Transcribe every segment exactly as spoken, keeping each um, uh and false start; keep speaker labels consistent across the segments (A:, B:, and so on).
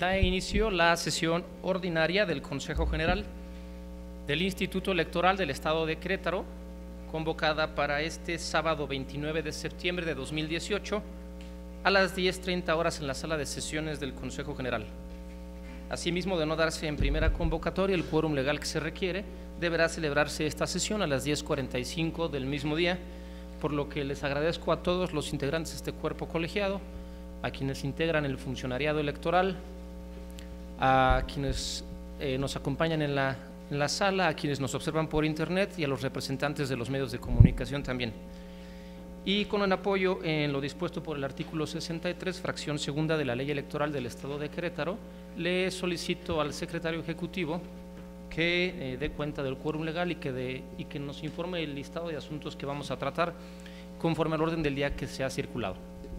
A: da inicio la sesión ordinaria del Consejo General del Instituto Electoral del Estado de Querétaro, convocada para este sábado veintinueve de septiembre de dos mil dieciocho a las diez treinta horas en la sala de sesiones del Consejo General. Asimismo, de no darse en primera convocatoria el quórum legal que se requiere, deberá celebrarse esta sesión a las diez cuarenta y cinco del mismo día, por lo que les agradezco a todos los integrantes de este cuerpo colegiado, a quienes integran el funcionariado electoral, a quienes eh, nos acompañan en la, en la sala, a quienes nos observan por internet y a los representantes de los medios de comunicación también. Y con el apoyo en lo dispuesto por el artículo sesenta y tres, fracción segunda de la Ley Electoral del Estado de Querétaro, le solicito al secretario ejecutivo que eh, dé cuenta del quórum legal y que, de, y que nos informe el listado de asuntos que vamos a tratar conforme al orden del día que se ha circulado.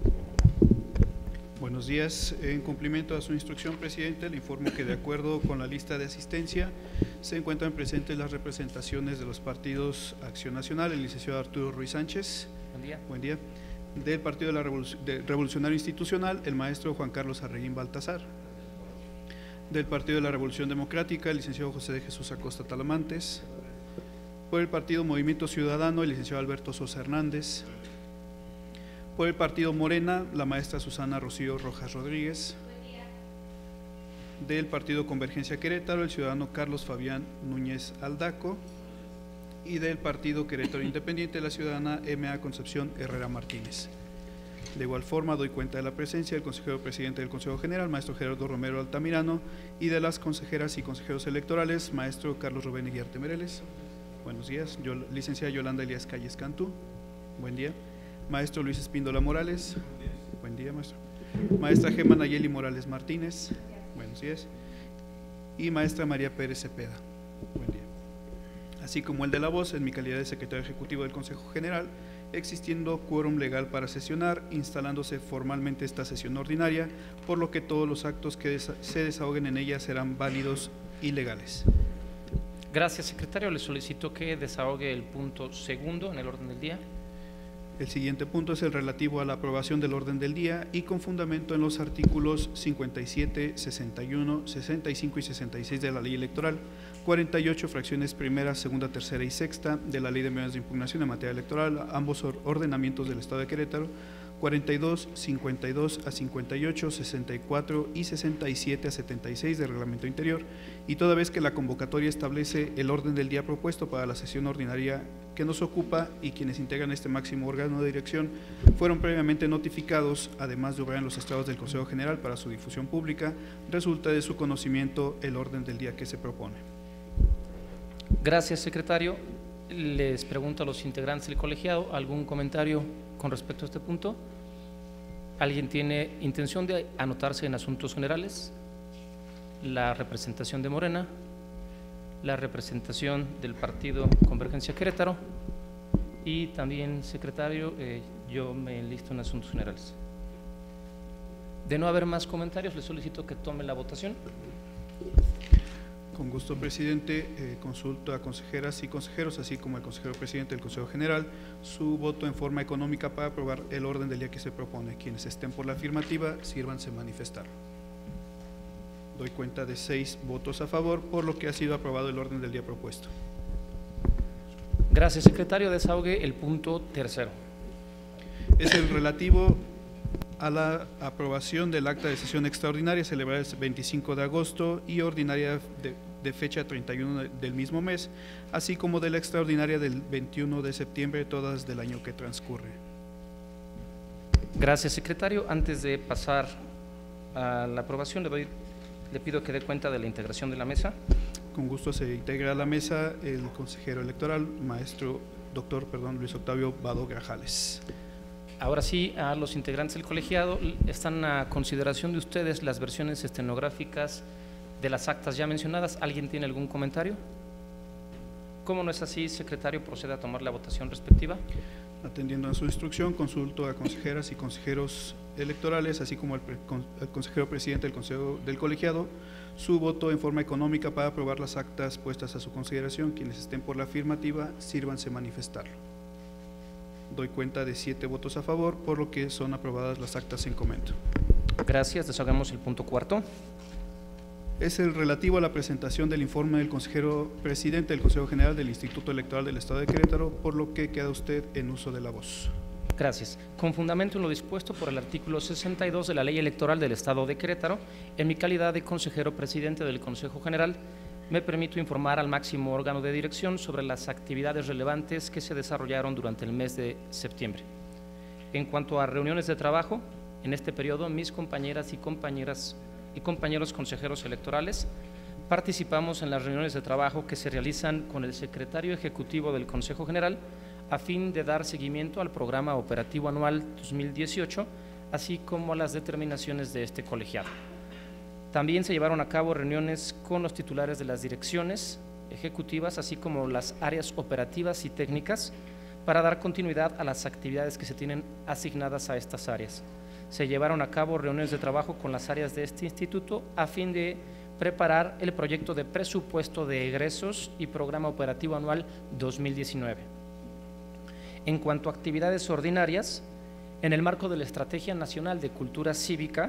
B: Buenos días. En cumplimiento a su instrucción, presidente, le informo que de acuerdo con la lista de asistencia se encuentran presentes las representaciones de los partidos Acción Nacional, el licenciado Arturo Ruiz Sánchez.
A: Buen día.
B: Buen día. Del Partido de la Revoluc- de Revolucionario Institucional, el maestro Juan Carlos Arreguín Baltasar. Del Partido de la Revolución Democrática, el licenciado José de Jesús Acosta Talamantes. Por el Partido Movimiento Ciudadano, el licenciado Alberto Sosa Hernández. Por el Partido Morena, la maestra Susana Rocío Rojas Rodríguez. Del Partido Convergencia Querétaro, el ciudadano Carlos Fabián Núñez Aldaco. Y del Partido Querétaro Independiente, la ciudadana M A Concepción Herrera Martínez. De igual forma, doy cuenta de la presencia del consejero presidente del Consejo General, maestro Gerardo Romero Altamirano, y de las consejeras y consejeros electorales, maestro Carlos Rubén Eguiarte Mereles. Buenos días. Yo, licenciada Yolanda Elías Calles Cantú. Buen día. Maestro Luis Espíndola Morales. Buen día, maestro. Maestra Gemma Nayeli Morales Martínez. Buenos días. Y maestra María Pérez Cepeda. Buen día. Así como el de la voz, en mi calidad de secretario ejecutivo del Consejo General, existiendo quórum legal para sesionar, instalándose formalmente esta sesión ordinaria, por lo que todos los actos que se desahoguen en ella serán válidos y legales.
A: Gracias, secretario. Le solicito que desahogue el punto segundo en el orden del día.
B: El siguiente punto es el relativo a la aprobación del orden del día y con fundamento en los artículos cincuenta y siete, sesenta y uno, sesenta y cinco y sesenta y seis de la Ley Electoral, cuarenta y ocho fracciones primera, segunda, tercera y sexta de la Ley de Medios de Impugnación en materia electoral, ambos ordenamientos del Estado de Querétaro, cuarenta y dos, cincuenta y dos a cincuenta y ocho, sesenta y cuatro y sesenta y siete a setenta y seis del Reglamento Interior, y toda vez que la convocatoria establece el orden del día propuesto para la sesión ordinaria que nos ocupa y quienes integran este máximo órgano de dirección fueron previamente notificados, además de obrar en los estados del Consejo General para su difusión pública, resulta de su conocimiento el orden del día que se propone.
A: Gracias, secretario. Les pregunto a los integrantes del colegiado, ¿algún comentario con respecto a este punto? ¿Alguien tiene intención de anotarse en asuntos generales? La representación de Morena, la representación del Partido Convergencia Querétaro y también, secretario, eh, yo me enlisto en asuntos generales. De no haber más comentarios, le solicito que tome la votación.
B: Con gusto, presidente. Eh, consulto a consejeras y consejeros, así como al consejero presidente del Consejo General, su voto en forma económica para aprobar el orden del día que se propone. Quienes estén por la afirmativa, sírvanse manifestar. Doy cuenta de seis votos a favor, por lo que ha sido aprobado el orden del día propuesto.
A: Gracias, secretario. Desahogue el punto tercero.
B: Es el relativo a la aprobación del acta de sesión extraordinaria celebrada el veinticinco de agosto y ordinaria de, de fecha treinta y uno del mismo mes, así como de la extraordinaria del veintiuno de septiembre, todas del año que transcurre.
A: Gracias, secretario. Antes de pasar a la aprobación, le, doy, le pido que dé cuenta de la integración de la mesa.
B: Con gusto se integra a la mesa el consejero electoral, maestro doctor, perdón, Luis Octavio Vado Grajales.
A: Ahora sí, a los integrantes del colegiado, están a consideración de ustedes las versiones estenográficas de las actas ya mencionadas. ¿Alguien tiene algún comentario? Como no es así, secretario, proceda a tomar la votación respectiva.
B: Atendiendo a su instrucción, consulto a consejeras y consejeros electorales, así como al el consejero presidente del consejo del colegiado, su voto en forma económica para aprobar las actas puestas a su consideración. Quienes estén por la afirmativa, sírvanse manifestarlo. Doy cuenta de siete votos a favor, por lo que son aprobadas las actas en comento.
A: Gracias. Deshagamos el punto cuarto.
B: Es el relativo a la presentación del informe del consejero presidente del Consejo General del Instituto Electoral del Estado de Querétaro, por lo que queda usted en uso de la voz.
A: Gracias. Con fundamento en lo dispuesto por el artículo sesenta y dos de la Ley Electoral del Estado de Querétaro, en mi calidad de consejero presidente del Consejo General, me permito informar al máximo órgano de dirección sobre las actividades relevantes que se desarrollaron durante el mes de septiembre. En cuanto a reuniones de trabajo, en este periodo mis compañeras y compañeras y compañeros consejeros electorales participamos en las reuniones de trabajo que se realizan con el secretario ejecutivo del Consejo General a fin de dar seguimiento al programa operativo anual dos mil dieciocho, así como a las determinaciones de este colegiado. También se llevaron a cabo reuniones con los titulares de las direcciones ejecutivas, así como las áreas operativas y técnicas, para dar continuidad a las actividades que se tienen asignadas a estas áreas. Se llevaron a cabo reuniones de trabajo con las áreas de este instituto a fin de preparar el proyecto de presupuesto de egresos y programa operativo anual dos mil diecinueve. En cuanto a actividades ordinarias, en el marco de la Estrategia Nacional de Cultura Cívica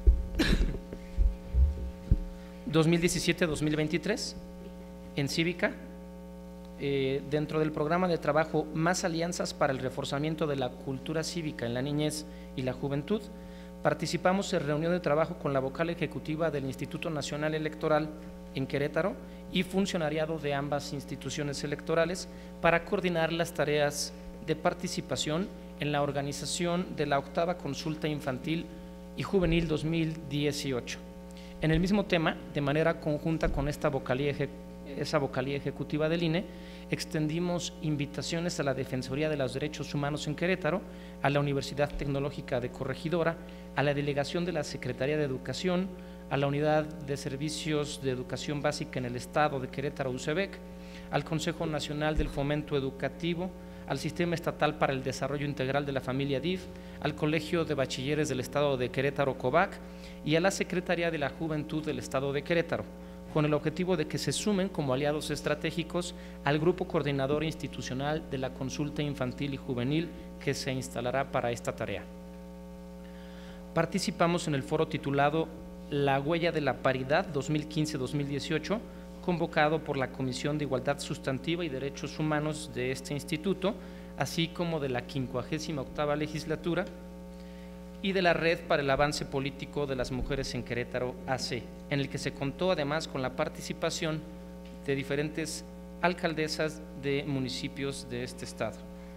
A: dos mil diecisiete a dos mil veintitrés, en Cívica, eh, dentro del programa de trabajo Más Alianzas para el Reforzamiento de la Cultura Cívica en la Niñez y la Juventud, participamos en reunión de trabajo con la vocal ejecutiva del Instituto Nacional Electoral en Querétaro y funcionariado de ambas instituciones electorales para coordinar las tareas de participación en la organización de la octava Consulta Infantil y Juvenil dos mil dieciocho. En el mismo tema, de manera conjunta con esta vocalía, esa vocalía ejecutiva del I N E, extendimos invitaciones a la Defensoría de los Derechos Humanos en Querétaro, a la Universidad Tecnológica de Corregidora, a la Delegación de la Secretaría de Educación, a la Unidad de Servicios de Educación Básica en el Estado de Querétaro, U C E B E C, al Consejo Nacional del Fomento Educativo, al Sistema Estatal para el Desarrollo Integral de la Familia D I F, al Colegio de Bachilleres del Estado de Querétaro, COBAC, y a la Secretaría de la Juventud del Estado de Querétaro, con el objetivo de que se sumen como aliados estratégicos al Grupo Coordinador Institucional de la Consulta Infantil y Juvenil que se instalará para esta tarea. Participamos en el foro titulado La Huella de la Paridad dos mil quince a dos mil dieciocho, convocado por la Comisión de Igualdad Sustantiva y Derechos Humanos de este instituto, así como de la quincuagésima octava legislatura y de la Red para el Avance Político de las Mujeres en Querétaro, A C, en el que se contó además con la participación de diferentes alcaldesas de municipios de este estado.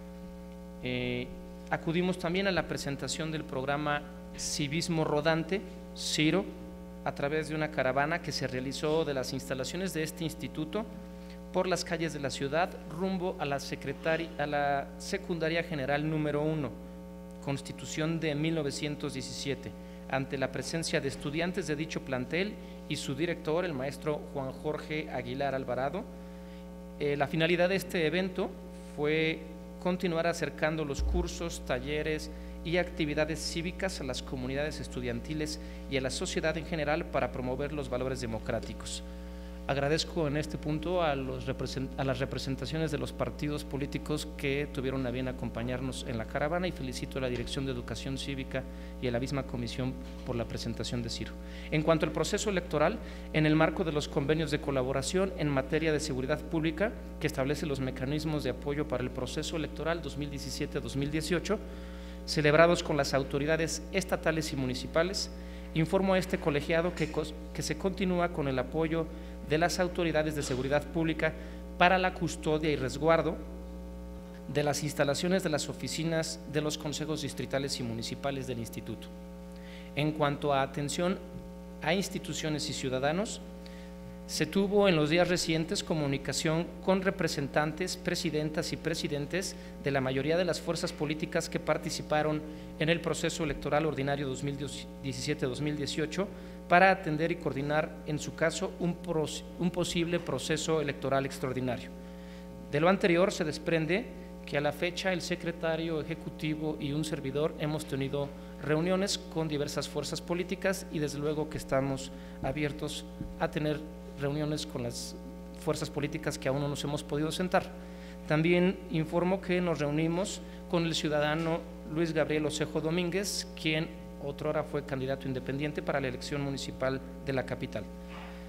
A: Eh, acudimos también a la presentación del programa Civismo Rodante, CIRO, a través de una caravana que se realizó de las instalaciones de este instituto por las calles de la ciudad rumbo a la, secretaria, a la Secundaria General número uno, Constitución de mil novecientos diecisiete, ante la presencia de estudiantes de dicho plantel y su director, el maestro Juan Jorge Aguilar Alvarado. Eh, la finalidad de este evento fue continuar acercando los cursos, talleres y actividades cívicas a las comunidades estudiantiles y a la sociedad en general para promover los valores democráticos. Agradezco en este punto a, los a las representaciones de los partidos políticos que tuvieron a bien acompañarnos en la caravana y felicito a la Dirección de Educación Cívica y a la misma comisión por la presentación de CIRO. En cuanto al proceso electoral, en el marco de los convenios de colaboración en materia de seguridad pública que establece los mecanismos de apoyo para el proceso electoral dos mil diecisiete a dos mil dieciocho, celebrados con las autoridades estatales y municipales, informo a este colegiado que, que se continúa con el apoyo de las autoridades de seguridad pública para la custodia y resguardo de las instalaciones de las oficinas de los consejos distritales y municipales del instituto. En cuanto a atención a instituciones y ciudadanos, se tuvo en los días recientes comunicación con representantes, presidentas y presidentes de la mayoría de las fuerzas políticas que participaron en el proceso electoral ordinario dos mil diecisiete a dos mil dieciocho para atender y coordinar, en su caso, un, un posible proceso electoral extraordinario. De lo anterior se desprende que a la fecha el secretario ejecutivo y un servidor hemos tenido reuniones con diversas fuerzas políticas y desde luego que estamos abiertos a tener reuniones con las fuerzas políticas que aún no nos hemos podido sentar. También informo que nos reunimos con el ciudadano Luis Gabriel Osejo Domínguez, quien otrora fue candidato independiente para la elección municipal de la capital.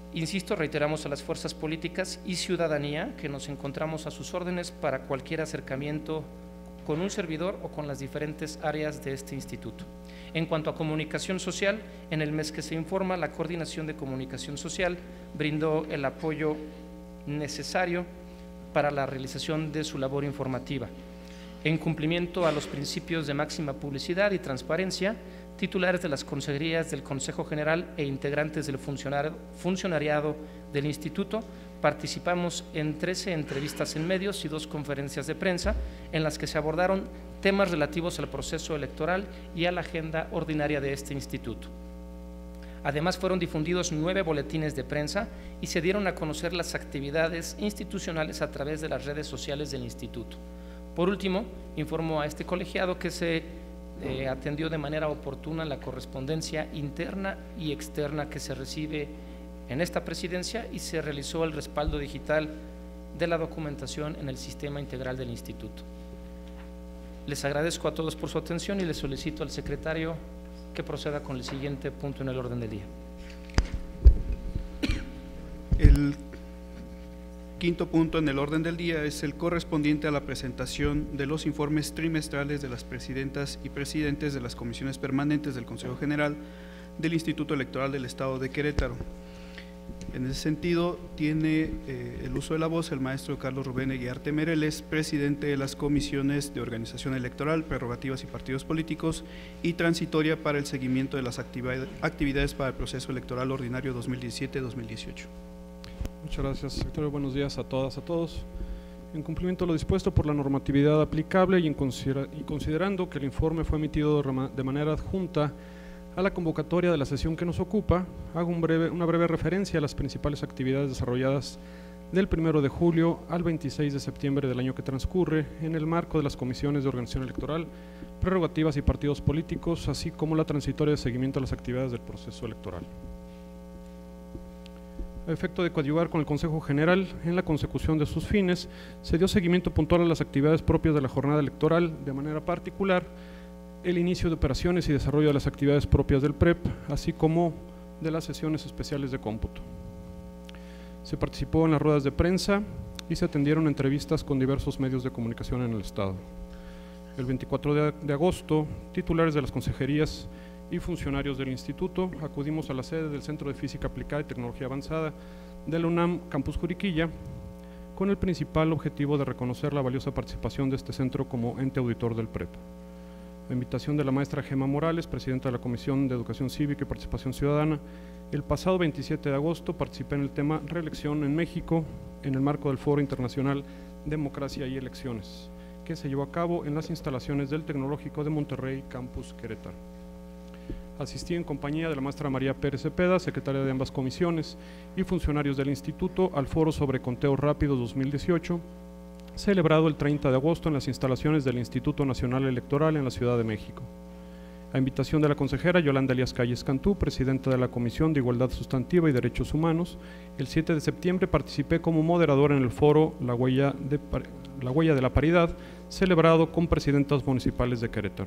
A: Insisto, reiteramos a las fuerzas políticas y ciudadanía que nos encontramos a sus órdenes para cualquier acercamiento con un servidor o con las diferentes áreas de este instituto. En cuanto a comunicación social, en el mes que se informa, la Coordinación de Comunicación Social brindó el apoyo necesario para la realización de su labor informativa. En cumplimiento a los principios de máxima publicidad y transparencia, titulares de las consejerías del Consejo General e integrantes del funcionariado del Instituto participamos en trece entrevistas en medios y dos conferencias de prensa en las que se abordaron temas relativos al proceso electoral y a la agenda ordinaria de este instituto. Además, fueron difundidos nueve boletines de prensa y se dieron a conocer las actividades institucionales a través de las redes sociales del instituto. Por último, informo a este colegiado que se eh, atendió de manera oportuna la correspondencia interna y externa que se recibe en esta presidencia y se realizó el respaldo digital de la documentación en el sistema integral del instituto. Les agradezco a todos por su atención y les solicito al secretario que proceda con el siguiente punto en el orden del día.
B: El quinto punto en el orden del día es el correspondiente a la presentación de los informes trimestrales de las presidentas y presidentes de las comisiones permanentes del Consejo General del Instituto Electoral del Estado de Querétaro. En ese sentido, tiene eh, el uso de la voz el maestro Carlos Rubén Eguiarte Mereles, presidente de las comisiones de organización electoral, prerrogativas y partidos políticos y transitoria para el seguimiento de las actividades para el proceso electoral ordinario dos mil diecisiete dos mil dieciocho.
C: Muchas gracias, secretario. Buenos días a todas, a todos. En cumplimiento de lo dispuesto por la normatividad aplicable y, en considera y considerando que el informe fue emitido de manera adjunta a la convocatoria de la sesión que nos ocupa, hago un breve, una breve referencia a las principales actividades desarrolladas del primero de julio al veintiséis de septiembre del año que transcurre en el marco de las comisiones de organización electoral, prerrogativas y partidos políticos, así como la transitoria de seguimiento a las actividades del proceso electoral. A efecto de coadyuvar con el Consejo General en la consecución de sus fines, se dio seguimiento puntual a las actividades propias de la jornada electoral, de manera particular, el inicio de operaciones y desarrollo de las actividades propias del P R E P, así como de las sesiones especiales de cómputo. Se participó en las ruedas de prensa y se atendieron entrevistas con diversos medios de comunicación en el Estado. El veinticuatro de agosto, titulares de las consejerías y funcionarios del Instituto acudimos a la sede del Centro de Física Aplicada y Tecnología Avanzada de la UNAM Campus Juriquilla, con el principal objetivo de reconocer la valiosa participación de este centro como ente auditor del P R E P. A invitación de la maestra Gema Morales, presidenta de la Comisión de Educación Cívica y Participación Ciudadana, el pasado veintisiete de agosto participé en el tema Reelección en México en el marco del Foro Internacional Democracia y Elecciones, que se llevó a cabo en las instalaciones del Tecnológico de Monterrey, Campus Querétaro. Asistí en compañía de la maestra María Pérez Cepeda, secretaria de ambas comisiones, y funcionarios del Instituto al Foro sobre Conteo Rápido dos mil dieciocho, celebrado el treinta de agosto en las instalaciones del Instituto Nacional Electoral en la Ciudad de México. A invitación de la consejera Yolanda Elías Calles Cantú, presidenta de la Comisión de Igualdad Sustantiva y Derechos Humanos, el siete de septiembre participé como moderador en el foro La Huella de, la Huella de la Paridad, celebrado con presidentas municipales de Querétaro.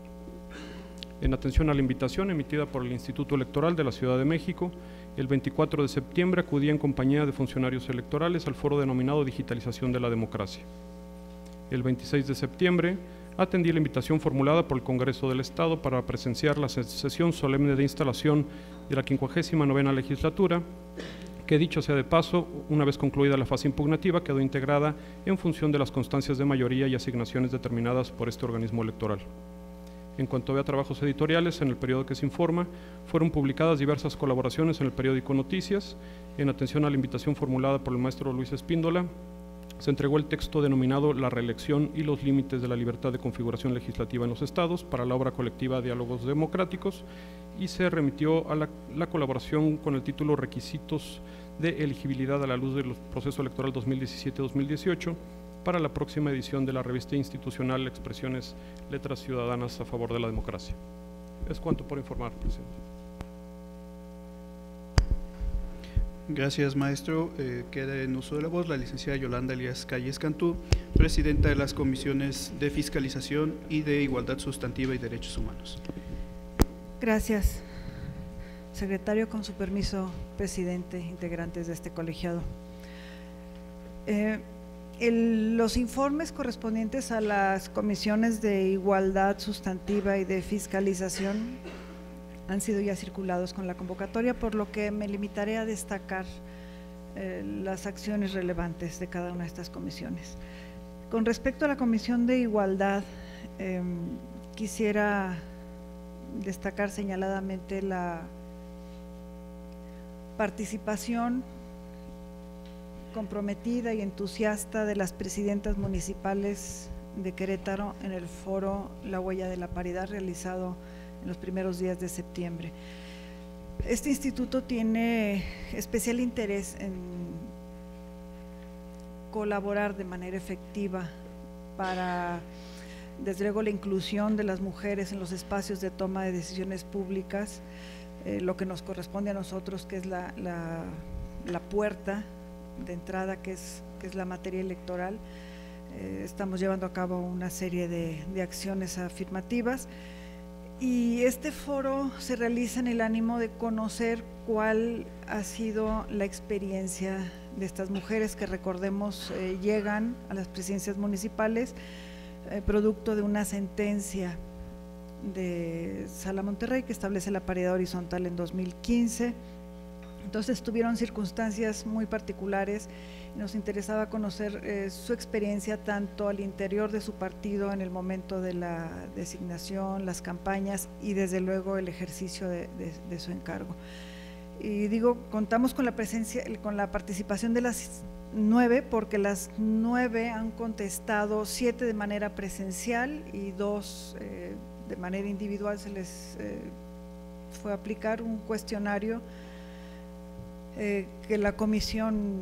C: En atención a la invitación emitida por el Instituto Electoral de la Ciudad de México, el veinticuatro de septiembre acudí en compañía de funcionarios electorales al foro denominado Digitalización de la Democracia. El veintiséis de septiembre atendí la invitación formulada por el Congreso del Estado para presenciar la sesión solemne de instalación de la quincuagésima novena legislatura, que dicho sea de paso, una vez concluida la fase impugnativa, quedó integrada en función de las constancias de mayoría y asignaciones determinadas por este organismo electoral. En cuanto a trabajos editoriales, en el periodo que se informa, fueron publicadas diversas colaboraciones en el periódico Noticias. En atención a la invitación formulada por el maestro Luis Espíndola, se entregó el texto denominado La reelección y los límites de la libertad de configuración legislativa en los estados para la obra colectiva Diálogos Democráticos, y se remitió a la, la colaboración con el título Requisitos de elegibilidad a la luz del proceso electoral dos mil diecisiete dos mil dieciocho, para la próxima edición de la revista institucional Expresiones Letras Ciudadanas a Favor de la Democracia. Es cuanto por informar, presidente.
B: Gracias, maestro. Eh, queda en uso de la voz la licenciada Yolanda Elías Calles Cantú, presidenta de las comisiones de Fiscalización y de Igualdad Sustantiva y Derechos Humanos.
D: Gracias. Secretario, con su permiso, presidente, integrantes de este colegiado. Eh, el, los informes correspondientes a las comisiones de igualdad sustantiva y de fiscalización han sido ya circulados con la convocatoria, por lo que me limitaré a destacar eh, las acciones relevantes de cada una de estas comisiones. Con respecto a la Comisión de Igualdad, eh, quisiera destacar señaladamente la participación comprometida y entusiasta de las presidentas municipales de Querétaro en el foro La Huella de la Paridad, realizado en los primeros días de septiembre. Este instituto tiene especial interés en colaborar de manera efectiva para, desde luego, la inclusión de las mujeres en los espacios de toma de decisiones públicas, eh, lo que nos corresponde a nosotros, que es la, la, la puerta de entrada, que es, que es la materia electoral. Eh, estamos llevando a cabo una serie de, de acciones afirmativas, y este foro se realiza en el ánimo de conocer cuál ha sido la experiencia de estas mujeres que, recordemos, eh, llegan a las presidencias municipales eh, producto de una sentencia de Sala Monterrey que establece la paridad horizontal en dos mil quince. Entonces tuvieron circunstancias muy particulares y nos interesaba conocer eh, su experiencia tanto al interior de su partido en el momento de la designación, las campañas y desde luego el ejercicio de, de, de su encargo. Y digo, contamos con la presencia, con la participación de las nueve, porque las nueve han contestado, siete de manera presencial y dos eh, de manera individual. Se les eh, fue a aplicar un cuestionario eh, que la comisión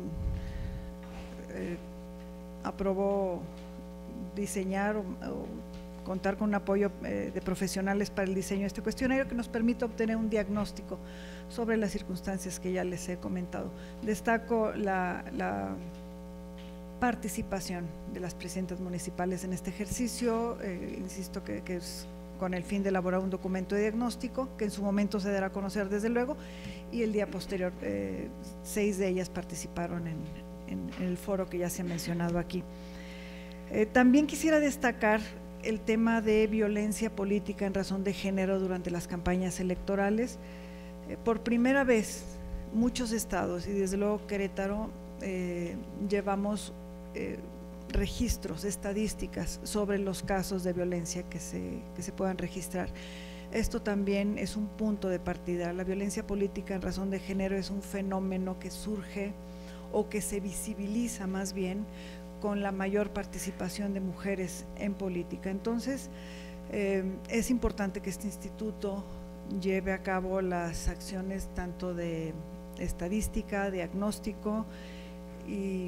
D: eh, aprobó diseñar o, o contar con un apoyo eh, de profesionales para el diseño de este cuestionario, que nos permite obtener un diagnóstico sobre las circunstancias que ya les he comentado. Destaco la, la participación de las presidentas municipales en este ejercicio, eh, insisto que, que es con el fin de elaborar un documento de diagnóstico que en su momento se dará a conocer desde luego, y el día posterior eh, seis de ellas participaron en, en, en el foro que ya se ha mencionado aquí. Eh, también quisiera destacar el tema de violencia política en razón de género durante las campañas electorales. Eh, por primera vez, muchos estados y desde luego Querétaro eh, llevamos eh, registros, estadísticas sobre los casos de violencia que se, que se puedan registrar. Esto también es un punto de partida. La violencia política en razón de género es un fenómeno que surge o que se visibiliza más bien con la mayor participación de mujeres en política. Entonces, eh, es importante que este instituto lleve a cabo las acciones tanto de estadística, diagnóstico y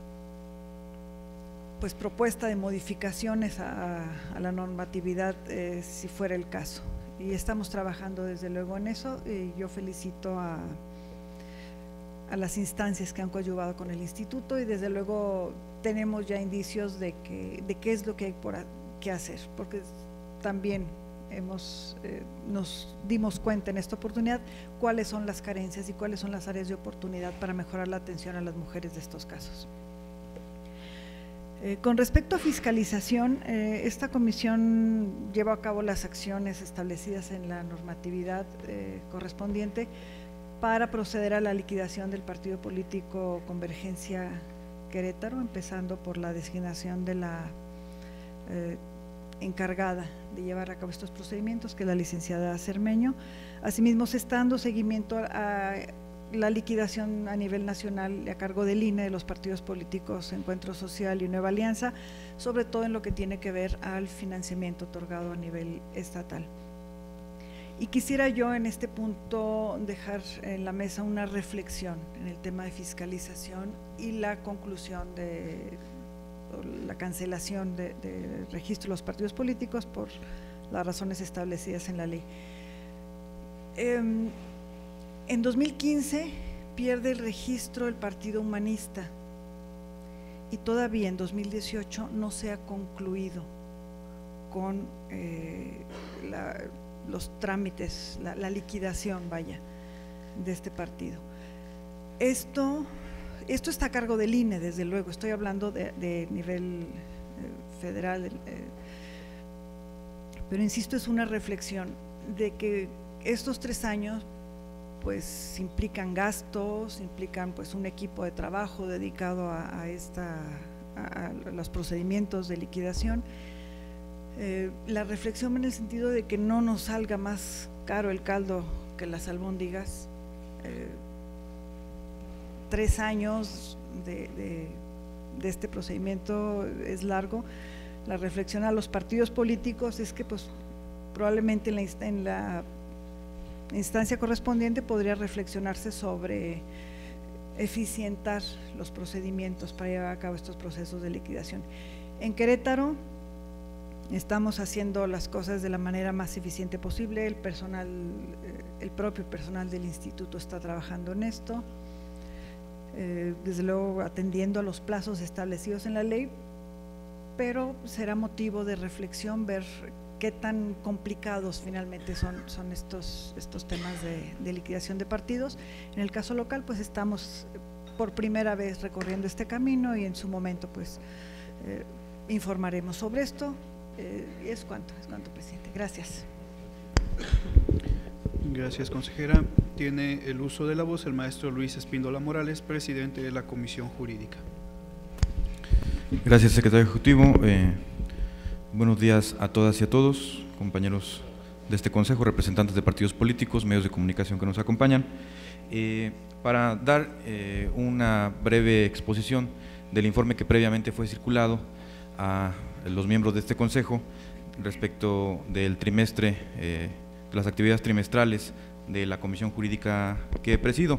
D: pues propuesta de modificaciones a, a la normatividad eh, si fuera el caso, y estamos trabajando desde luego en eso. Y yo felicito a, a las instancias que han coadyuvado con el instituto, y desde luego tenemos ya indicios de que de qué es lo que hay por a, que hacer, porque también hemos eh, nos dimos cuenta en esta oportunidad cuáles son las carencias y cuáles son las áreas de oportunidad para mejorar la atención a las mujeres de estos casos. Eh, con respecto a fiscalización, eh, esta comisión lleva a cabo las acciones establecidas en la normatividad eh, correspondiente para proceder a la liquidación del partido político Convergencia Querétaro, empezando por la designación de la eh, encargada de llevar a cabo estos procedimientos, que es la licenciada Cermeño. Asimismo, se está dando seguimiento a, a la liquidación a nivel nacional a cargo del I N E de los partidos políticos Encuentro Social y Nueva Alianza, sobre todo en lo que tiene que ver al financiamiento otorgado a nivel estatal. Y quisiera yo en este punto dejar en la mesa una reflexión en el tema de fiscalización y la conclusión de la cancelación de, de registro de los partidos políticos por las razones establecidas en la ley. Eh, En dos mil quince pierde el registro el Partido Humanista, y todavía en dos mil dieciocho no se ha concluido con eh, la, los trámites, la, la liquidación, vaya, de este partido. Esto, esto está a cargo del I N E, desde luego, estoy hablando de, de nivel eh, federal, eh, pero insisto, es una reflexión de que estos tres años pues implican gastos, implican pues un equipo de trabajo dedicado a, a, esta, a, a los procedimientos de liquidación. Eh, la reflexión en el sentido de que no nos salga más caro el caldo que las albóndigas. Eh, tres años de, de, de este procedimiento es largo. La reflexión a los partidos políticos es que pues probablemente en la, en la instancia correspondiente podría reflexionarse sobre eficientar los procedimientos para llevar a cabo estos procesos de liquidación. En Querétaro estamos haciendo las cosas de la manera más eficiente posible, el personal, el propio personal del instituto está trabajando en esto, eh, desde luego atendiendo a los plazos establecidos en la ley, pero será motivo de reflexión ver qué tan complicados finalmente son, son estos, estos temas de, de liquidación de partidos. En el caso local pues estamos por primera vez recorriendo este camino y en su momento pues eh, informaremos sobre esto. Eh, es cuanto, es cuanto, presidente. Gracias.
B: Gracias, consejera. Tiene el uso de la voz el maestro Luis Espíndola Morales, presidente de la Comisión Jurídica.
E: Gracias, secretario ejecutivo. Eh, buenos días a todas y a todos, compañeros de este consejo, representantes de partidos políticos, medios de comunicación que nos acompañan. Eh, para dar eh, una breve exposición del informe que previamente fue circulado a los miembros de este consejo respecto del trimestre, eh, de las actividades trimestrales de la Comisión Jurídica que presido.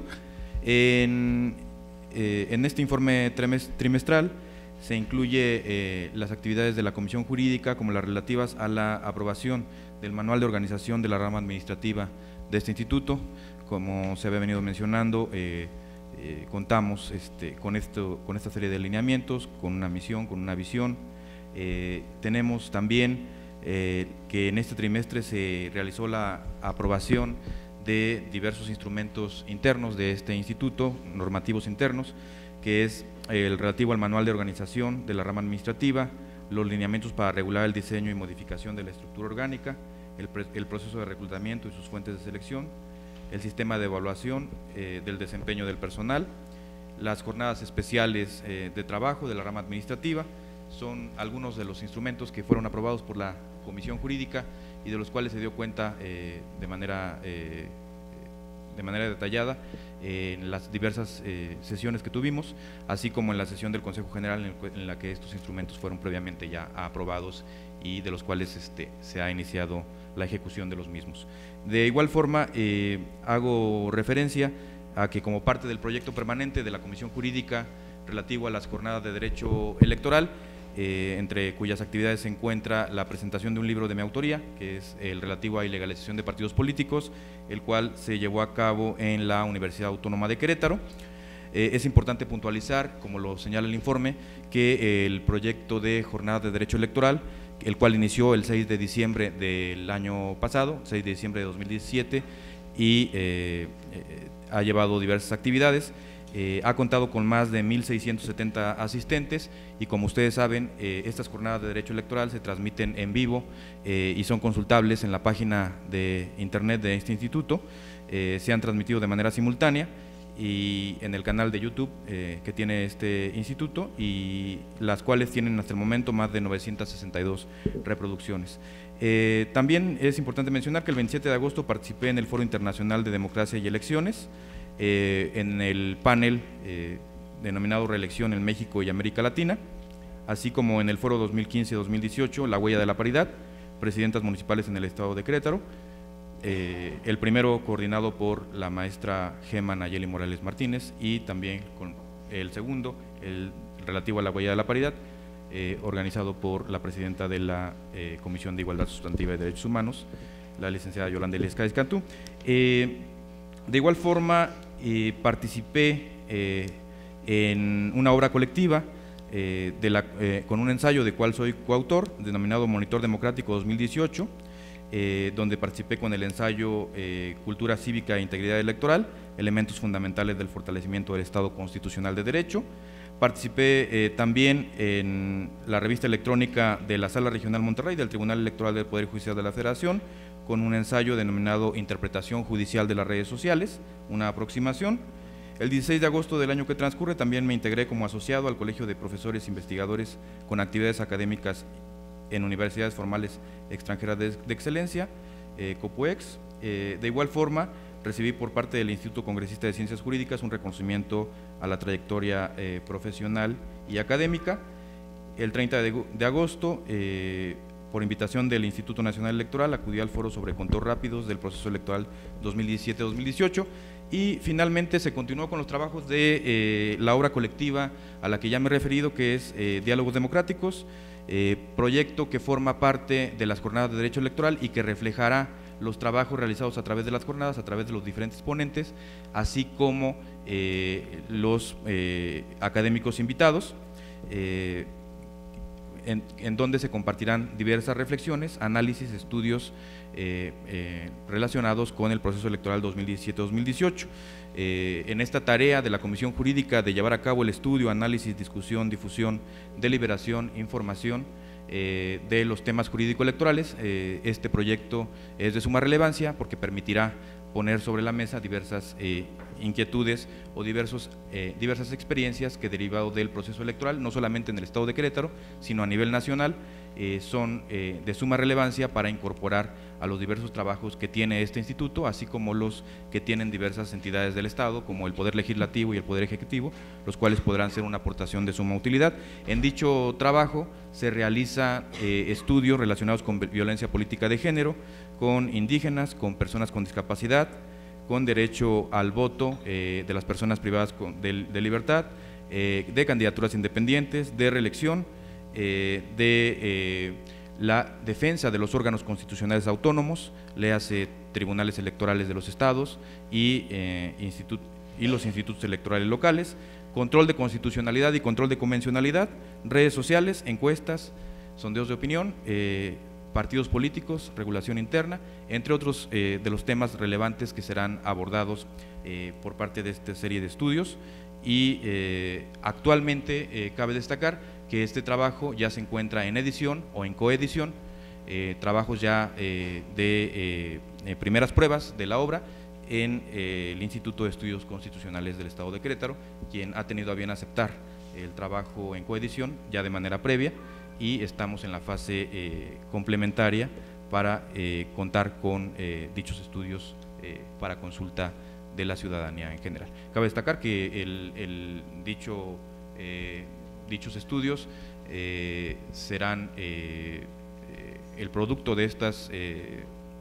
E: En, eh, en este informe trimestral se incluye eh, las actividades de la Comisión Jurídica como las relativas a la aprobación del manual de organización de la rama administrativa de este instituto. Como se había venido mencionando, eh, eh, contamos este, con, esto, con esta serie de lineamientos, con una misión, con una visión. Eh, tenemos también eh, que en este trimestre se realizó la aprobación de diversos instrumentos internos de este instituto, normativos internos, que es el relativo al manual de organización de la rama administrativa, los lineamientos para regular el diseño y modificación de la estructura orgánica, el, el proceso de reclutamiento y sus fuentes de selección, el sistema de evaluación eh, del desempeño del personal, las jornadas especiales eh, de trabajo de la rama administrativa. Son algunos de los instrumentos que fueron aprobados por la Comisión Jurídica y de los cuales se dio cuenta eh, de manera eh, de manera detallada eh, en las diversas eh, sesiones que tuvimos, así como en la sesión del Consejo General en, el, en la que estos instrumentos fueron previamente ya aprobados y de los cuales este, se ha iniciado la ejecución de los mismos. De igual forma, eh, hago referencia a que como parte del proyecto permanente de la Comisión Jurídica relativo a las jornadas de derecho electoral, Eh, entre cuyas actividades se encuentra la presentación de un libro de mi autoría, que es el relativo a ilegalización de partidos políticos, el cual se llevó a cabo en la Universidad Autónoma de Querétaro. Eh, es importante puntualizar, como lo señala el informe, que eh, el proyecto de jornada de derecho electoral, el cual inició el seis de diciembre del año pasado, seis de diciembre de dos mil diecisiete, y eh, eh, ha llevado diversas actividades. Eh, ha contado con más de mil seiscientos setenta asistentes y, como ustedes saben, eh, estas jornadas de derecho electoral se transmiten en vivo eh, y son consultables en la página de internet de este instituto. Eh, se han transmitido de manera simultánea y en el canal de YouTube eh, que tiene este instituto, y las cuales tienen hasta el momento más de novecientas sesenta y dos reproducciones. Eh, también es importante mencionar que el veintisiete de agosto participé en el Foro Internacional de Democracia y Elecciones, Eh, en el panel eh, denominado Reelección en México y América Latina, así como en el foro dos mil quince dos mil dieciocho La Huella de la Paridad, presidentas municipales en el estado de Querétaro, eh, el primero coordinado por la maestra Gema Nayeli Morales Martínez, y también con el segundo, el relativo a la Huella de la Paridad, eh, organizado por la presidenta de la eh, Comisión de Igualdad Sustantiva y Derechos Humanos, la licenciada Yolanda Elias Cádiz Cantú. Eh, de igual forma, Eh, participé eh, en una obra colectiva eh, de la, eh, con un ensayo de cual soy coautor, denominado Monitor Democrático dos mil dieciocho, eh, donde participé con el ensayo eh, Cultura Cívica e Integridad Electoral, elementos fundamentales del fortalecimiento del Estado Constitucional de Derecho. Participé eh, también en la revista electrónica de la Sala Regional Monterrey del Tribunal Electoral del Poder Judicial de la Federación, con un ensayo denominado Interpretación Judicial de las Redes Sociales, una aproximación. El dieciséis de agosto del año que transcurre también me integré como asociado al Colegio de Profesores Investigadores con actividades académicas en universidades formales extranjeras de, de excelencia, eh, COPUEX. Eh, de igual forma, recibí por parte del Instituto Congresista de Ciencias Jurídicas un reconocimiento a la trayectoria eh, profesional y académica. El treinta de, de agosto, eh, por invitación del Instituto Nacional Electoral, acudí al foro sobre conteos rápidos del proceso electoral dos mil diecisiete dos mil dieciocho y finalmente se continuó con los trabajos de eh, la obra colectiva a la que ya me he referido, que es eh, Diálogos Democráticos, eh, proyecto que forma parte de las jornadas de derecho electoral y que reflejará los trabajos realizados a través de las jornadas, a través de los diferentes ponentes, así como eh, los eh, académicos invitados, eh, en, en donde se compartirán diversas reflexiones, análisis, estudios eh, eh, relacionados con el proceso electoral dos mil diecisiete dos mil dieciocho. Eh, en esta tarea de la Comisión Jurídica de llevar a cabo el estudio, análisis, discusión, difusión, deliberación, información eh, de los temas jurídico-electorales, eh, este proyecto es de suma relevancia porque permitirá poner sobre la mesa diversas eh, inquietudes o diversos, eh, diversas experiencias que derivado del proceso electoral, no solamente en el Estado de Querétaro, sino a nivel nacional, eh, son eh, de suma relevancia para incorporar a los diversos trabajos que tiene este instituto, así como los que tienen diversas entidades del Estado, como el Poder Legislativo y el Poder Ejecutivo, los cuales podrán ser una aportación de suma utilidad. En dicho trabajo se realiza eh, estudios relacionados con violencia política de género, con indígenas, con personas con discapacidad, con derecho al voto eh, de las personas privadas con, de, de libertad, eh, de candidaturas independientes, de reelección, eh, de eh, la defensa de los órganos constitucionales autónomos, léase tribunales electorales de los estados y, eh, institut y los institutos electorales locales, control de constitucionalidad y control de convencionalidad, redes sociales, encuestas, sondeos de opinión, eh, partidos políticos, regulación interna, entre otros eh, de los temas relevantes que serán abordados eh, por parte de esta serie de estudios. Y eh, actualmente eh, cabe destacar que este trabajo ya se encuentra en edición o en coedición, eh, trabajos ya eh, de eh, primeras pruebas de la obra en eh, el Instituto de Estudios Constitucionales del Estado de Querétaro, quien ha tenido a bien aceptar el trabajo en coedición ya de manera previa, y estamos en la fase eh, complementaria para eh, contar con eh, dichos estudios eh, para consulta de la ciudadanía en general. Cabe destacar que el, el dicho, eh, dichos estudios eh, serán eh, eh, el producto de, estas, eh,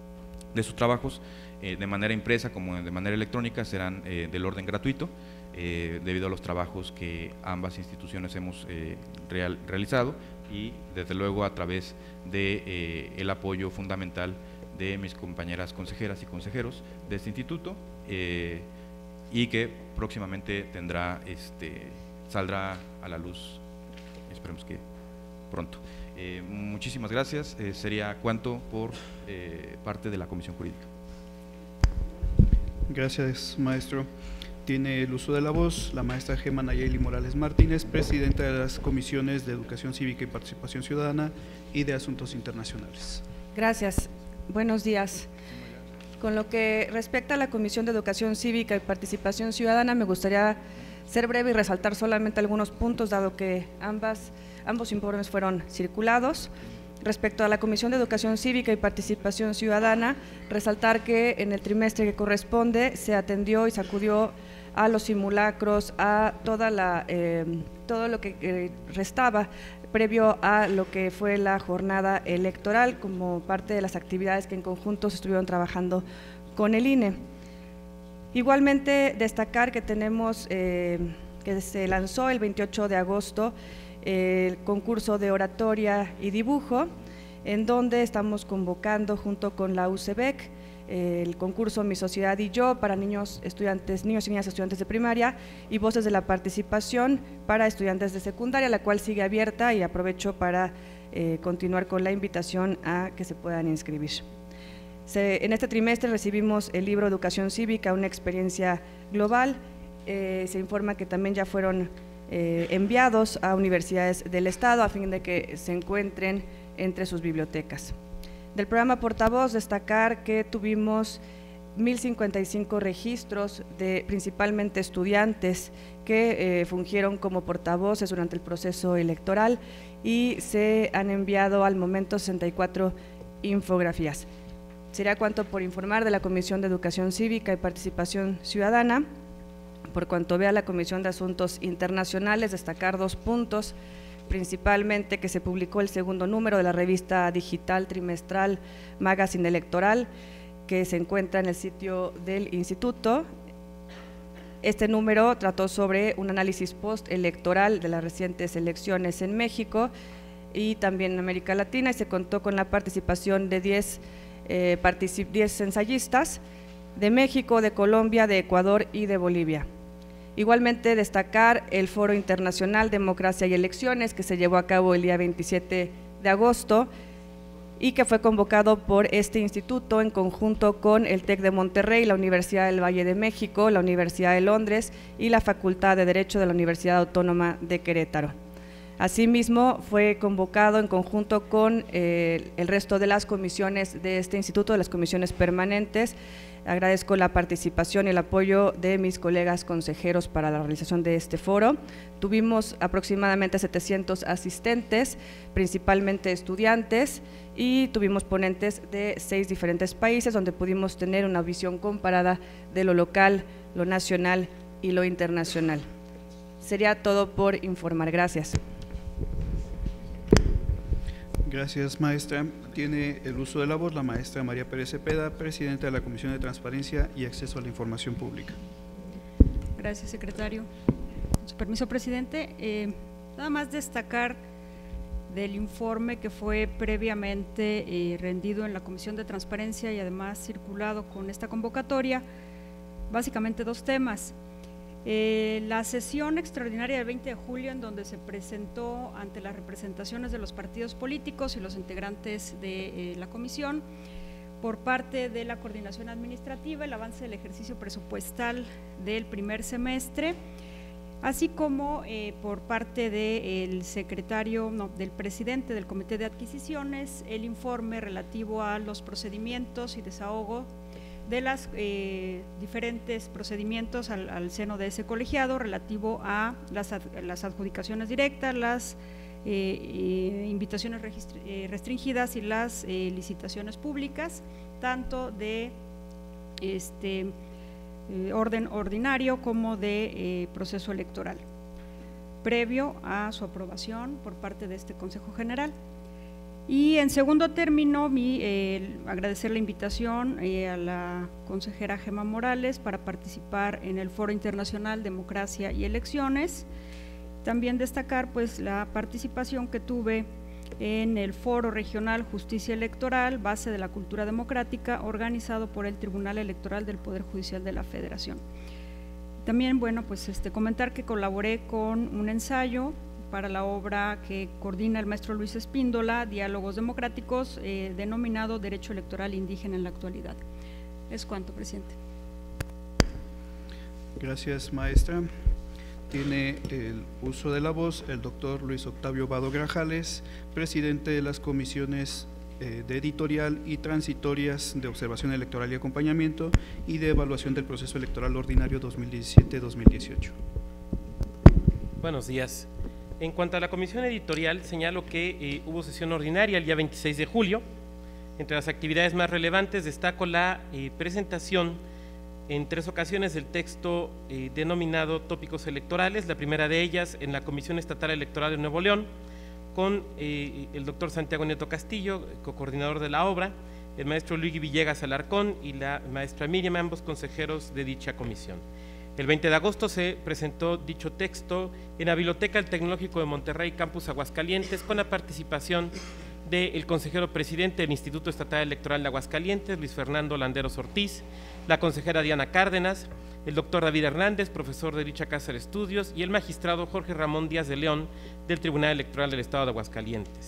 E: de sus trabajos eh, de manera impresa como de manera electrónica, serán eh, del orden gratuito, eh, debido a los trabajos que ambas instituciones hemos eh, real, realizado, y desde luego a través de eh, el apoyo fundamental de mis compañeras consejeras y consejeros de este instituto, eh, y que próximamente tendrá, este, saldrá a la luz, esperemos que pronto. Eh, muchísimas gracias, eh, sería cuanto por eh, parte de la Comisión Jurídica.
B: Gracias, maestro. Tiene el uso de la voz la maestra Gema Nayeli Morales Martínez, presidenta de las comisiones de Educación Cívica y Participación Ciudadana y de Asuntos Internacionales.
F: Gracias. Buenos días. Con lo que respecta a la Comisión de Educación Cívica y Participación Ciudadana, me gustaría ser breve y resaltar solamente algunos puntos, dado que ambas, ambos informes fueron circulados. Respecto a la Comisión de Educación Cívica y Participación Ciudadana, resaltar que en el trimestre que corresponde se atendió y se acudió a los simulacros, a toda la, eh, todo lo que eh, restaba previo a lo que fue la jornada electoral, como parte de las actividades que en conjunto se estuvieron trabajando con el I N E. Igualmente destacar que tenemos, eh, que se lanzó el veintiocho de agosto el concurso de oratoria y dibujo, en donde estamos convocando junto con la U C B E C el concurso Mi Sociedad y Yo para niños, estudiantes, niños y niñas estudiantes de primaria, y Voces de la Participación para estudiantes de secundaria, la cual sigue abierta, y aprovecho para eh, continuar con la invitación a que se puedan inscribir. Se, en este trimestre recibimos el libro Educación Cívica, una experiencia global. Eh, se informa que también ya fueron eh, enviados a universidades del Estado a fin de que se encuentren entre sus bibliotecas. Del programa Portavoz, destacar que tuvimos mil cincuenta y cinco registros de principalmente estudiantes que eh, fungieron como portavoces durante el proceso electoral y se han enviado al momento sesenta y cuatro infografías. Sería cuanto por informar de la Comisión de Educación Cívica y Participación Ciudadana. Por cuanto vea la Comisión de Asuntos Internacionales, destacar dos puntos, principalmente que se publicó el segundo número de la revista digital trimestral Magazine Electoral, que se encuentra en el sitio del Instituto. Este número trató sobre un análisis postelectoral de las recientes elecciones en México y también en América Latina, y se contó con la participación de diez eh, ensayistas de México, de Colombia, de Ecuador y de Bolivia. Igualmente destacar el Foro Internacional Democracia y Elecciones, que se llevó a cabo el día veintisiete de agosto y que fue convocado por este instituto en conjunto con el TEC de Monterrey, la Universidad del Valle de México, la Universidad de Londres y la Facultad de Derecho de la Universidad Autónoma de Querétaro. Asimismo, fue convocado en conjunto con eh, el resto de las comisiones de este instituto, de las comisiones permanentes. Agradezco la participación y el apoyo de mis colegas consejeros para la realización de este foro. Tuvimos aproximadamente setecientos asistentes, principalmente estudiantes, y tuvimos ponentes de seis diferentes países, donde pudimos tener una visión comparada de lo local, lo nacional y lo internacional. Sería todo por informar. Gracias.
B: Gracias, maestra. Tiene el uso de la voz la maestra María Pérez Cepeda, presidenta de la Comisión de Transparencia y Acceso a la Información Pública.
G: Gracias, secretario. Con su permiso, presidente, eh, nada más destacar del informe que fue previamente eh, rendido en la Comisión de Transparencia y además circulado con esta convocatoria, básicamente dos temas. Eh, la sesión extraordinaria del veinte de julio, en donde se presentó ante las representaciones de los partidos políticos y los integrantes de eh, la comisión, por parte de la Coordinación Administrativa, el avance del ejercicio presupuestal del primer semestre, así como eh, por parte del secretario, no, del presidente del Comité de Adquisiciones, el informe relativo a los procedimientos y desahogo de los eh, diferentes procedimientos al, al seno de ese colegiado relativo a las, ad, las adjudicaciones directas, las eh, eh, invitaciones eh, restringidas y las eh, licitaciones públicas, tanto de este, eh, orden ordinario como de eh, proceso electoral, previo a su aprobación por parte de este Consejo General. Y en segundo término, mi, eh, agradecer la invitación eh, a la consejera Gema Morales para participar en el Foro Internacional Democracia y Elecciones. También destacar pues la participación que tuve en el Foro Regional Justicia Electoral, base de la cultura democrática, organizado por el Tribunal Electoral del Poder Judicial de la Federación. También, bueno, pues este, comentar que colaboré con un ensayo para la obra que coordina el maestro Luis Espíndola, Diálogos Democráticos, eh, denominado Derecho Electoral Indígena en la Actualidad. Es cuanto, presidente.
B: Gracias, maestra. Tiene el uso de la voz el doctor Luis Octavio Vado Grajales, presidente de las comisiones eh, de editorial y transitorias de observación electoral y acompañamiento y de evaluación del proceso electoral ordinario dos mil diecisiete dos mil dieciocho.
A: Buenos días. En cuanto a la comisión editorial, señalo que eh, hubo sesión ordinaria el día veintiséis de julio. Entre las actividades más relevantes destaco la eh, presentación en tres ocasiones del texto eh, denominado Tópicos Electorales, la primera de ellas en la Comisión Estatal Electoral de Nuevo León, con eh, el doctor Santiago Nieto Castillo, co-coordinador de la obra, el maestro Luigi Villegas Alarcón y la maestra Miriam, ambos consejeros de dicha comisión. El veinte de agosto se presentó dicho texto en la Biblioteca del Tecnológico de Monterrey, Campus Aguascalientes, con la participación del consejero presidente del Instituto Estatal Electoral de Aguascalientes, Luis Fernando Landeros Ortiz, la consejera Diana Cárdenas, el doctor David Hernández, profesor de dicha casa de estudios, y el magistrado Jorge Ramón Díaz de León, del Tribunal Electoral del Estado de Aguascalientes.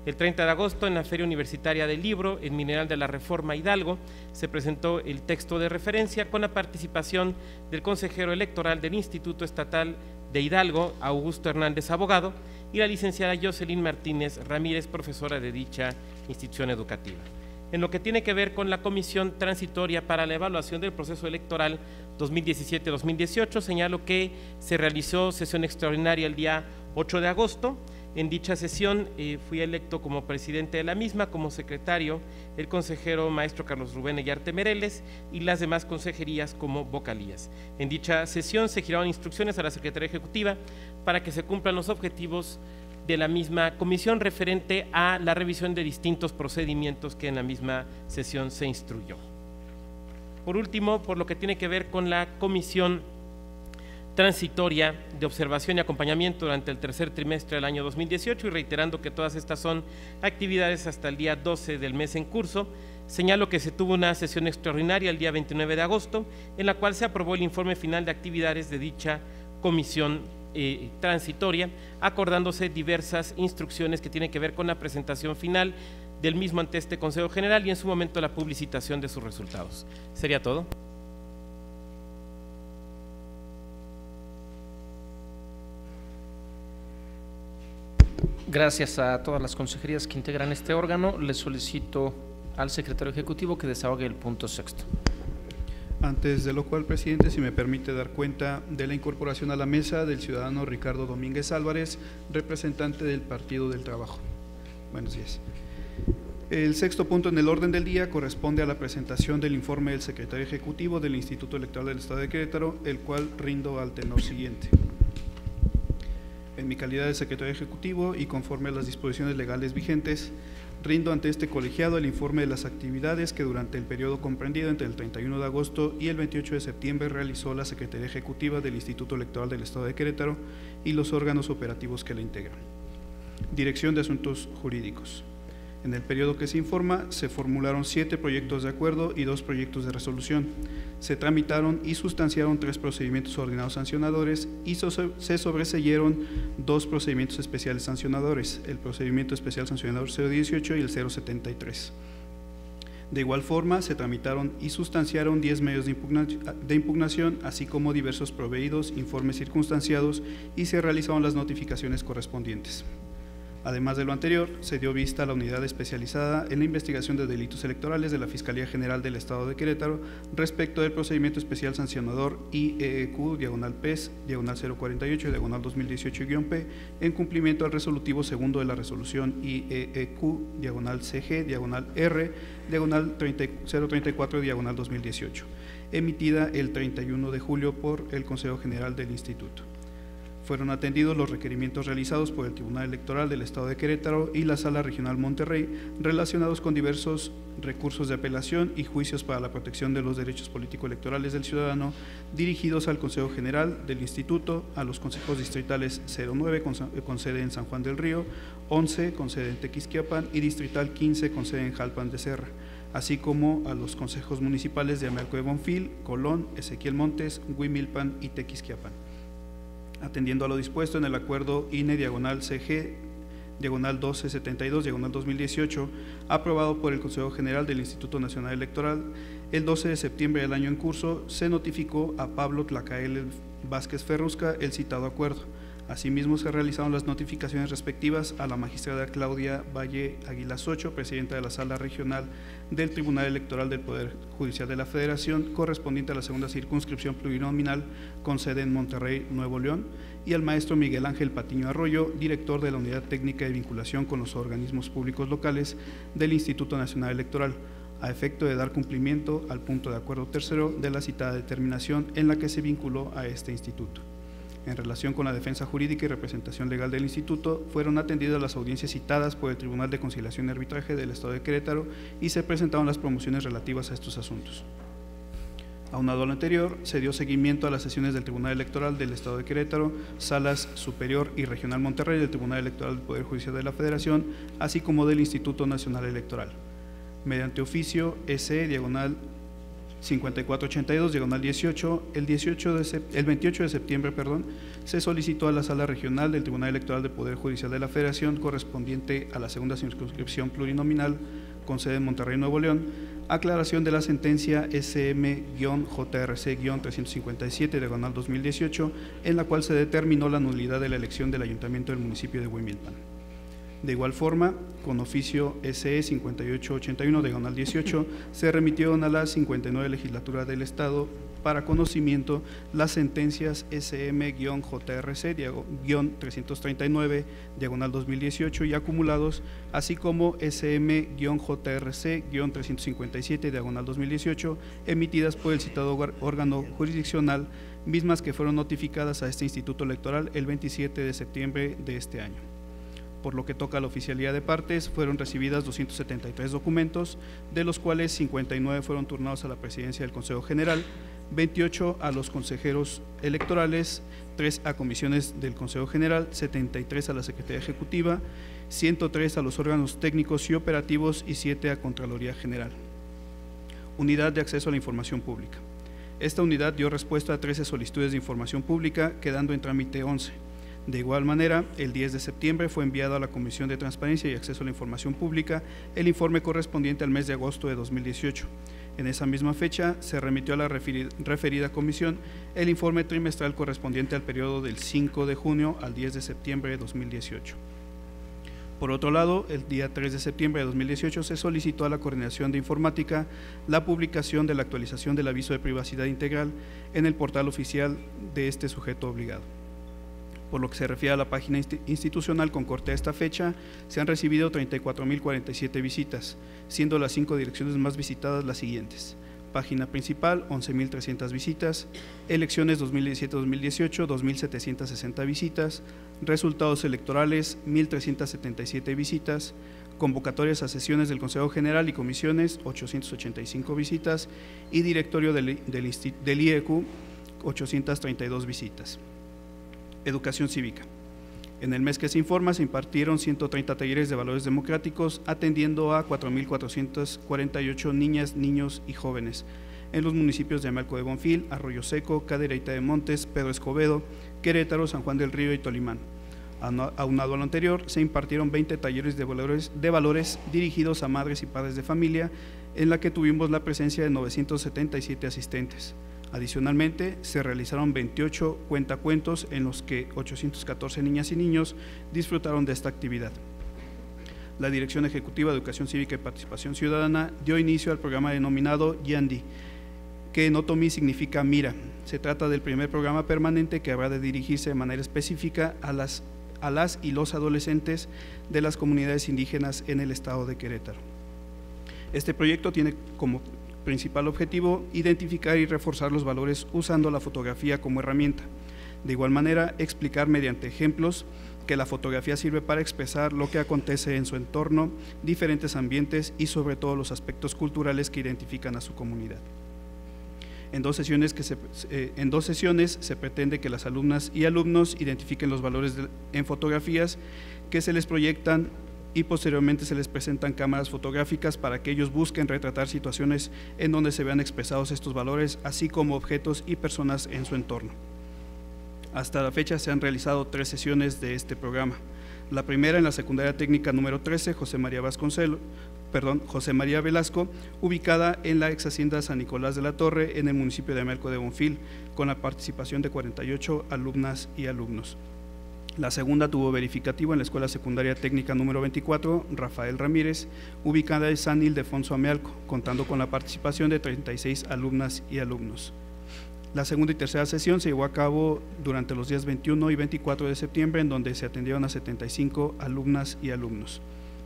H: El treinta de agosto, en la Feria Universitaria del Libro, en Mineral de la Reforma Hidalgo, se presentó el texto de referencia con la participación del consejero electoral del Instituto Estatal de Hidalgo, Augusto Hernández, abogado, y la licenciada Jocelyn Martínez Ramírez, profesora de dicha institución educativa. En lo que tiene que ver con la Comisión Transitoria para la Evaluación del Proceso Electoral dos mil diecisiete dos mil dieciocho, señalo que se realizó sesión extraordinaria el día ocho de agosto. En dicha sesión eh, fui electo como presidente de la misma, como secretario el consejero maestro Carlos Rubén Ellarte Mereles y las demás consejerías como vocalías. En dicha sesión se giraron instrucciones a la Secretaría Ejecutiva para que se cumplan los objetivos de la misma comisión referente a la revisión de distintos procedimientos que en la misma sesión se instruyó. Por último, por lo que tiene que ver con la comisión transitoria de observación y acompañamiento durante el tercer trimestre del año dos mil dieciocho, y reiterando que todas estas son actividades hasta el día doce del mes en curso, señalo que se tuvo una sesión extraordinaria el día veintinueve de agosto, en la cual se aprobó el informe final de actividades de dicha comisión eh, transitoria, acordándose diversas instrucciones que tienen que ver con la presentación final del mismo ante este Consejo General y en su momento la publicitación de sus resultados. ¿Sería todo?
A: Gracias a todas las consejerías que integran este órgano. Le solicito al secretario ejecutivo que desahogue el punto sexto.
B: Antes de lo cual, presidente, si me permite dar cuenta de la incorporación a la mesa del ciudadano Ricardo Domínguez Álvarez, representante del Partido del Trabajo. Buenos días. El sexto punto en el orden del día corresponde a la presentación del informe del secretario ejecutivo del Instituto Electoral del Estado de Querétaro, el cual rindo al tenor siguiente. En mi calidad de secretario ejecutivo y conforme a las disposiciones legales vigentes, rindo ante este colegiado el informe de las actividades que durante el periodo comprendido entre el treinta y uno de agosto y el veintiocho de septiembre realizó la Secretaría Ejecutiva del Instituto Electoral del Estado de Querétaro y los órganos operativos que la integran. Dirección de Asuntos Jurídicos. En el periodo que se informa, se formularon siete proyectos de acuerdo y dos proyectos de resolución. Se tramitaron y sustanciaron tres procedimientos ordenados sancionadores y se sobreseyeron dos procedimientos especiales sancionadores, el procedimiento especial sancionador cero dieciocho y el cero setenta y tres. De igual forma, se tramitaron y sustanciaron diez medios de impugnación, de impugnación, así como diversos proveídos, informes circunstanciados, y se realizaron las notificaciones correspondientes. Además de lo anterior, se dio vista a la unidad especializada en la investigación de delitos electorales de la Fiscalía General del Estado de Querétaro respecto del procedimiento especial sancionador I E E Q, diagonal P E S, diagonal cero cuarenta y ocho, diagonal dos mil dieciocho guión P, en cumplimiento al resolutivo segundo de la resolución I E E Q, diagonal C G, diagonal R, diagonal cero treinta y cuatro, diagonal dos mil dieciocho, emitida el treinta y uno de julio por el Consejo General del Instituto. Fueron atendidos los requerimientos realizados por el Tribunal Electoral del Estado de Querétaro y la Sala Regional Monterrey relacionados con diversos recursos de apelación y juicios para la protección de los derechos político-electorales del ciudadano dirigidos al Consejo General del Instituto, a los consejos distritales cero nueve con sede en San Juan del Río, once con sede en Tequisquiapan y distrital quince con sede en Jalpan de Serra, así como a los consejos municipales de Amelco de Bonfil, Colón, Ezequiel Montes, Huimilpan y Tequisquiapan. Atendiendo a lo dispuesto en el acuerdo I N E diagonal C G diagonal doce setenta y dos diagonal dos mil dieciocho, aprobado por el Consejo General del Instituto Nacional Electoral, el doce de septiembre del año en curso se notificó a Pablo Tlacael Vázquez Ferrusca el citado acuerdo. Asimismo, se realizaron las notificaciones respectivas a la magistrada Claudia Valle Aguilas Ocho, presidenta de la Sala Regional del Tribunal Electoral del Poder Judicial de la Federación, correspondiente a la segunda circunscripción plurinominal con sede en Monterrey, Nuevo León, y al maestro Miguel Ángel Patiño Arroyo, director de la Unidad Técnica de Vinculación con los Organismos Públicos Locales del Instituto Nacional Electoral, a efecto de dar cumplimiento al punto de acuerdo tercero de la citada determinación en la que se vinculó a este instituto. En relación con la defensa jurídica y representación legal del Instituto, fueron atendidas las audiencias citadas por el Tribunal de Conciliación y Arbitraje del Estado de Querétaro y se presentaron las promociones relativas a estos asuntos. Aunado a lo anterior, se dio seguimiento a las sesiones del Tribunal Electoral del Estado de Querétaro, Salas Superior y Regional Monterrey del Tribunal Electoral del Poder Judicial de la Federación, así como del Instituto Nacional Electoral. Mediante oficio S E diagonal cincuenta y cuatro ochenta y dos, diagonal dieciocho, el, dieciocho de el veintiocho de septiembre perdón, se solicitó a la Sala Regional del Tribunal Electoral del Poder Judicial de la Federación, correspondiente a la segunda circunscripción plurinominal con sede en Monterrey, Nuevo León, aclaración de la sentencia S M J R C trescientos cincuenta y siete, diagonal dos mil dieciocho, en la cual se determinó la nulidad de la elección del Ayuntamiento del municipio de Huimilpan. De igual forma, con oficio S E cincuenta y ocho ochenta y uno, diagonal dieciocho, se remitieron a la cincuenta y nueve Legislatura del Estado para conocimiento las sentencias S M J R C trescientos treinta y nueve, diagonal dos mil dieciocho y acumulados, así como S M J R C trescientos cincuenta y siete, diagonal dos mil dieciocho, emitidas por el citado órgano jurisdiccional, mismas que fueron notificadas a este Instituto Electoral el veintisiete de septiembre de este año. Por lo que toca a la oficialidad de partes, fueron recibidas doscientos setenta y tres documentos, de los cuales cincuenta y nueve fueron turnados a la Presidencia del Consejo General, veintiocho a los consejeros electorales, tres a comisiones del Consejo General, setenta y tres a la Secretaría Ejecutiva, ciento tres a los órganos técnicos y operativos y siete a Contraloría General. Unidad de acceso a la información pública. Esta unidad dio respuesta a trece solicitudes de información pública, quedando en trámite once. De igual manera, el diez de septiembre fue enviado a la Comisión de Transparencia y Acceso a la Información Pública el informe correspondiente al mes de agosto de dos mil dieciocho. En esa misma fecha se remitió a la referida comisión el informe trimestral correspondiente al periodo del cinco de junio al diez de septiembre de dos mil dieciocho. Por otro lado, el día tres de septiembre de dos mil dieciocho se solicitó a la Coordinación de Informática la publicación de la actualización del aviso de privacidad integral en el portal oficial de este sujeto obligado. Por lo que se refiere a la página institucional con corte a esta fecha, se han recibido treinta y cuatro mil cuarenta y siete visitas, siendo las cinco direcciones más visitadas las siguientes: página principal, once mil trescientas visitas; elecciones dos mil diecisiete dos mil dieciocho, dos mil setecientas sesenta visitas; resultados electorales, mil trescientas setenta y siete visitas; convocatorias a sesiones del Consejo General y comisiones, ochocientas ochenta y cinco visitas; y directorio del, del, del I E Q, ochocientas treinta y dos visitas. Educación cívica. En el mes que se informa se impartieron ciento treinta talleres de valores democráticos, atendiendo a cuatro mil cuatrocientas cuarenta y ocho niñas, niños y jóvenes en los municipios de Amalco de Bonfil, Arroyo Seco, Cadereyta de Montes, Pedro Escobedo, Querétaro, San Juan del Río y Tolimán. Aunado a lo anterior, se impartieron veinte talleres de valores, de valores dirigidos a madres y padres de familia, en la que tuvimos la presencia de novecientos setenta y siete asistentes. Adicionalmente, se realizaron veintiocho cuentacuentos en los que ochocientas catorce niñas y niños disfrutaron de esta actividad. La Dirección Ejecutiva de Educación Cívica y Participación Ciudadana dio inicio al programa denominado Yandi, que en otomí significa mira. Se trata del primer programa permanente que habrá de dirigirse de manera específica a las, a las y los adolescentes de las comunidades indígenas en el estado de Querétaro. Este proyecto tiene como principal objetivo identificar y reforzar los valores usando la fotografía como herramienta. De igual manera, explicar mediante ejemplos que la fotografía sirve para expresar lo que acontece en su entorno, diferentes ambientes y sobre todo los aspectos culturales que identifican a su comunidad. En dos sesiones, que se, eh, en dos sesiones se pretende que las alumnas y alumnos identifiquen los valores de, en fotografías que se les proyectan y posteriormente se les presentan cámaras fotográficas para que ellos busquen retratar situaciones en donde se vean expresados estos valores, así como objetos y personas en su entorno. Hasta la fecha se han realizado tres sesiones de este programa. La primera en la secundaria técnica número trece, José María Vasconcelos, perdón, José María Velasco, ubicada en la ex hacienda San Nicolás de la Torre, en el municipio de Amelco de Bonfil, con la participación de cuarenta y ocho alumnas y alumnos. La segunda tuvo verificativo en la Escuela Secundaria Técnica número veinticuatro, Rafael Ramírez, ubicada en San Ildefonso Amealco, contando con la participación de treinta y seis alumnas y alumnos. La segunda y tercera sesión se llevó a cabo durante los días veintiuno y veinticuatro de septiembre, en donde se atendieron a setenta y cinco alumnas y alumnos.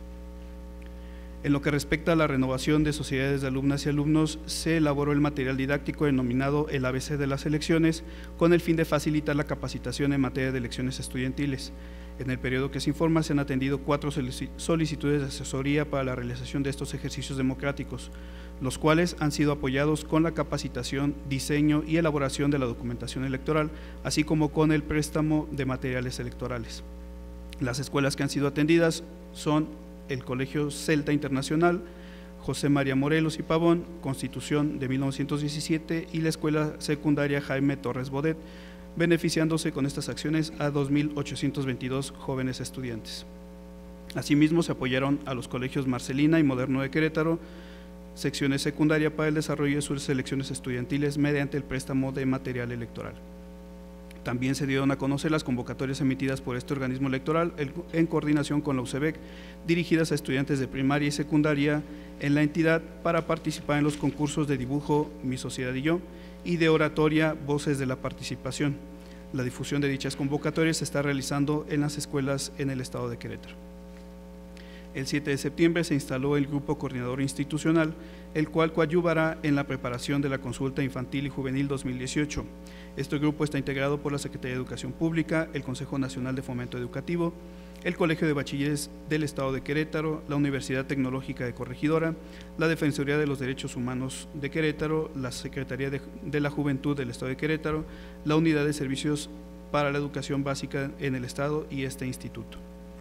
B: En lo que respecta a la renovación de sociedades de alumnas y alumnos, se elaboró el material didáctico denominado el A B C de las elecciones, con el fin de facilitar la capacitación en materia de elecciones estudiantiles. En el periodo que se informa se han atendido cuatro solicitudes de asesoría para la realización de estos ejercicios democráticos, los cuales han sido apoyados con la capacitación, diseño y elaboración de la documentación electoral, así como con el préstamo de materiales electorales. Las escuelas que han sido atendidas son el Colegio Celta Internacional, José María Morelos y Pavón, Constitución de mil novecientos diecisiete, y la Escuela Secundaria Jaime Torres Bodet, beneficiándose con estas acciones a dos mil ochocientos veintidós jóvenes estudiantes. Asimismo, se apoyaron a los colegios Marcelina y Moderno de Querétaro, secciones secundaria, para el desarrollo de sus selecciones estudiantiles mediante el préstamo de material electoral. También se dieron a conocer las convocatorias emitidas por este organismo electoral en coordinación con la U C E B C, dirigidas a estudiantes de primaria y secundaria en la entidad para participar en los concursos de dibujo Mi Sociedad y Yo y de oratoria Voces de la Participación. La difusión de dichas convocatorias se está realizando en las escuelas en el estado de Querétaro. El siete de septiembre se instaló el Grupo Coordinador Institucional, el cual coadyuvará en la preparación de la Consulta Infantil y Juvenil dos mil dieciocho. Este grupo está integrado por la Secretaría de Educación Pública, el Consejo Nacional de Fomento Educativo, el Colegio de Bachilleres del Estado de Querétaro, la Universidad Tecnológica de Corregidora, la Defensoría de los Derechos Humanos de Querétaro, la Secretaría de, de la Juventud del Estado de Querétaro, la Unidad de Servicios para la Educación Básica en el Estado y este instituto.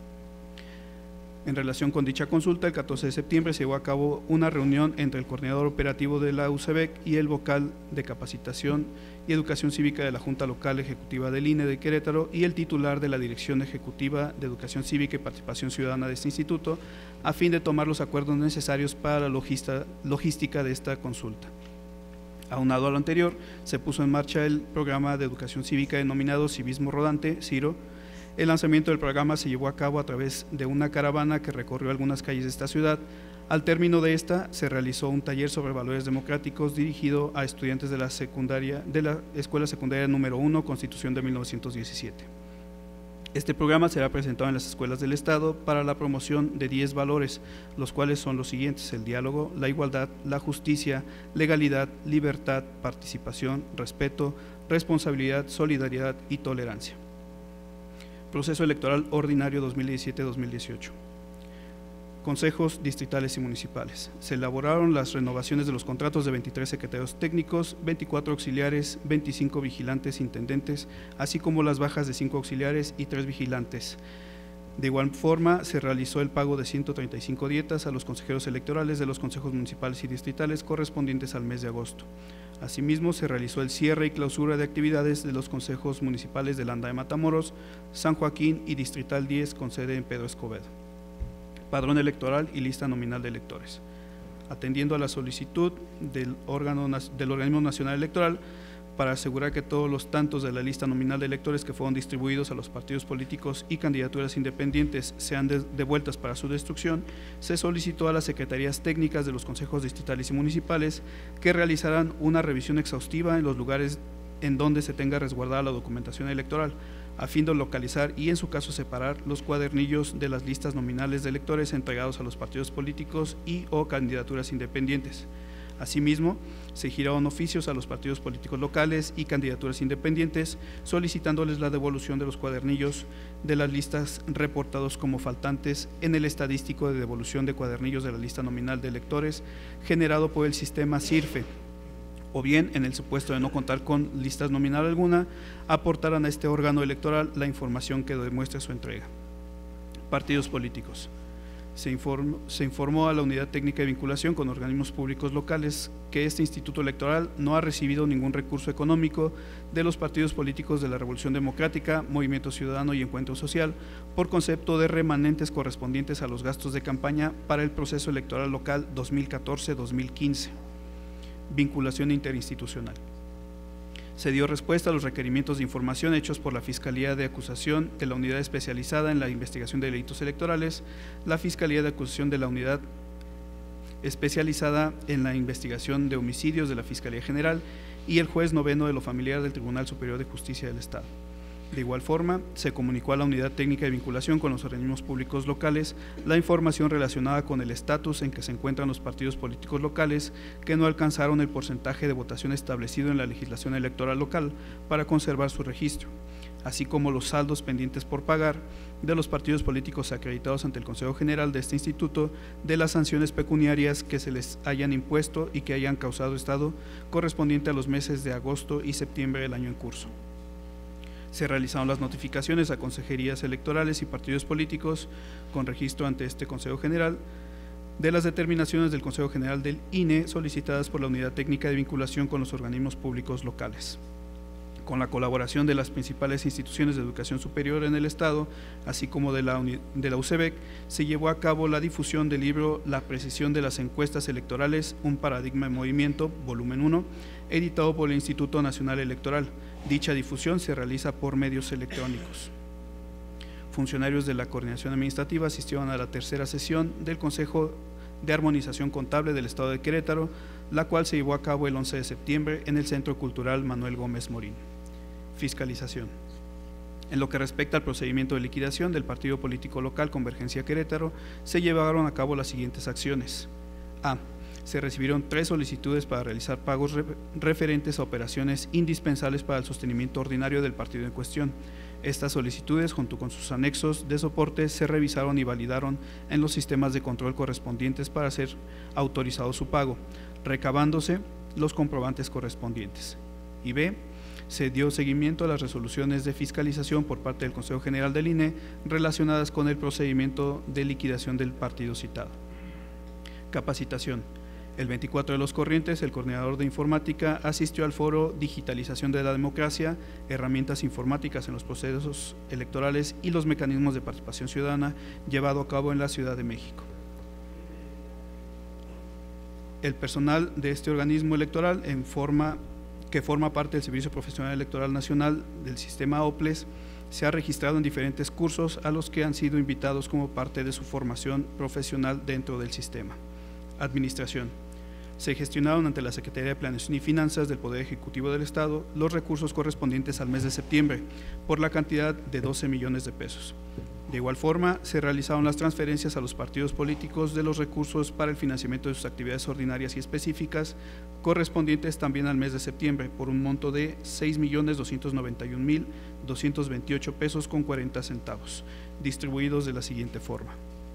B: En relación con dicha consulta, el catorce de septiembre se llevó a cabo una reunión entre el coordinador operativo de la U C E B C y el vocal de Capacitación y Educación Cívica de la Junta Local Ejecutiva del I N E de Querétaro y el titular de la Dirección Ejecutiva de Educación Cívica y Participación Ciudadana de este instituto, a fin de tomar los acuerdos necesarios para la logista, logística de esta consulta. Aunado a lo anterior, se puso en marcha el programa de educación cívica denominado Civismo Rodante, CIRO. El lanzamiento del programa se llevó a cabo a través de una caravana que recorrió algunas calles de esta ciudad. Al término de esta, se realizó un taller sobre valores democráticos dirigido a estudiantes de la secundaria, de la Escuela Secundaria número uno, Constitución de mil novecientos diecisiete. Este programa será presentado en las escuelas del Estado para la promoción de diez valores, los cuales son los siguientes: el diálogo, la igualdad, la justicia, legalidad, libertad, participación, respeto, responsabilidad, solidaridad y tolerancia. Proceso electoral ordinario dos mil diecisiete a dos mil dieciocho. Consejos distritales y municipales. Se elaboraron las renovaciones de los contratos de veintitrés secretarios técnicos, veinticuatro auxiliares, veinticinco vigilantes intendentes, así como las bajas de cinco auxiliares y tres vigilantes. De igual forma, se realizó el pago de ciento treinta y cinco dietas a los consejeros electorales de los consejos municipales y distritales correspondientes al mes de agosto. Asimismo, se realizó el cierre y clausura de actividades de los consejos municipales de Landa de Matamoros, San Joaquín y Distrital diez con sede en Pedro Escobedo. Padrón electoral y lista nominal de electores. Atendiendo a la solicitud del, órgano, del Organismo Nacional Electoral para asegurar que todos los tantos de la lista nominal de electores que fueron distribuidos a los partidos políticos y candidaturas independientes sean de, devueltas para su destrucción, se solicitó a las secretarías técnicas de los consejos distritales y municipales que realizaran una revisión exhaustiva en los lugares en donde se tenga resguardada la documentación electoral, a fin de localizar y en su caso separar los cuadernillos de las listas nominales de electores entregados a los partidos políticos y o candidaturas independientes. Asimismo, se giraron oficios a los partidos políticos locales y candidaturas independientes solicitándoles la devolución de los cuadernillos de las listas reportados como faltantes en el estadístico de devolución de cuadernillos de la lista nominal de electores generado por el sistema CIRFE, o bien, en el supuesto de no contar con listas nominal alguna, aportaran a este órgano electoral la información que demuestre su entrega. Partidos políticos. Se informó, se informó a la Unidad Técnica de Vinculación con organismos públicos locales que este Instituto Electoral no ha recibido ningún recurso económico de los partidos políticos de la Revolución Democrática, Movimiento Ciudadano y Encuentro Social por concepto de remanentes correspondientes a los gastos de campaña para el proceso electoral local dos mil catorce a dos mil quince. Vinculación interinstitucional. Se dio respuesta a los requerimientos de información hechos por la Fiscalía de Acusación de la Unidad Especializada en la Investigación de Delitos Electorales, la Fiscalía de Acusación de la Unidad Especializada en la Investigación de Homicidios de la Fiscalía General y el Juez Noveno de lo Familiar del Tribunal Superior de Justicia del Estado. De igual forma, se comunicó a la Unidad Técnica de Vinculación con los organismos públicos locales la información relacionada con el estatus en que se encuentran los partidos políticos locales que no alcanzaron el porcentaje de votación establecido en la legislación electoral local para conservar su registro, así como los saldos pendientes por pagar de los partidos políticos acreditados ante el Consejo General de este instituto de las sanciones pecuniarias que se les hayan impuesto y que hayan causado estado correspondiente a los meses de agosto y septiembre del año en curso. Se realizaron las notificaciones a consejerías electorales y partidos políticos con registro ante este Consejo General de las determinaciones del Consejo General del I N E solicitadas por la Unidad Técnica de Vinculación con los organismos públicos locales. Con la colaboración de las principales instituciones de educación superior en el Estado, así como de la, de la U C E B E C, se llevó a cabo la difusión del libro La precisión de las encuestas electorales, un paradigma en movimiento, volumen uno, editado por el Instituto Nacional Electoral. Dicha difusión se realiza por medios electrónicos. Funcionarios de la Coordinación Administrativa asistieron a la tercera sesión del Consejo de Armonización Contable del Estado de Querétaro, la cual se llevó a cabo el once de septiembre en el Centro Cultural Manuel Gómez Morín. Fiscalización. En lo que respecta al procedimiento de liquidación del partido político local Convergencia Querétaro, se llevaron a cabo las siguientes acciones. A. Se recibieron tres solicitudes para realizar pagos re referentes a operaciones indispensables para el sostenimiento ordinario del partido en cuestión. Estas solicitudes, junto con sus anexos de soporte, se revisaron y validaron en los sistemas de control correspondientes para ser autorizado su pago, recabándose los comprobantes correspondientes. Y B. Se dio seguimiento a las resoluciones de fiscalización por parte del Consejo General del I N E relacionadas con el procedimiento de liquidación del partido citado. Capacitación. El veinticuatro de los corrientes, el coordinador de informática asistió al foro Digitalización de la Democracia, herramientas informáticas en los procesos electorales y los mecanismos de participación ciudadana, llevado a cabo en la Ciudad de México. El personal de este organismo electoral en forma, que forma parte del Servicio Profesional Electoral Nacional del Sistema O P L E S, se ha registrado en diferentes cursos a los que han sido invitados como parte de su formación profesional dentro del sistema. Administración. Se gestionaron ante la Secretaría de Planeación y Finanzas del Poder Ejecutivo del Estado los recursos correspondientes al mes de septiembre por la cantidad de doce millones de pesos. De igual forma, se realizaron las transferencias a los partidos políticos de los recursos para el financiamiento de sus actividades ordinarias y específicas correspondientes también al mes de septiembre por un monto de seis millones doscientos noventa y un mil doscientos veintiocho pesos con cuarenta centavos, distribuidos de la siguiente forma.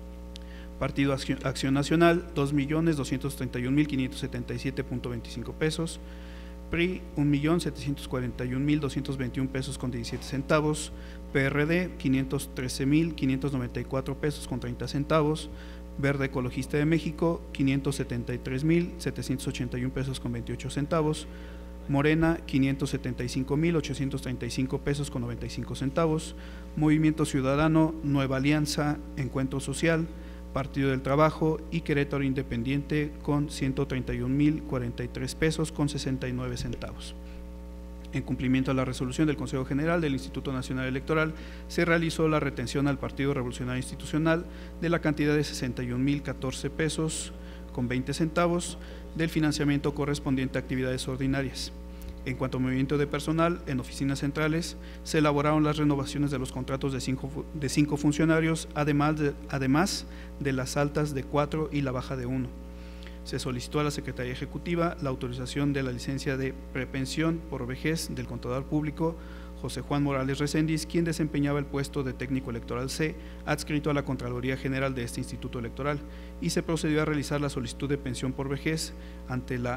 B: Partido Acción Nacional, dos millones doscientos treinta y un mil quinientos setenta y siete punto veinticinco pesos, P R I, un millón setecientos cuarenta y un mil doscientos veintiún pesos con diecisiete centavos, P R D, quinientos trece mil quinientos noventa y cuatro pesos con treinta centavos, Verde Ecologista de México, quinientos setenta y tres mil setecientos ochenta y un pesos con veintiocho centavos, Morena, quinientos setenta y cinco mil ochocientos treinta y cinco pesos con noventa y cinco centavos, Movimiento Ciudadano, Nueva Alianza, Encuentro Social, Partido del Trabajo y Querétaro Independiente con ciento treinta y un mil cuarenta y tres pesos con sesenta y nueve centavos. En cumplimiento a la resolución del Consejo General del Instituto Nacional Electoral, se realizó la retención al Partido Revolucionario Institucional de la cantidad de sesenta y un mil catorce pesos con veinte centavos del financiamiento correspondiente a actividades ordinarias. En cuanto a movimiento de personal, en oficinas centrales se elaboraron las renovaciones de los contratos de cinco, de cinco funcionarios, además de, además de las altas de cuatro y la baja de uno. Se solicitó a la Secretaría Ejecutiva la autorización de la licencia de prepensión por vejez del contador público José Juan Morales Recendis, quien desempeñaba el puesto de técnico electoral C, adscrito a la Contraloría General de este Instituto Electoral, y se procedió a realizar la solicitud de pensión por vejez ante la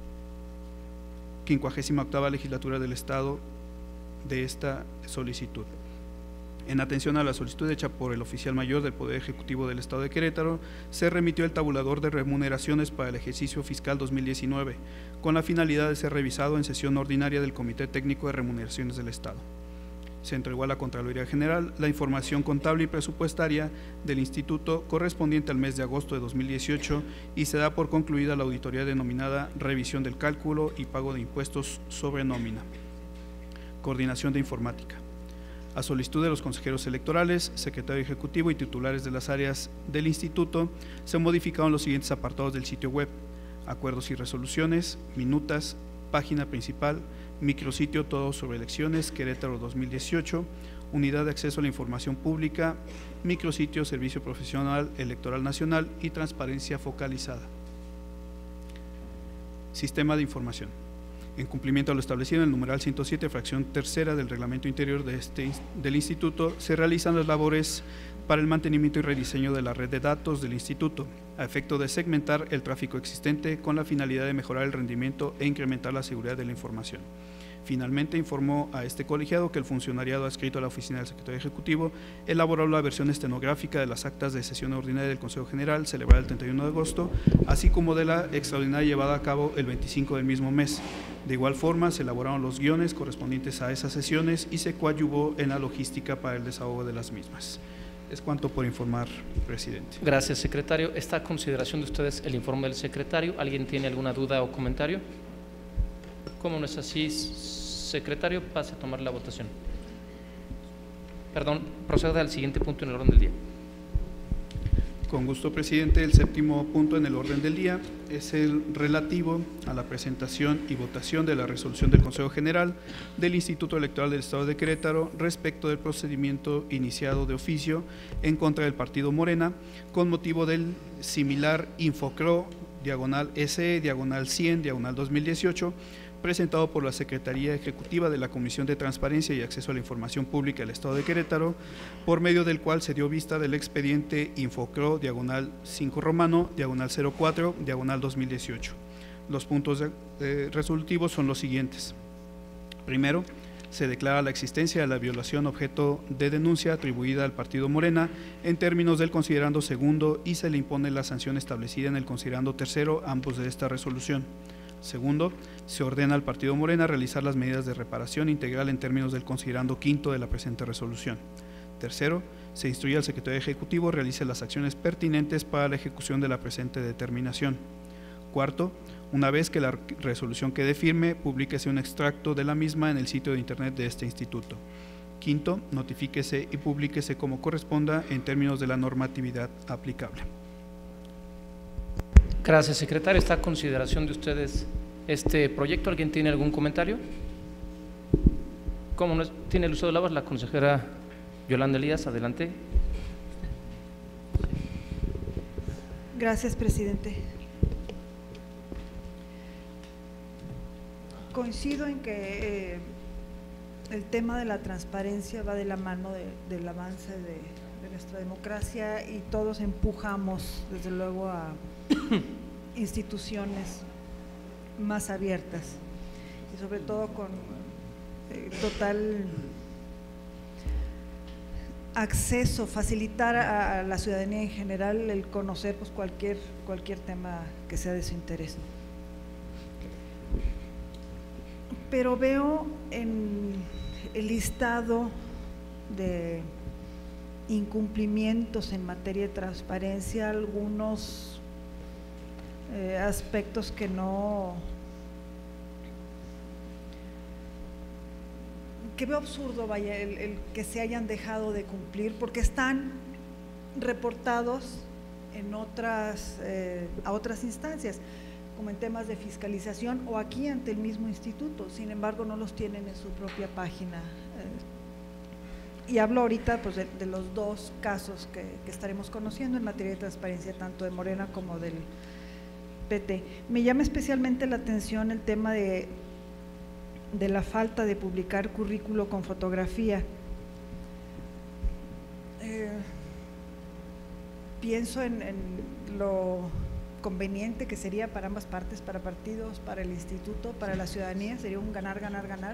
B: quincuagésima octava legislatura del Estado de esta solicitud. En atención a la solicitud hecha por el oficial mayor del Poder Ejecutivo del Estado de Querétaro, se remitió el tabulador de remuneraciones para el ejercicio fiscal dos mil diecinueve, con la finalidad de ser revisado en sesión ordinaria del Comité Técnico de Remuneraciones del Estado. Se entregó a la Contraloría General la información contable y presupuestaria del Instituto correspondiente al mes de agosto de dos mil dieciocho y se da por concluida la auditoría denominada Revisión del Cálculo y Pago de Impuestos sobre Nómina. Coordinación de Informática. A solicitud de los consejeros electorales, secretario ejecutivo y titulares de las áreas del Instituto, se modificaron los siguientes apartados del sitio web: acuerdos y resoluciones, minutas, página principal, micrositio todo sobre elecciones, Querétaro dos mil dieciocho, unidad de acceso a la información pública, micrositio Servicio Profesional Electoral Nacional y transparencia focalizada. Sistema de información. En cumplimiento a lo establecido en el numeral ciento siete, fracción tercera del reglamento interior de este, del Instituto, se realizan las labores para el mantenimiento y rediseño de la red de datos del Instituto, a efecto de segmentar el tráfico existente con la finalidad de mejorar el rendimiento e incrementar la seguridad de la información. Finalmente, informó a este colegiado que el funcionariado adscrito a la oficina del secretario ejecutivo elaboró la versión estenográfica de las actas de sesión ordinaria del Consejo General celebrada el treinta y uno de agosto, así como de la extraordinaria llevada a cabo el veinticinco del mismo mes. De igual forma, se elaboraron los guiones correspondientes a esas sesiones y se coadyuvó en la logística para el desahogo de las mismas. Es cuanto por informar, presidente.
A: Gracias, secretario. Está a consideración de ustedes el informe del secretario. ¿Alguien tiene alguna duda o comentario? Como no es así, secretario, pase a tomar la votación. Perdón, proceda al siguiente punto en el orden del día.
B: Con gusto, presidente. El séptimo punto en el orden del día es el relativo a la presentación y votación de la resolución del Consejo General del Instituto Electoral del Estado de Querétaro respecto del procedimiento iniciado de oficio en contra del partido Morena con motivo del similar Infocro, diagonal S E, diagonal cien, diagonal dos mil dieciocho, presentado por la Secretaría Ejecutiva de la Comisión de Transparencia y Acceso a la Información Pública del Estado de Querétaro, por medio del cual se dio vista del expediente Infocro, diagonal cinco romano, diagonal cero cuatro, diagonal dos mil dieciocho. Los puntos eh, resolutivos son los siguientes. Primero, se declara la existencia de la violación objeto de denuncia atribuida al partido Morena en términos del considerando segundo y se le impone la sanción establecida en el considerando tercero, ambos de esta resolución. Segundo, se ordena al partido Morena realizar las medidas de reparación integral en términos del considerando quinto de la presente resolución. Tercero, se instruye al secretario ejecutivo realice las acciones pertinentes para la ejecución de la presente determinación. Cuarto, una vez que la resolución quede firme, publíquese un extracto de la misma en el sitio de internet de este instituto. Quinto, notifíquese y publíquese como corresponda en términos de la normatividad aplicable.
A: Gracias, secretario. Está a consideración de ustedes este proyecto. ¿Alguien tiene algún comentario? ¿Cómo no tiene el uso de la voz? La consejera Yolanda Elías, adelante.
D: Gracias, presidente. Coincido en que eh, el tema de la transparencia va de la mano de, del avance de, de nuestra democracia y todos empujamos, desde luego, a instituciones más abiertas y sobre todo con eh, total acceso, facilitar a, a la ciudadanía en general el conocer pues, cualquier, cualquier tema que sea de su interés. Pero veo en el listado de incumplimientos en materia de transparencia algunos Eh, aspectos que no, que veo absurdo, vaya, el, el que se hayan dejado de cumplir, porque están reportados en otras, eh, a otras instancias, como en temas de fiscalización o aquí ante el mismo instituto, sin embargo no los tienen en su propia página. Eh, y hablo ahorita pues, de, de los dos casos que, que estaremos conociendo en materia de transparencia, tanto de Morena como del P T. Me llama especialmente la atención el tema de, de la falta de publicar currículo con fotografía. Eh, pienso en, en lo conveniente que sería para ambas partes, para partidos, para el instituto, para la ciudadanía, sería un ganar, ganar, ganar.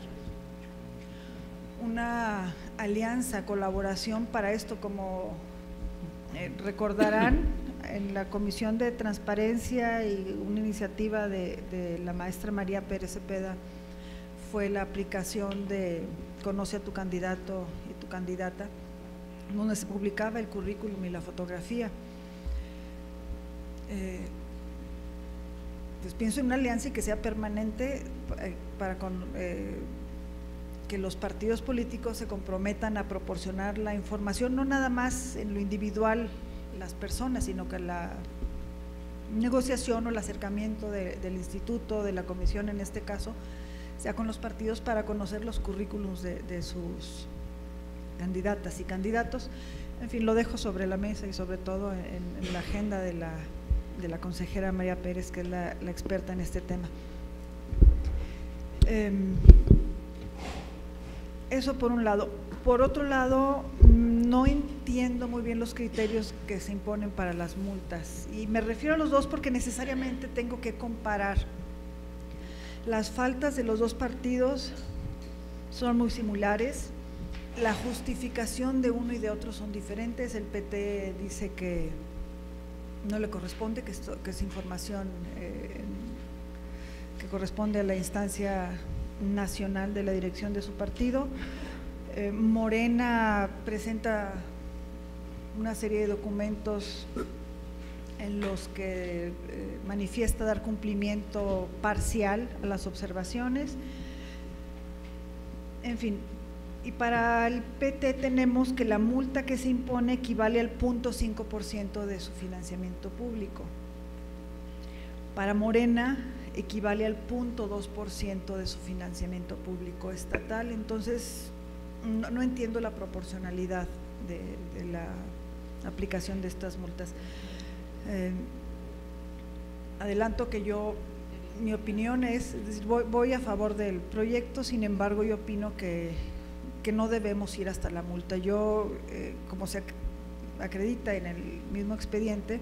D: Una alianza, colaboración para esto, como eh, recordarán, en la Comisión de Transparencia y una iniciativa de, de la maestra María Pérez Cepeda fue la aplicación de Conoce a tu candidato y tu candidata, donde se publicaba el currículum y la fotografía. Eh, pues pienso en una alianza y que sea permanente para con, eh, que los partidos políticos se comprometan a proporcionar la información, no nada más en lo individual las personas, sino que la negociación o el acercamiento de, del instituto, de la comisión en este caso, sea con los partidos para conocer los currículums de, de sus candidatas y candidatos. En fin, lo dejo sobre la mesa y sobre todo en, en la agenda de la, de la consejera María Pérez, que es la, la experta en este tema. Eh, eso por un lado. Por otro lado, no entiendo muy bien los criterios que se imponen para las multas y me refiero a los dos porque necesariamente tengo que comparar las faltas de los dos partidos son muy similares. La justificación de uno y de otro son diferentes. El P T dice que no le corresponde, que, esto, que es información eh, que corresponde a la instancia nacional de la dirección de su partido. Eh, Morena presenta una serie de documentos en los que eh, manifiesta dar cumplimiento parcial a las observaciones. En fin, y para el P T tenemos que la multa que se impone equivale al cero punto cinco por ciento de su financiamiento público. Para Morena equivale al cero punto dos por ciento de su financiamiento público estatal. Entonces, no, no entiendo la proporcionalidad de, de la aplicación de estas multas. Eh, adelanto que yo, mi opinión es, es decir, voy, voy a favor del proyecto, sin embargo yo opino que, que no debemos ir hasta la multa. Yo, eh, como se acredita en el mismo expediente,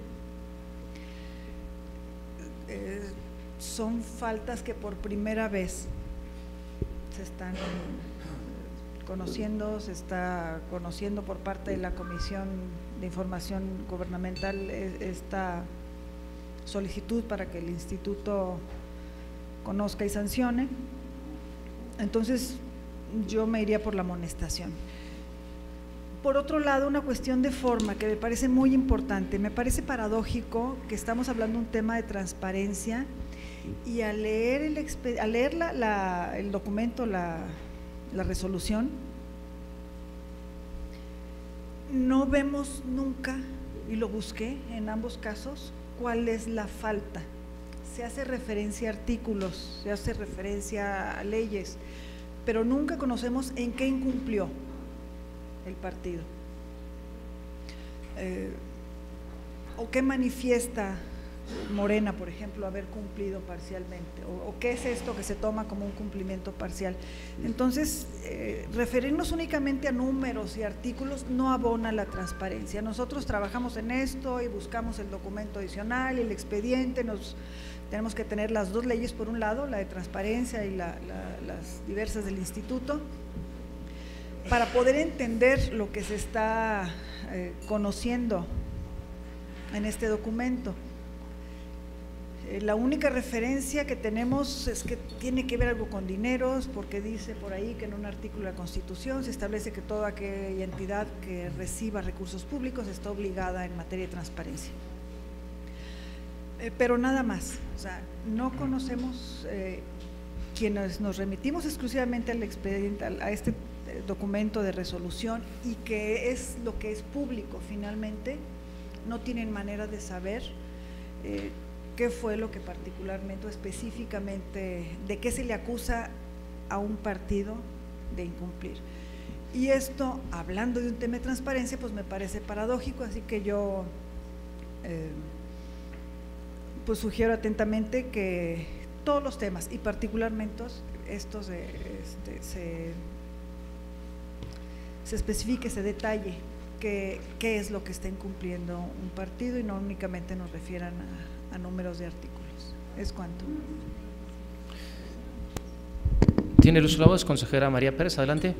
D: eh, son faltas que por primera vez se están conociendo, se está conociendo por parte de la Comisión de Información Gubernamental esta solicitud para que el instituto conozca y sancione. Entonces yo me iría por la amonestación. Por otro lado, una cuestión de forma que me parece muy importante. Me parece paradójico que estamos hablando de un tema de transparencia y al leer el, al leer la, la, el documento, la, la resolución, no vemos nunca, y lo busqué en ambos casos, cuál es la falta. Se hace referencia a artículos, se hace referencia a leyes, pero nunca conocemos en qué incumplió el partido, eh, o qué manifiesta Morena, por ejemplo, haber cumplido parcialmente, o, o qué es esto que se toma como un cumplimiento parcial. Entonces, eh, referirnos únicamente a números y artículos no abona la transparencia. Nosotros trabajamos en esto y buscamos el documento adicional y el expediente, nos tenemos que tener las dos leyes, por un lado, la de transparencia y la, la, las diversas del instituto, para poder entender lo que se está eh, conociendo en este documento. La única referencia que tenemos es que tiene que ver algo con dineros, porque dice por ahí que en un artículo de la Constitución se establece que toda aquella entidad que reciba recursos públicos está obligada en materia de transparencia. Eh, pero nada más, o sea, no conocemos, eh, quienes nos remitimos exclusivamente al expediente, a este documento de resolución y que es lo que es público finalmente, no tienen manera de saber eh, qué fue lo que particularmente o específicamente, de qué se le acusa a un partido de incumplir. Y esto, hablando de un tema de transparencia, pues me parece paradójico, así que yo eh, pues sugiero atentamente que todos los temas y particularmente estos eh, este, se, se especifique, se detalle qué, qué es lo que está incumpliendo un partido y no únicamente nos refieran a a números de artículos. ¿Es cuánto?
A: Tiene el uso de la voz, consejera María Pérez, adelante.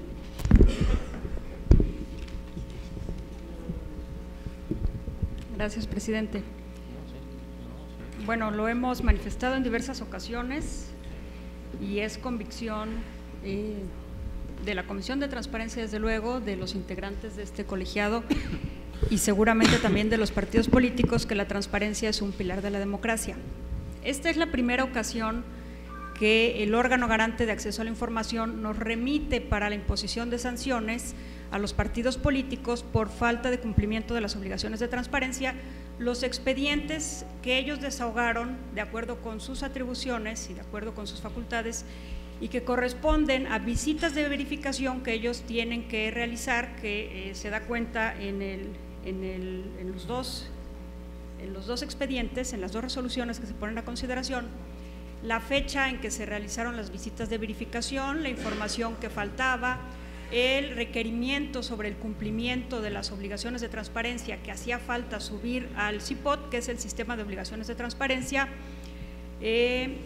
G: Gracias, presidente. Bueno, lo hemos manifestado en diversas ocasiones y es convicción eh, de la Comisión de Transparencia, desde luego, de los integrantes de este colegiado y seguramente también de los partidos políticos, que la transparencia es un pilar de la democracia. Esta es la primera ocasión que el órgano garante de acceso a la información nos remite para la imposición de sanciones a los partidos políticos por falta de cumplimiento de las obligaciones de transparencia, los expedientes que ellos desahogaron de acuerdo con sus atribuciones y de acuerdo con sus facultades y que corresponden a visitas de verificación que ellos tienen que realizar, que eh, se da cuenta en el En, el, en, los dos, en los dos expedientes, en las dos resoluciones que se ponen a consideración, la fecha en que se realizaron las visitas de verificación, la información que faltaba, el requerimiento sobre el cumplimiento de las obligaciones de transparencia que hacía falta subir al C I P O T, que es el Sistema de Obligaciones de Transparencia, eh,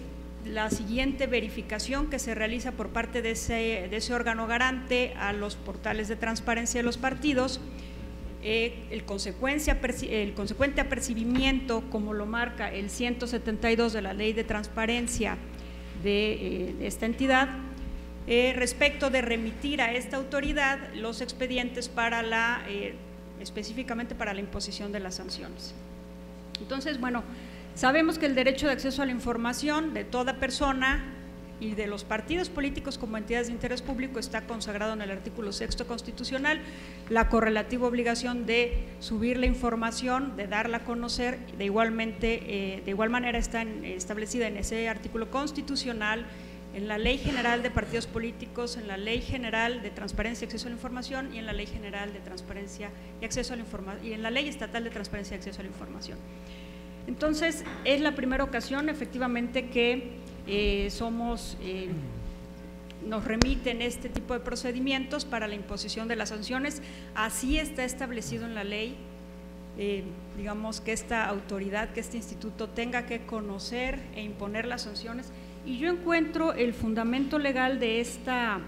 G: la siguiente verificación que se realiza por parte de ese, de ese órgano garante a los portales de transparencia de los partidos, eh, el, consecuencia, el consecuente apercibimiento, como lo marca el ciento setenta y dos de la Ley de Transparencia de, eh, de esta entidad, eh, respecto de remitir a esta autoridad los expedientes para la, eh, específicamente para la imposición de las sanciones. Entonces, bueno, sabemos que el derecho de acceso a la información de toda persona y de los partidos políticos como entidades de interés público está consagrado en el artículo sexto constitucional, la correlativa obligación de subir la información, de darla a conocer, de igualmente, eh, de igual manera está en, establecida en ese artículo constitucional, en la Ley General de Partidos Políticos, en la Ley General de Transparencia y Acceso a la Información y en la Ley General de Transparencia y Acceso a la Información y en la Ley Estatal de Transparencia y Acceso a la Información. Entonces, es la primera ocasión efectivamente que eh, somos, eh, nos remiten este tipo de procedimientos para la imposición de las sanciones. Así está establecido en la ley, eh, digamos que esta autoridad, que este instituto tenga que conocer e imponer las sanciones. Y yo encuentro el fundamento legal de esta,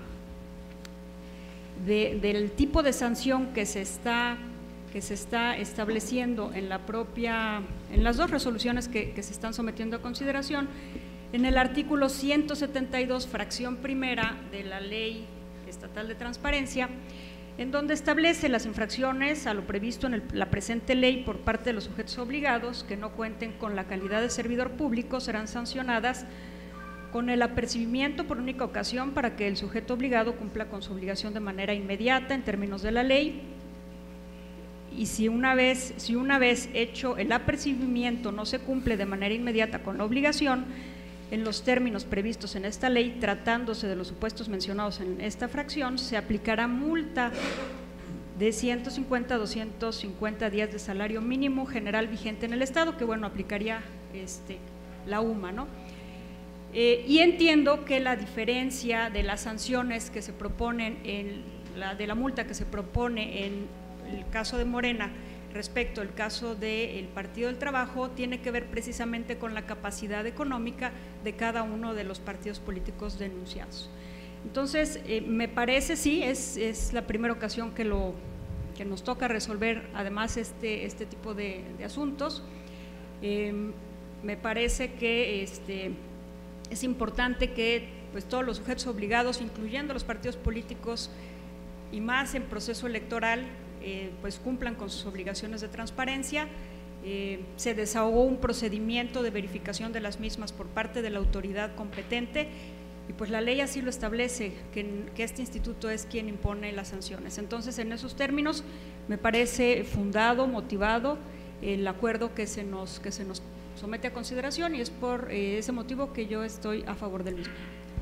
G: de, del tipo de sanción que se está que se está estableciendo en la propia, en las dos resoluciones que, que se están sometiendo a consideración, en el artículo ciento setenta y dos, fracción primera de la Ley Estatal de Transparencia, en donde establece las infracciones a lo previsto en el, la presente ley por parte de los sujetos obligados que no cuenten con la calidad de servidor público serán sancionadas con el apercibimiento por única ocasión para que el sujeto obligado cumpla con su obligación de manera inmediata en términos de la ley. Y si una vez, si una vez hecho el apercibimiento no se cumple de manera inmediata con la obligación, en los términos previstos en esta ley, tratándose de los supuestos mencionados en esta fracción, se aplicará multa de ciento cincuenta a doscientos cincuenta días de salario mínimo general vigente en el Estado, que bueno, aplicaría este, la U M A, ¿no? Eh, y entiendo que la diferencia de las sanciones que se proponen, en la, de la multa que se propone en el caso de Morena respecto al caso del Partido del Trabajo tiene que ver precisamente con la capacidad económica de cada uno de los partidos políticos denunciados. Entonces, eh, me parece, sí, es, es la primera ocasión que, lo, que nos toca resolver además este, este tipo de, de asuntos. Eh, me parece que este, es importante que pues, todos los sujetos obligados, incluyendo los partidos políticos y más en proceso electoral, Eh, pues cumplan con sus obligaciones de transparencia. Eh, se desahogó un procedimiento de verificación de las mismas por parte de la autoridad competente y pues la ley así lo establece, que, que este instituto es quien impone las sanciones. Entonces, en esos términos me parece fundado, motivado el acuerdo que se nos, que se nos somete a consideración y es por eh, ese motivo que yo estoy a favor del mismo.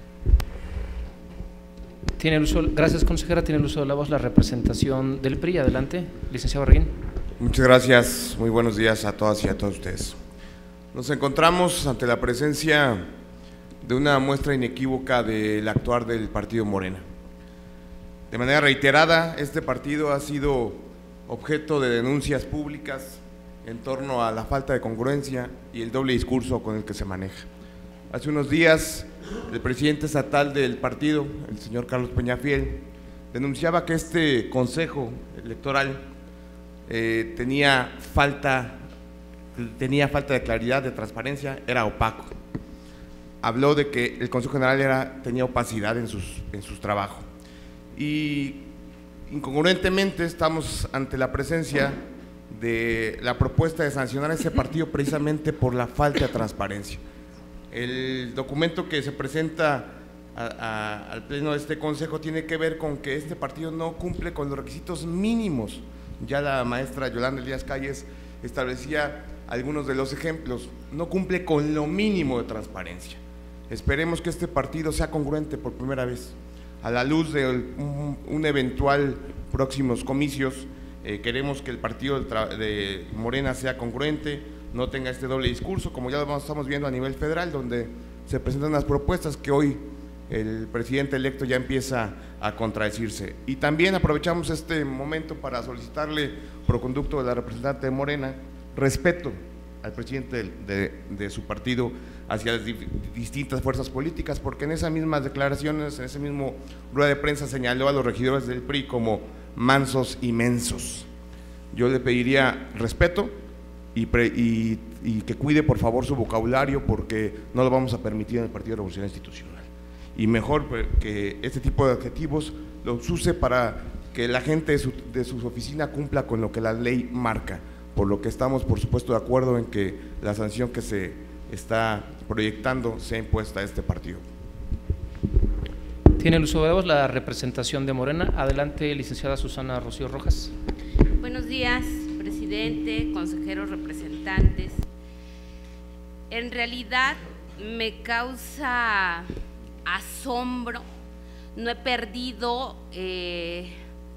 A: Tiene el uso, gracias, consejera. Tiene el uso de la voz la representación del P R I. Adelante, licenciado Barraguín.
I: Muchas gracias. Muy buenos días a todas y a todos ustedes. Nos encontramos ante la presencia de una muestra inequívoca del actuar del partido Morena. De manera reiterada, este partido ha sido objeto de denuncias públicas en torno a la falta de congruencia y el doble discurso con el que se maneja. Hace unos días, el presidente estatal del partido, el señor Carlos Peñafiel, denunciaba que este consejo electoral eh, tenía falta, tenía falta de claridad, de transparencia, era opaco. Habló de que el Consejo General era, tenía opacidad en sus, en sus trabajos. Y incongruentemente estamos ante la presencia de la propuesta de sancionar a ese partido precisamente por la falta de transparencia. El documento que se presenta a, a, al pleno de este consejo tiene que ver con que este partido no cumple con los requisitos mínimos. Ya la maestra Yolanda Elías Calles establecía algunos de los ejemplos. No cumple con lo mínimo de transparencia. Esperemos que este partido sea congruente por primera vez. A la luz de un, un eventual próximos comicios, eh, queremos que el partido de Morena sea congruente, no tenga este doble discurso, como ya lo estamos viendo a nivel federal, donde se presentan las propuestas que hoy el presidente electo ya empieza a contradecirse. Y también aprovechamos este momento para solicitarle, por conducto de la representante de Morena, respeto al presidente de, de, de su partido, hacia las di distintas fuerzas políticas, porque en esas mismas declaraciones, en ese mismo rueda de prensa señaló a los regidores del P R I como mansos y mensos. Yo le pediría respeto y, pre y, y que cuide por favor su vocabulario, porque no lo vamos a permitir en el Partido Revolucionario Institucional, y mejor que este tipo de adjetivos los use para que la gente de su, de su oficina cumpla con lo que la ley marca, por lo que estamos por supuesto de acuerdo en que la sanción que se está proyectando sea impuesta a este partido.
A: Tiene el uso de voz la representación de Morena. Adelante, licenciada Susana Rocío Rojas.
J: Buenos días, presidente, consejeros, representantes. En realidad me causa asombro, no he perdido eh,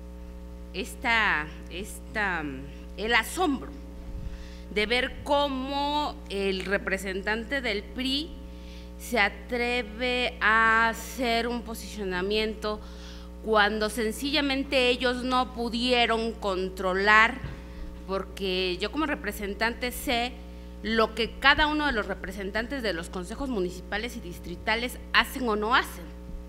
J: esta, esta, el asombro de ver cómo el representante del P R I se atreve a hacer un posicionamiento cuando sencillamente ellos no pudieron controlar, porque yo como representante sé lo que cada uno de los representantes de los consejos municipales y distritales hacen o no hacen.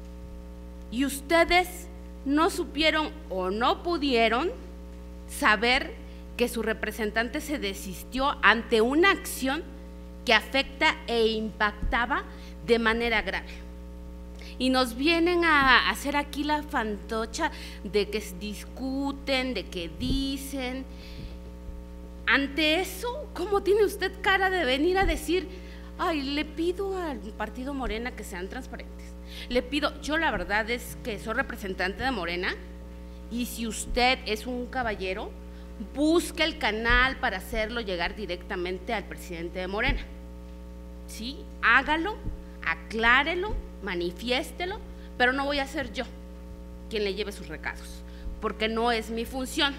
J: Y ustedes no supieron o no pudieron saber que su representante se desistió ante una acción que afecta e impactaba de manera grave. Y nos vienen a hacer aquí la fantocha de que discuten, de que dicen. Ante eso, ¿cómo tiene usted cara de venir a decir, ay, le pido al partido Morena que sean transparentes? Le pido, yo la verdad es que soy representante de Morena, y si usted es un caballero, busque el canal para hacerlo llegar directamente al presidente de Morena. Sí, hágalo, aclárelo, manifiéstelo, pero no voy a ser yo quien le lleve sus recados, porque no es mi función.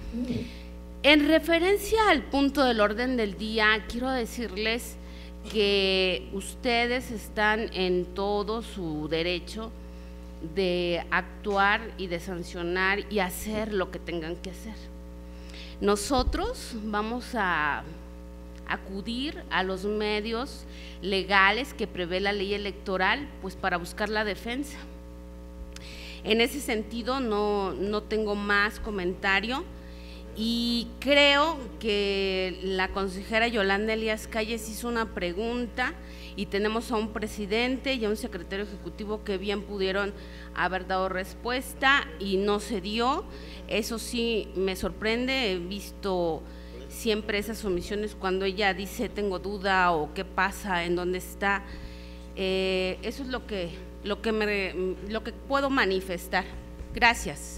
J: En referencia al punto del orden del día, quiero decirles que ustedes están en todo su derecho de actuar y de sancionar y hacer lo que tengan que hacer. Nosotros vamos a acudir a los medios legales que prevé la ley electoral, pues para buscar la defensa. En ese sentido no, no tengo más comentario, y creo que la consejera Yolanda Elías Calles hizo una pregunta, y tenemos a un presidente y a un secretario ejecutivo que bien pudieron haber dado respuesta y no se dio. Eso sí me sorprende, he visto siempre esas omisiones cuando ella dice tengo duda o qué pasa, en dónde está. Eh, eso es lo que, lo, que me, lo que puedo manifestar. Gracias.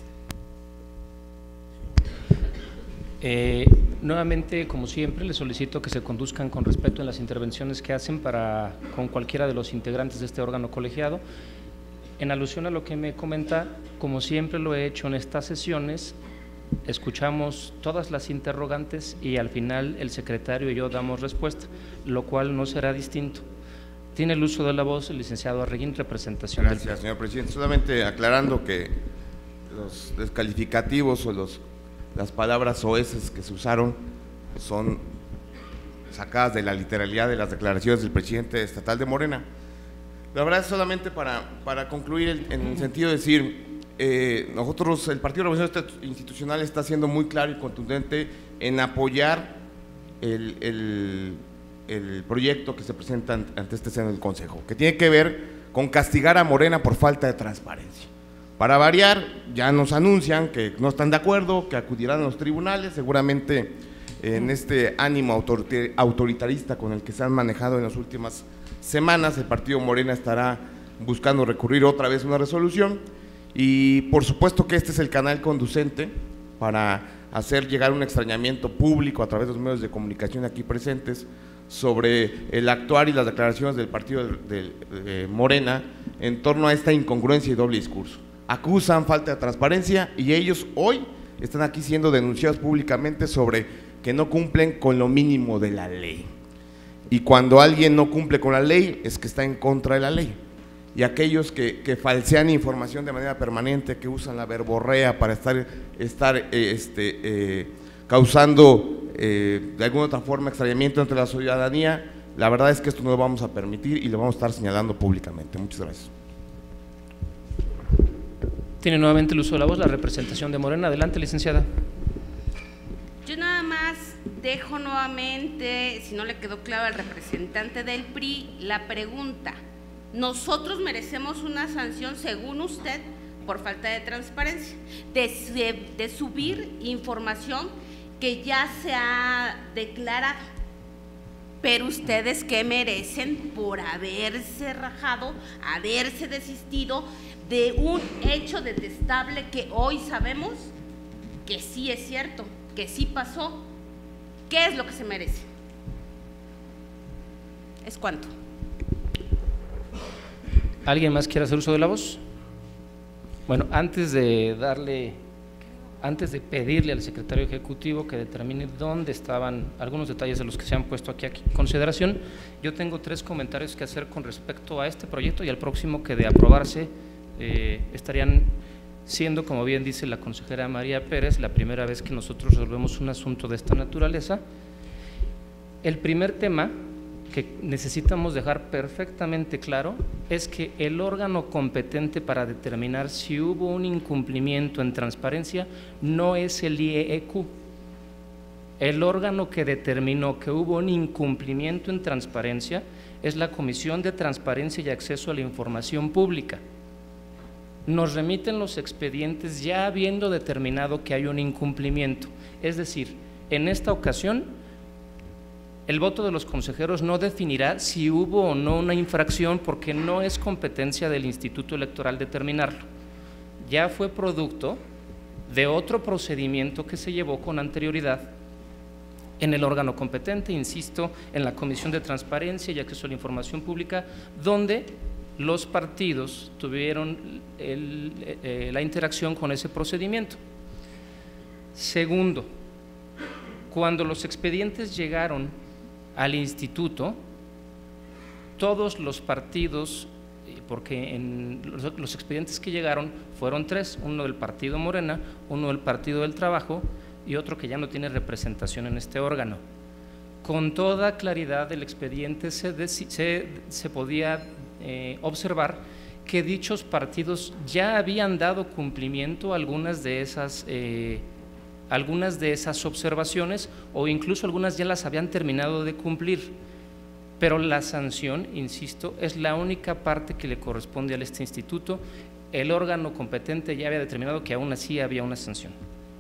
A: Eh, nuevamente, como siempre, les solicito que se conduzcan con respeto en las intervenciones que hacen para con cualquiera de los integrantes de este órgano colegiado. En alusión a lo que me comenta, como siempre lo he hecho en estas sesiones, escuchamos todas las interrogantes y al final el secretario y yo damos respuesta, lo cual no será distinto. Tiene el uso de la voz el licenciado Arreguín, representación.
I: Gracias, señor presidente. Solamente aclarando que los descalificativos o los las palabras soeces que se usaron son sacadas de la literalidad de las declaraciones del presidente estatal de Morena. La verdad es solamente para, para concluir el, en el sentido de decir, eh, nosotros, el Partido Revolucionario Institucional está siendo muy claro y contundente en apoyar el, el, el proyecto que se presenta ante este seno del Consejo, que tiene que ver con castigar a Morena por falta de transparencia. Para variar, ya nos anuncian que no están de acuerdo, que acudirán a los tribunales, seguramente en este ánimo autoritarista con el que se han manejado en las últimas semanas, el partido Morena estará buscando recurrir otra vez a una resolución, y por supuesto que este es el canal conducente para hacer llegar un extrañamiento público a través de los medios de comunicación aquí presentes sobre el actuar y las declaraciones del partido de, de, de Morena en torno a esta incongruencia y doble discurso. Acusan falta de transparencia y ellos hoy están aquí siendo denunciados públicamente sobre que no cumplen con lo mínimo de la ley. Y cuando alguien no cumple con la ley es que está en contra de la ley. Y aquellos que, que falsean información de manera permanente, que usan la verborrea para estar, estar eh, este, eh, causando eh, de alguna otra forma extrañamiento entre la ciudadanía, la verdad es que esto no lo vamos a permitir y lo vamos a estar señalando públicamente. Muchas gracias.
A: Tiene nuevamente el uso de la voz la representación de Morena. Adelante, licenciada.
J: Yo nada más dejo nuevamente, si no le quedó claro al representante del P R I, la pregunta. ¿Nosotros merecemos una sanción, según usted, por falta de transparencia, de, de subir información que ya se ha declarado? Pero ustedes, ¿qué merecen por haberse rajado, haberse desistido de un hecho detestable que hoy sabemos que sí es cierto, que sí pasó? ¿Qué es lo que se merece? ¿Es cuánto?
A: ¿Alguien más quiere hacer uso de la voz? Bueno, antes de darle, antes de pedirle al secretario ejecutivo que determine dónde estaban algunos detalles de los que se han puesto aquí, aquí en consideración, yo tengo tres comentarios que hacer con respecto a este proyecto y al próximo que de aprobarse eh, estarían siendo, como bien dice la consejera María Pérez, la primera vez que nosotros resolvemos un asunto de esta naturaleza. El primer tema que necesitamos dejar perfectamente claro es que el órgano competente para determinar si hubo un incumplimiento en transparencia no es el I E E Q. El órgano que determinó que hubo un incumplimiento en transparencia es la Comisión de Transparencia y Acceso a la Información Pública. Nos remiten los expedientes ya habiendo determinado que hay un incumplimiento. Es decir, en esta ocasión, el voto de los consejeros no definirá si hubo o no una infracción, porque no es competencia del Instituto Electoral determinarlo. Ya fue producto de otro procedimiento que se llevó con anterioridad en el órgano competente, insisto, en la Comisión de Transparencia y Acceso a la Información Pública, donde los partidos tuvieron el, eh, la interacción con ese procedimiento. Segundo, cuando los expedientes llegaron al instituto, todos los partidos, porque en los, los expedientes que llegaron fueron tres, uno del partido Morena, uno del Partido del Trabajo y otro que ya no tiene representación en este órgano. Con toda claridad del expediente se, se, se podía eh, observar que dichos partidos ya habían dado cumplimiento a algunas de esas eh, algunas de esas observaciones, o incluso algunas ya las habían terminado de cumplir, pero la sanción, insisto, es la única parte que le corresponde a este instituto. El órgano competente ya había determinado que aún así había una sanción.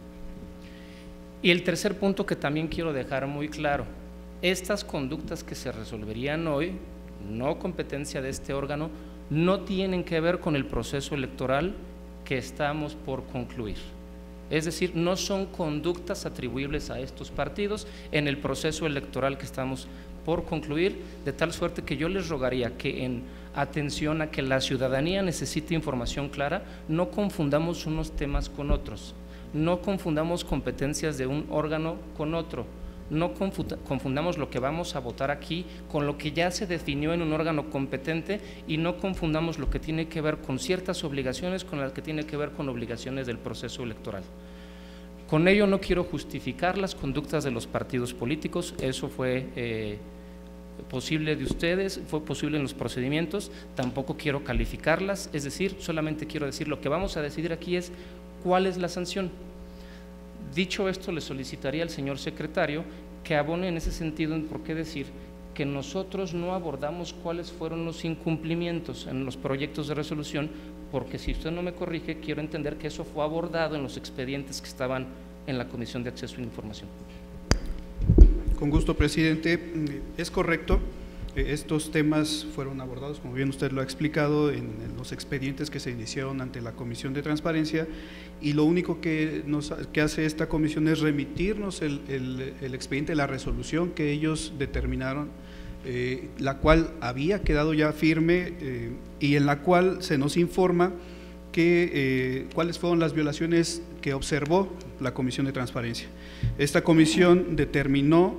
A: Y el tercer punto que también quiero dejar muy claro, estas conductas que se resolverían hoy, no competencia de este órgano, no tienen que ver con el proceso electoral que estamos por concluir. Es decir, no son conductas atribuibles a estos partidos en el proceso electoral que estamos por concluir, de tal suerte que yo les rogaría que, en atención a que la ciudadanía necesite información clara, no confundamos unos temas con otros, no confundamos competencias de un órgano con otro, no confundamos lo que vamos a votar aquí con lo que ya se definió en un órgano competente, y no confundamos lo que tiene que ver con ciertas obligaciones con las que tiene que ver con obligaciones del proceso electoral. Con ello no quiero justificar las conductas de los partidos políticos, eso fue eh, posible de ustedes, fue posible en los procedimientos, tampoco quiero calificarlas, es decir, solamente quiero decir lo que vamos a decidir aquí es cuál es la sanción. Dicho esto, le solicitaría al señor secretario que abone en ese sentido en por qué decir que nosotros no abordamos cuáles fueron los incumplimientos en los proyectos de resolución, porque si usted no me corrige, quiero entender que eso fue abordado en los expedientes que estaban en la Comisión de Acceso a la Información.
B: Con gusto, presidente. Es correcto. Estos temas fueron abordados, como bien usted lo ha explicado, en, en los expedientes que se iniciaron ante la Comisión de Transparencia, y lo único que, nos, que hace esta comisión es remitirnos el, el, el expediente, la resolución que ellos determinaron, eh, la cual había quedado ya firme eh, y en la cual se nos informa que, eh, cuáles fueron las violaciones que observó la Comisión de Transparencia. Esta comisión determinó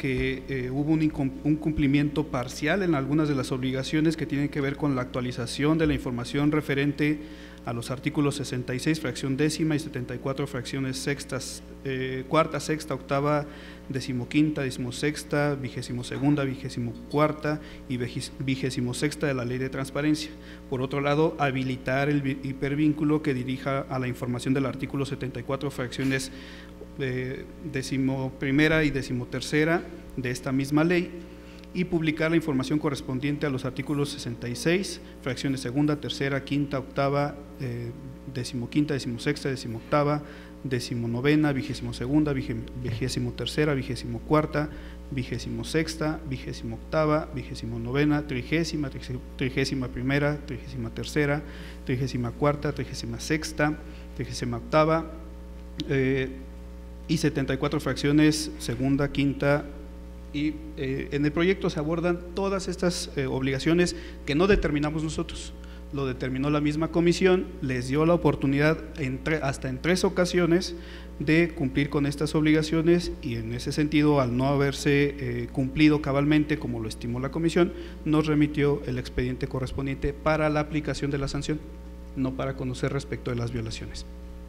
B: que eh, hubo un, un cumplimiento parcial en algunas de las obligaciones que tienen que ver con la actualización de la información referente a los artículos sesenta y seis, fracción décima, y setenta y cuatro, fracciones sextas, eh, cuarta, sexta, octava, decimoquinta, decimosexta, vigésimo segunda, vigésimo cuarta y vigésimo sexta de la Ley de Transparencia. Por otro lado, habilitar el hipervínculo que dirija a la información del artículo setenta y cuatro, fracciones eh, decimoprimera y decimotercera de esta misma ley, y publicar la información correspondiente a los artículos sesenta y seis, fracciones segunda, tercera, quinta, octava, eh, decimoquinta, decimosexta, decimoctava, decimonovena, vigésimo segunda, vigésimo tercera, vigésimo cuarta, vigésimo sexta, vigésimo octava, vigésimo novena, trigésima, trigésima primera, trigésima tercera, trigésima cuarta, trigésima sexta, trigésima octava eh, y setenta y cuatro fracciones segunda, quinta. Y eh, en el proyecto se abordan todas estas eh, obligaciones que no determinamos nosotros, lo determinó la misma comisión, les dio la oportunidad en hasta en tres ocasiones de cumplir con estas obligaciones, y en ese sentido, al no haberse eh, cumplido cabalmente como lo estimó la comisión, nos remitió el expediente correspondiente para la aplicación de la sanción, no para conocer respecto de las violaciones.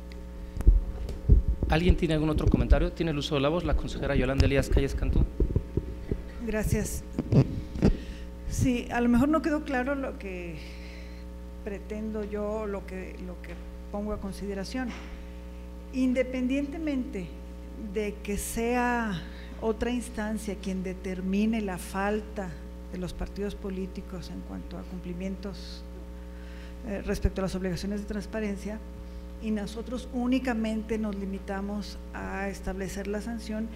A: ¿Alguien tiene algún otro comentario? Tiene el uso de la voz la consejera Yolanda Elías Calles Cantú.
D: Gracias. Sí, a lo mejor no quedó claro lo que pretendo yo, lo que, lo que pongo a consideración. Independientemente de que sea otra instancia quien determine la falta de los partidos políticos en cuanto a cumplimientos eh, respecto a las obligaciones de transparencia, y nosotros únicamente nos limitamos a establecer la sanción,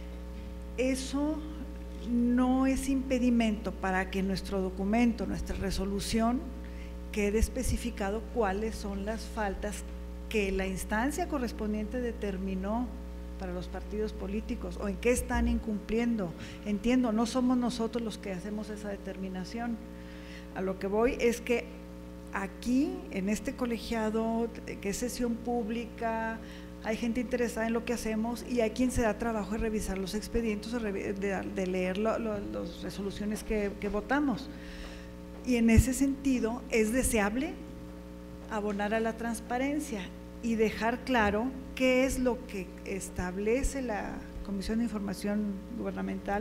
D: eso no es impedimento para que nuestro documento, nuestra resolución, quede especificado cuáles son las faltas que la instancia correspondiente determinó para los partidos políticos o en qué están incumpliendo. Entiendo, no somos nosotros los que hacemos esa determinación. A lo que voy es que aquí, en este colegiado, que es sesión pública, hay gente interesada en lo que hacemos y hay quien se da trabajo de revisar los expedientes, de, de leer lo, lo, las resoluciones que, que votamos. Y en ese sentido es deseable abonar a la transparencia y dejar claro qué es lo que establece la Comisión de Información Gubernamental,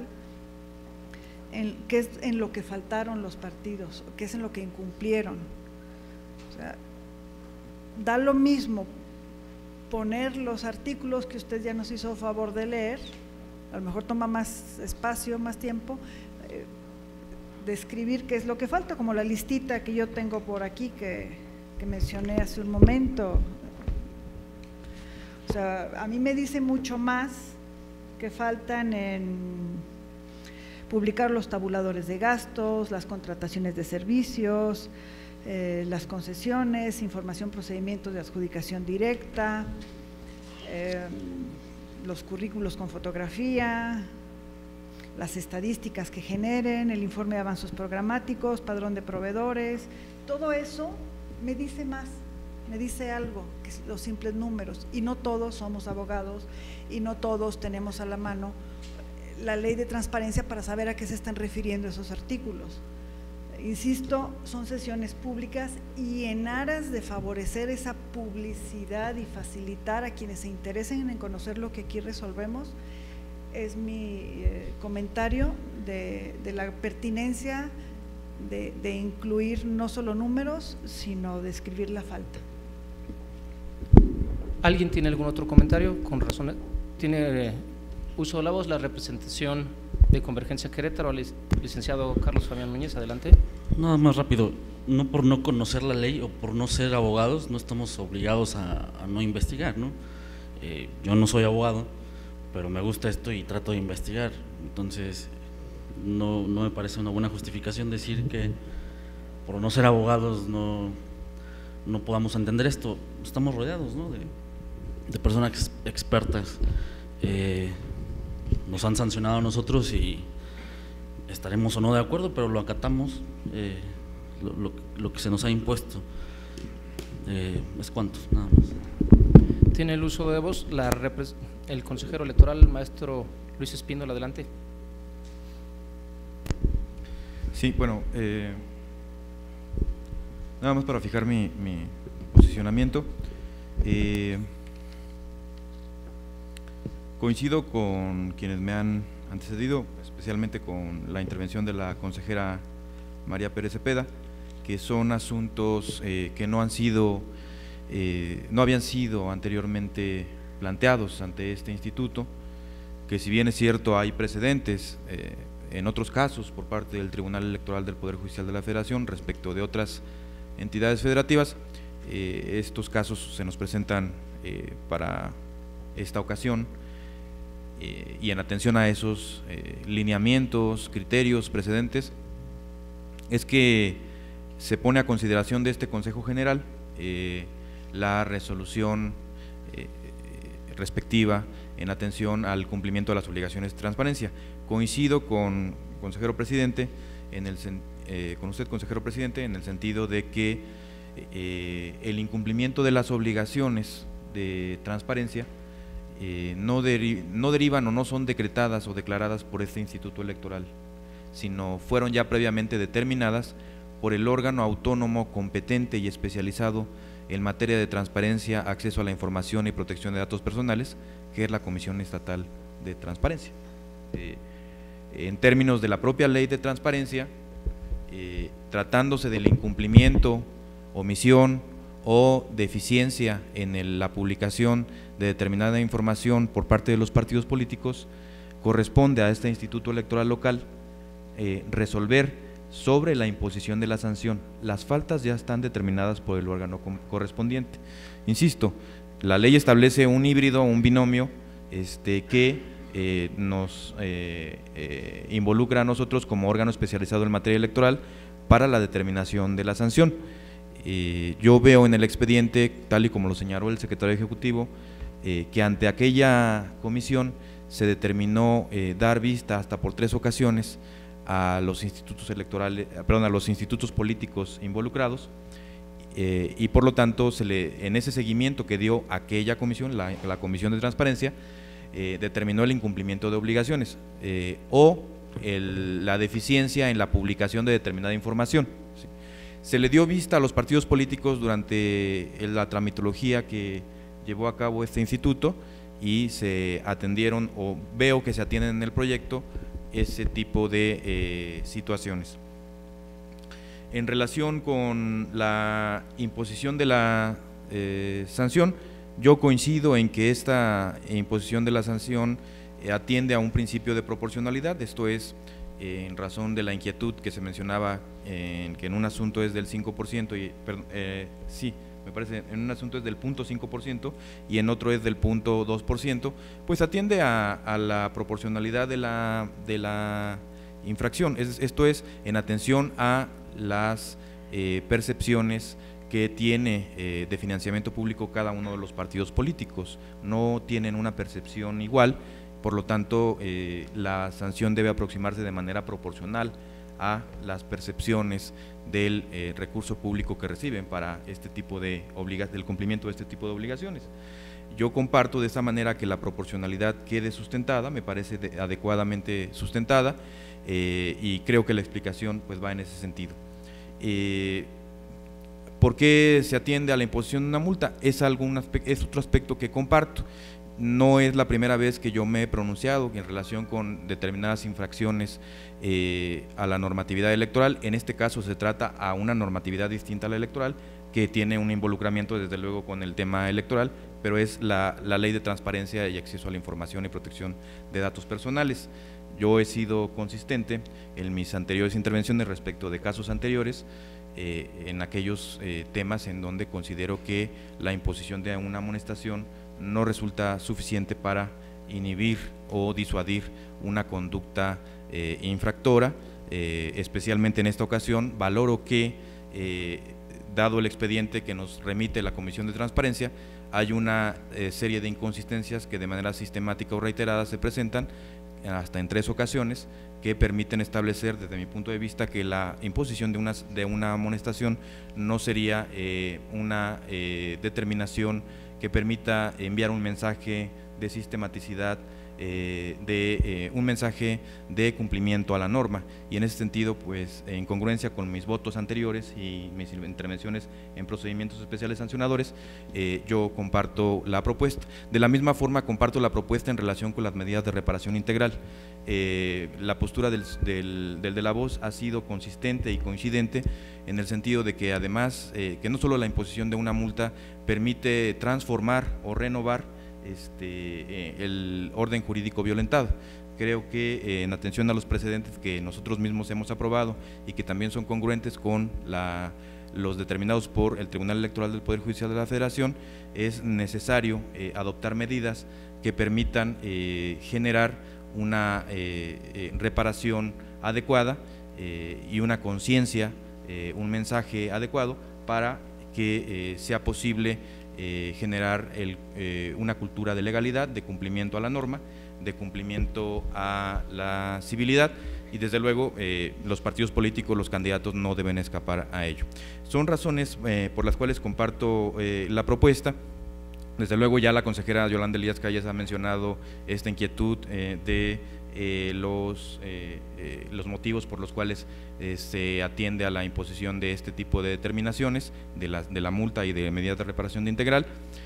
D: en, qué es en lo que faltaron los partidos, qué es en lo que incumplieron. O sea, da lo mismo poner los artículos que usted ya nos hizo favor de leer, a lo mejor toma más espacio, más tiempo, eh, describir qué es lo que falta, como la listita que yo tengo por aquí que, que mencioné hace un momento. O sea, a mí me dice mucho más que faltan en publicar los tabuladores de gastos, las contrataciones de servicios, Eh, las concesiones, información, procedimientos de adjudicación directa, eh, los currículos con fotografía, las estadísticas que generen, el informe de avances programáticos, padrón de proveedores, todo eso me dice más, me dice algo que los simples números, y no todos somos abogados y no todos tenemos a la mano la ley de transparencia para saber a qué se están refiriendo esos artículos. Insisto, son sesiones públicas y en aras de favorecer esa publicidad y facilitar a quienes se interesen en conocer lo que aquí resolvemos, es mi eh, comentario de, de la pertinencia de, de incluir no solo números, sino de escribir la falta.
A: ¿Alguien tiene algún otro comentario? Con razón, tiene eh, uso de la voz la representación de Convergencia Querétaro, al licenciado Carlos Fabián Núñez, adelante.
K: Nada más rápido, no por no conocer la ley o por no ser abogados, no estamos obligados a, a no investigar, ¿no? Eh, yo no soy abogado, pero me gusta esto y trato de investigar, entonces no, no me parece una buena justificación decir que por no ser abogados no, no podamos entender esto. Estamos rodeados, ¿no?, de, de personas expertas. Eh, nos han sancionado a nosotros y estaremos o no de acuerdo, pero lo acatamos, eh, lo, lo, lo que se nos ha impuesto. Eh, es cuanto, nada más.
A: Tiene el uso de voz la, el consejero electoral, maestro Luis Espíndola, adelante.
E: Sí, bueno, eh, nada más para fijar mi, mi posicionamiento. Eh, coincido con quienes me han antecedido, especialmente con la intervención de la consejera María Pérez Cepeda, que son asuntos eh, que no han sido, eh, no habían sido anteriormente planteados ante este instituto, que si bien es cierto hay precedentes eh, en otros casos por parte del Tribunal Electoral del Poder Judicial de la Federación respecto de otras entidades federativas, eh, estos casos se nos presentan eh, para esta ocasión eh, y en atención a esos eh, lineamientos, criterios, precedentes, es que se pone a consideración de este Consejo General eh, la resolución eh, respectiva en atención al cumplimiento de las obligaciones de transparencia. Coincido con consejero presidente, en el, eh, con usted consejero presidente, en el sentido de que eh, el incumplimiento de las obligaciones de transparencia eh, no, deri no derivan o no son decretadas o declaradas por este instituto electoral, sino fueron ya previamente determinadas por el órgano autónomo competente y especializado en materia de transparencia, acceso a la información y protección de datos personales, que es la Comisión Estatal de Transparencia. Eh, en términos de la propia ley de transparencia, eh, tratándose del incumplimiento, omisión o deficiencia en el, la publicación de determinada información por parte de los partidos políticos, corresponde a este instituto electoral local eh, resolver sobre la imposición de la sanción. Las faltas ya están determinadas por el órgano correspondiente. Insisto, la ley establece un híbrido, un binomio este, que eh, nos eh, eh, involucra a nosotros como órgano especializado en materia electoral para la determinación de la sanción. Eh, yo veo en el expediente, tal y como lo señaló el secretario ejecutivo, eh, que ante aquella comisión se determinó eh, dar vista hasta por tres ocasiones a los institutos electorales, perdón, a los institutos políticos involucrados, eh, y por lo tanto se le, en ese seguimiento que dio aquella comisión, la, la Comisión de Transparencia, eh, determinó el incumplimiento de obligaciones eh, o el, la deficiencia en la publicación de determinada información. ¿Sí? Se le dio vista a los partidos políticos durante la tramitología que llevó a cabo este instituto y se atendieron, o veo que se atienden en el proyecto, ese tipo de eh, situaciones. En relación con la imposición de la eh, sanción, yo coincido en que esta imposición de la sanción eh, atiende a un principio de proporcionalidad, esto es, eh, en razón de la inquietud que se mencionaba en que en un asunto es del cinco por ciento, y, perdón, eh, sí, me parece, en un asunto es del punto cinco por ciento y en otro es del punto dos por ciento, pues atiende a, a la proporcionalidad de la, de la infracción, es, esto es, en atención a las eh, percepciones que tiene eh, de financiamiento público cada uno de los partidos políticos, no tienen una percepción igual, por lo tanto eh, la sanción debe aproximarse de manera proporcional a las percepciones del eh, recurso público que reciben para este tipo de obligaciones, del cumplimiento de este tipo de obligaciones. Yo comparto de esta manera que la proporcionalidad quede sustentada, me parece de, adecuadamente sustentada eh, y creo que la explicación pues va en ese sentido. Eh, ¿Por qué se atiende a la imposición de una multa? Es, algún aspecto, es otro aspecto que comparto. No es la primera vez que yo me he pronunciado en relación con determinadas infracciones eh, a la normatividad electoral. En este caso se trata a una normatividad distinta a la electoral, que tiene un involucramiento desde luego con el tema electoral, pero es la, la Ley de Transparencia y Acceso a la Información y Protección de Datos Personales. Yo he sido consistente en mis anteriores intervenciones respecto de casos anteriores, eh, en aquellos eh, temas en donde considero que la imposición de una amonestación no resulta suficiente para inhibir o disuadir una conducta eh, infractora, eh, especialmente en esta ocasión. Valoro que, eh, dado el expediente que nos remite la Comisión de Transparencia, hay una eh, serie de inconsistencias que de manera sistemática o reiterada se presentan hasta en tres ocasiones, que permiten establecer desde mi punto de vista que la imposición de una, de una amonestación no sería eh, una eh, determinación que permita enviar un mensaje de sistematicidad eh, de eh, un mensaje de cumplimiento a la norma, y en ese sentido, pues en congruencia con mis votos anteriores y mis intervenciones en procedimientos especiales sancionadores, eh, yo comparto la propuesta. De la misma forma comparto la propuesta en relación con las medidas de reparación integral. Eh, la postura del, del, del de la voz ha sido consistente y coincidente en el sentido de que además, eh, que no solo la imposición de una multa permite transformar o renovar este, eh, el orden jurídico violentado. Creo que eh, en atención a los precedentes que nosotros mismos hemos aprobado y que también son congruentes con la, los determinados por el Tribunal Electoral del Poder Judicial de la Federación, es necesario eh, adoptar medidas que permitan eh, generar una eh, eh, reparación adecuada eh, y una conciencia, eh, un mensaje adecuado para que eh, sea posible eh, generar el, eh, una cultura de legalidad, de cumplimiento a la norma, de cumplimiento a la civilidad, y desde luego eh, los partidos políticos, los candidatos no deben escapar a ello. Son razones eh, por las cuales comparto eh, la propuesta. Desde luego ya la consejera Yolanda Elías Calles ha mencionado esta inquietud eh, de eh, los, eh, eh, los motivos por los cuales eh, se atiende a la imposición de este tipo de determinaciones, de la, de la multa y de medidas de reparación de integral.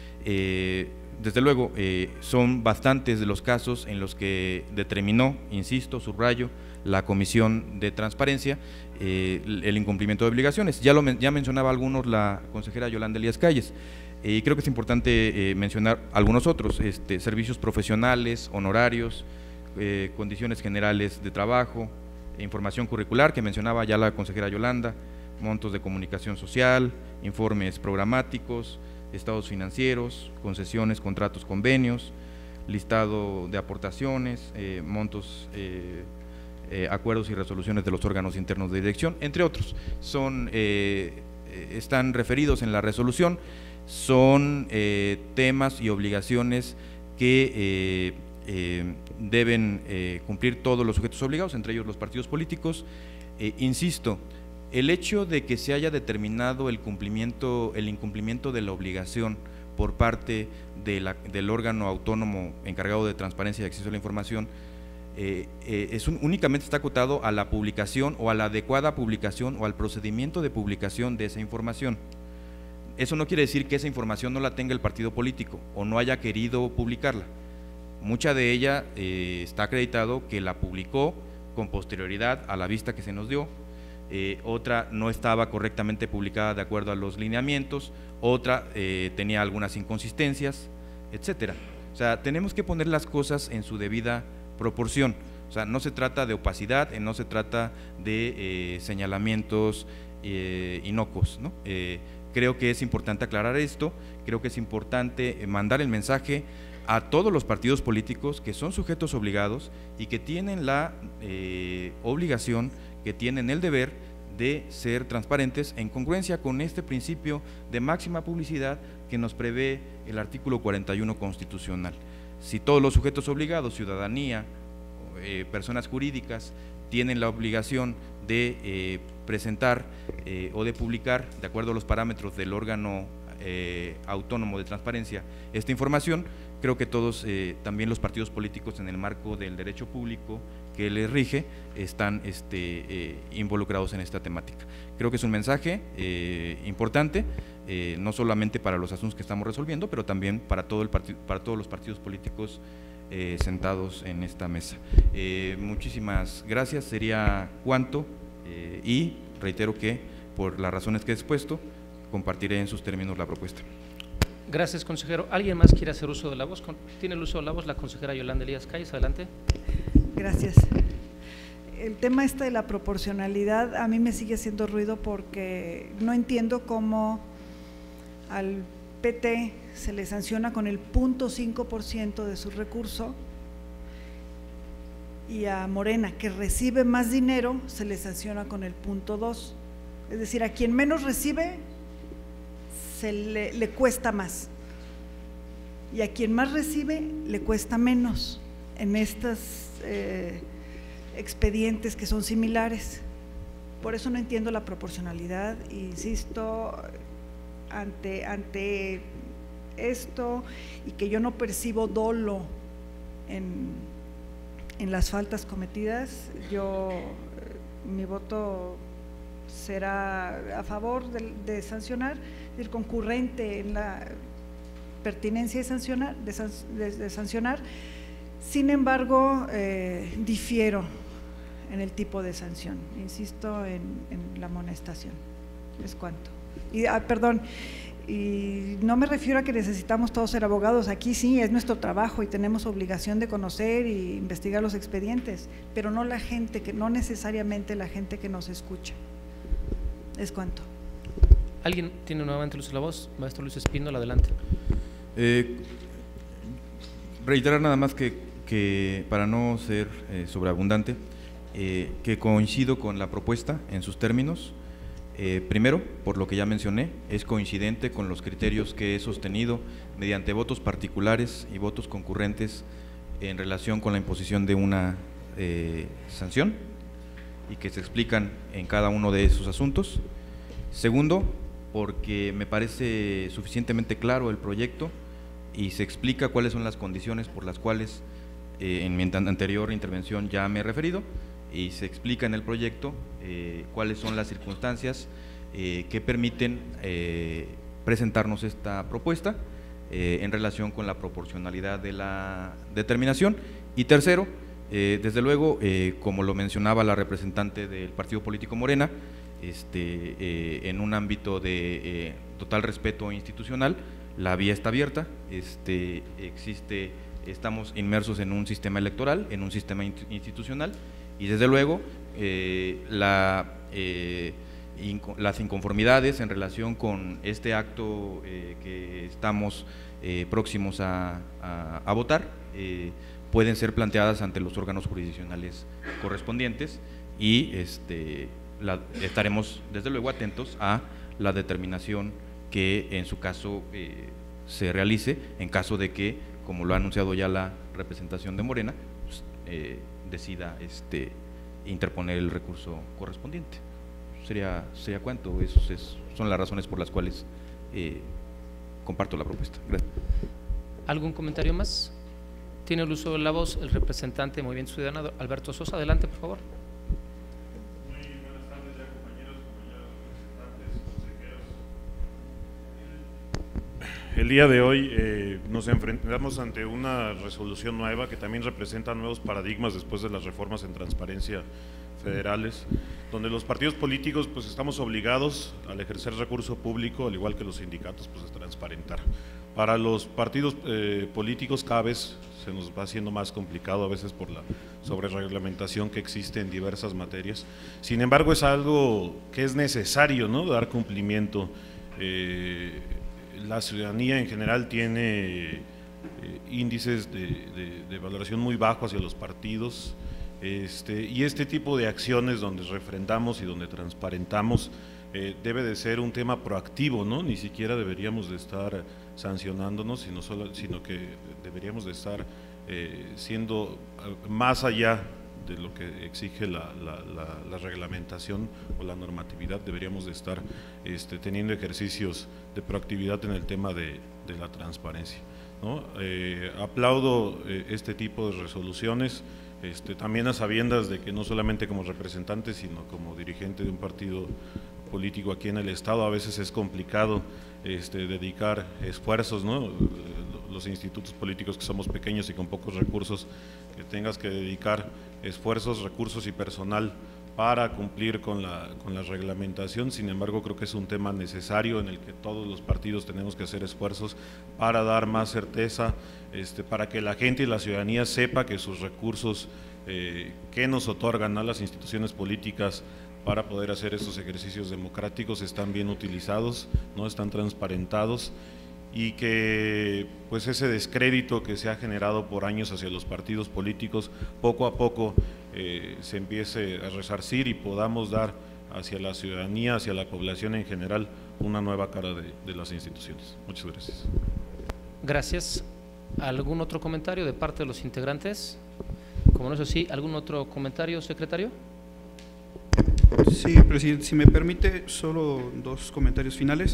E: Eh, desde luego eh, son bastantes de los casos en los que determinó, insisto, subrayo, la Comisión de Transparencia eh, el incumplimiento de obligaciones. Ya, lo, ya mencionaba algunos la consejera Yolanda Elías Calles. Y eh, creo que es importante eh, mencionar algunos otros, este, servicios profesionales, honorarios, eh, condiciones generales de trabajo, información curricular que mencionaba ya la consejera Yolanda, montos de comunicación social, informes programáticos, estados financieros, concesiones, contratos, convenios, listado de aportaciones, eh, montos, eh, eh, acuerdos y resoluciones de los órganos internos de dirección, entre otros. Son, eh, están referidos en la resolución. Son eh, temas y obligaciones que eh, eh, deben eh, cumplir todos los sujetos obligados, entre ellos los partidos políticos. Eh, insisto, el hecho de que se haya determinado el cumplimiento, el incumplimiento de la obligación por parte de la, del órgano autónomo encargado de transparencia y acceso a la información, eh, eh, es un, únicamente está acotado a la publicación o a la adecuada publicación o al procedimiento de publicación de esa información. Eso no quiere decir que esa información no la tenga el partido político o no haya querido publicarla. Mucha de ella eh, está acreditado que la publicó con posterioridad a la vista que se nos dio, eh, otra no estaba correctamente publicada de acuerdo a los lineamientos, otra eh, tenía algunas inconsistencias, etcétera. O sea, tenemos que poner las cosas en su debida proporción. O sea, no se trata de opacidad, eh, no se trata de eh, señalamientos eh, inocuos, ¿no? Eh, Creo que es importante aclarar esto, creo que es importante mandar el mensaje a todos los partidos políticos que son sujetos obligados y que tienen la eh, obligación, que tienen el deber de ser transparentes en congruencia con este principio de máxima publicidad que nos prevé el artículo cuarenta y uno constitucional. Si todos los sujetos obligados, ciudadanía, eh, personas jurídicas, tienen la obligación de eh, presentar eh, o de publicar, de acuerdo a los parámetros del órgano eh, autónomo de transparencia, esta información, creo que todos, eh, también los partidos políticos en el marco del derecho público que les rige, están este, eh, involucrados en esta temática. Creo que es un mensaje eh, importante, eh, no solamente para los asuntos que estamos resolviendo, pero también para, todo el para todos los partidos políticos Eh, sentados en esta mesa. Eh, muchísimas gracias, sería cuanto eh, y reitero que por las razones que he expuesto compartiré en sus términos la propuesta.
A: Gracias, consejero. ¿Alguien más quiere hacer uso de la voz? Tiene el uso de la voz la consejera Yolanda Elías Calles, adelante.
D: Gracias. El tema este de la proporcionalidad a mí me sigue haciendo ruido porque no entiendo cómo al P T se le sanciona con el punto cinco por ciento de su recurso y a Morena, que recibe más dinero, se le sanciona con el punto dos. Es decir, a quien menos recibe se le, le cuesta más y a quien más recibe le cuesta menos en estos eh, expedientes que son similares. Por eso no entiendo la proporcionalidad, insisto, ante, ante esto y que yo no percibo dolo en, en las faltas cometidas. Yo, mi voto será a favor de, de sancionar, es decir, concurrente en la pertinencia de sancionar, de, de, de sancionar. Sin embargo, eh, difiero en el tipo de sanción, insisto en, en la amonestación. Es cuanto. Y, ah, perdón, y no me refiero a que necesitamos todos ser abogados, aquí sí es nuestro trabajo y tenemos obligación de conocer e investigar los expedientes, pero no la gente, que no necesariamente la gente que nos escucha. Es cuanto.
A: ¿Alguien tiene nuevamente luz de la voz? Maestro Luis Espíndola, adelante.
E: Eh, reiterar nada más que, que para no ser eh, sobreabundante, eh, que coincido con la propuesta en sus términos. Eh, primero, por lo que ya mencioné, es coincidente con los criterios que he sostenido mediante votos particulares y votos concurrentes en relación con la imposición de una eh, sanción y que se explican en cada uno de esos asuntos. Segundo, porque me parece suficientemente claro el proyecto y se explica cuáles son las condiciones por las cuales eh, en mi anterior intervención ya me he referido, y se explica en el proyecto eh, cuáles son las circunstancias eh, que permiten eh, presentarnos esta propuesta eh, en relación con la proporcionalidad de la determinación. Y tercero, eh, desde luego, eh, como lo mencionaba la representante del Partido Político Morena, este, eh, en un ámbito de eh, total respeto institucional, la vía está abierta, este, existe, estamos inmersos en un sistema electoral, en un sistema institucional, y desde luego eh, la, eh, inco las inconformidades en relación con este acto eh, que estamos eh, próximos a, a, a votar eh, pueden ser planteadas ante los órganos jurisdiccionales correspondientes y este, la, estaremos desde luego atentos a la determinación que en su caso eh, se realice en caso de que, como lo ha anunciado ya la representación de Morena, pues, eh, decida este, interponer el recurso correspondiente. Sería, sería cuánto, esas es, son las razones por las cuales eh, comparto la propuesta. Gracias.
A: ¿Algún comentario más? Tiene el uso de la voz el representante de Movimiento Ciudadano, Alberto Sosa. Adelante, por favor.
L: Muy buenas tardes, ya compañeros, compañeros representantes, consejeros. El día de hoy eh, nos enfrentamos ante una resolución nueva que también representa nuevos paradigmas después de las reformas en transparencia federales, donde los partidos políticos pues estamos obligados al ejercer recurso público, al igual que los sindicatos, pues a transparentar. Para los partidos eh, políticos cada vez se nos va haciendo más complicado, a veces por la sobrereglamentación que existe en diversas materias. Sin embargo, es algo que es necesario, ¿no?, dar cumplimiento. Eh, la ciudadanía en general tiene eh, índices de, de, de valoración muy bajos hacia los partidos, este, y este tipo de acciones donde refrendamos y donde transparentamos eh, debe de ser un tema proactivo, ¿no? Ni siquiera deberíamos de estar sancionándonos, sino, solo, sino que deberíamos de estar eh, siendo más allá de lo que exige la, la, la, la reglamentación o la normatividad, deberíamos de estar este, teniendo ejercicios de proactividad en el tema de, de la transparencia, ¿no? Eh, aplaudo eh, este tipo de resoluciones, este, también a sabiendas de que no solamente como representante, sino como dirigente de un partido político aquí en el Estado, a veces es complicado este, dedicar esfuerzos, ¿no? Los institutos políticos que somos pequeños y con pocos recursos, que tengas que dedicar esfuerzos, recursos y personal para cumplir con la, con la reglamentación. Sin embargo, creo que es un tema necesario en el que todos los partidos tenemos que hacer esfuerzos para dar más certeza, este, para que la gente y la ciudadanía sepa que sus recursos eh, que nos otorgan a las instituciones políticas para poder hacer estos ejercicios democráticos están bien utilizados, no están transparentados, y que pues ese descrédito que se ha generado por años hacia los partidos políticos poco a poco eh, se empiece a resarcir y podamos dar hacia la ciudadanía, hacia la población en general, una nueva cara de, de las instituciones. Muchas gracias.
A: Gracias. ¿Algún otro comentario de parte de los integrantes? Como no es así, ¿algún otro comentario, secretario?
B: Sí, presidente, si me permite, solo dos comentarios finales.